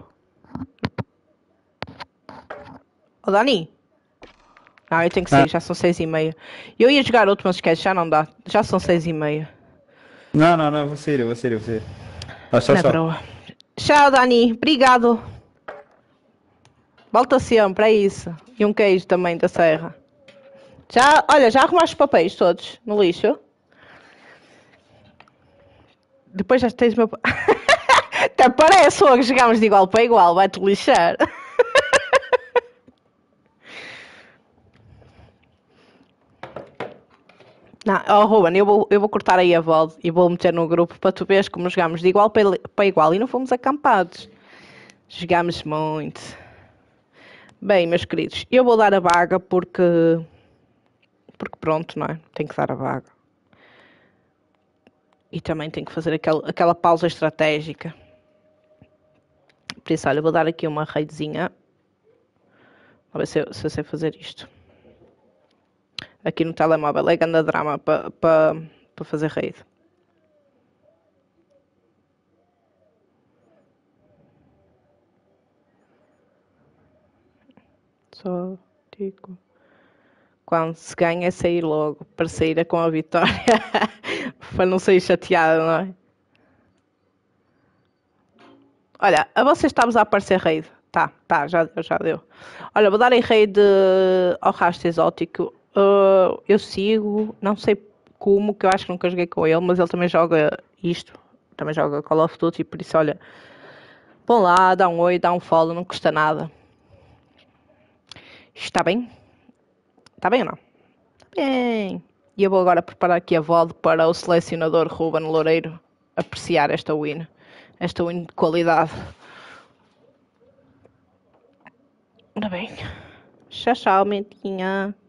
S5: Ô Dani? Não, eu tenho que sair, já são 6h30. Eu ia jogar outro, mas esquece, já não dá. Já são 6h30.
S13: Não, vou sair. Tchau.
S5: Tchau, Dani. Obrigado. Volta sempre, é isso. E um queijo também da serra. Olha, já arrumaste os papéis todos no lixo? Depois já tens o meu... Até parece, que chegámos de igual para igual, vai-te lixar. Não, Ruben, eu vou cortar aí a voz e vou meter no grupo para tu veres como jogámos de igual para igual e não fomos acampados. Jogámos muito. Bem, meus queridos, eu vou dar a vaga porque pronto, não é? Tenho que dar a vaga. E também tenho que fazer aquela pausa estratégica. Por isso, olha, vou dar aqui uma raidzinha. A ver se eu sei fazer isto. Aqui no telemóvel é grande drama para fazer raid. Só digo. Quando se ganha é sair logo, para sair com a vitória. Para não sair chateado, não é? Olha, a vocês estamos a aparecer raid. Tá, já deu. Olha, vou dar em raid ao rastro exótico. Eu sigo, não sei como, que eu acho que nunca joguei com ele, mas ele também joga isto. Também joga Call of Duty, por isso, olha. Vão lá, dá um oi, dá um follow, não custa nada. Está bem? Está bem ou não? Está bem. E eu vou agora preparar aqui a VOD para o selecionador Ruben Loureiro apreciar esta win. Esta win de qualidade. Ora bem. Tchau, mentinha.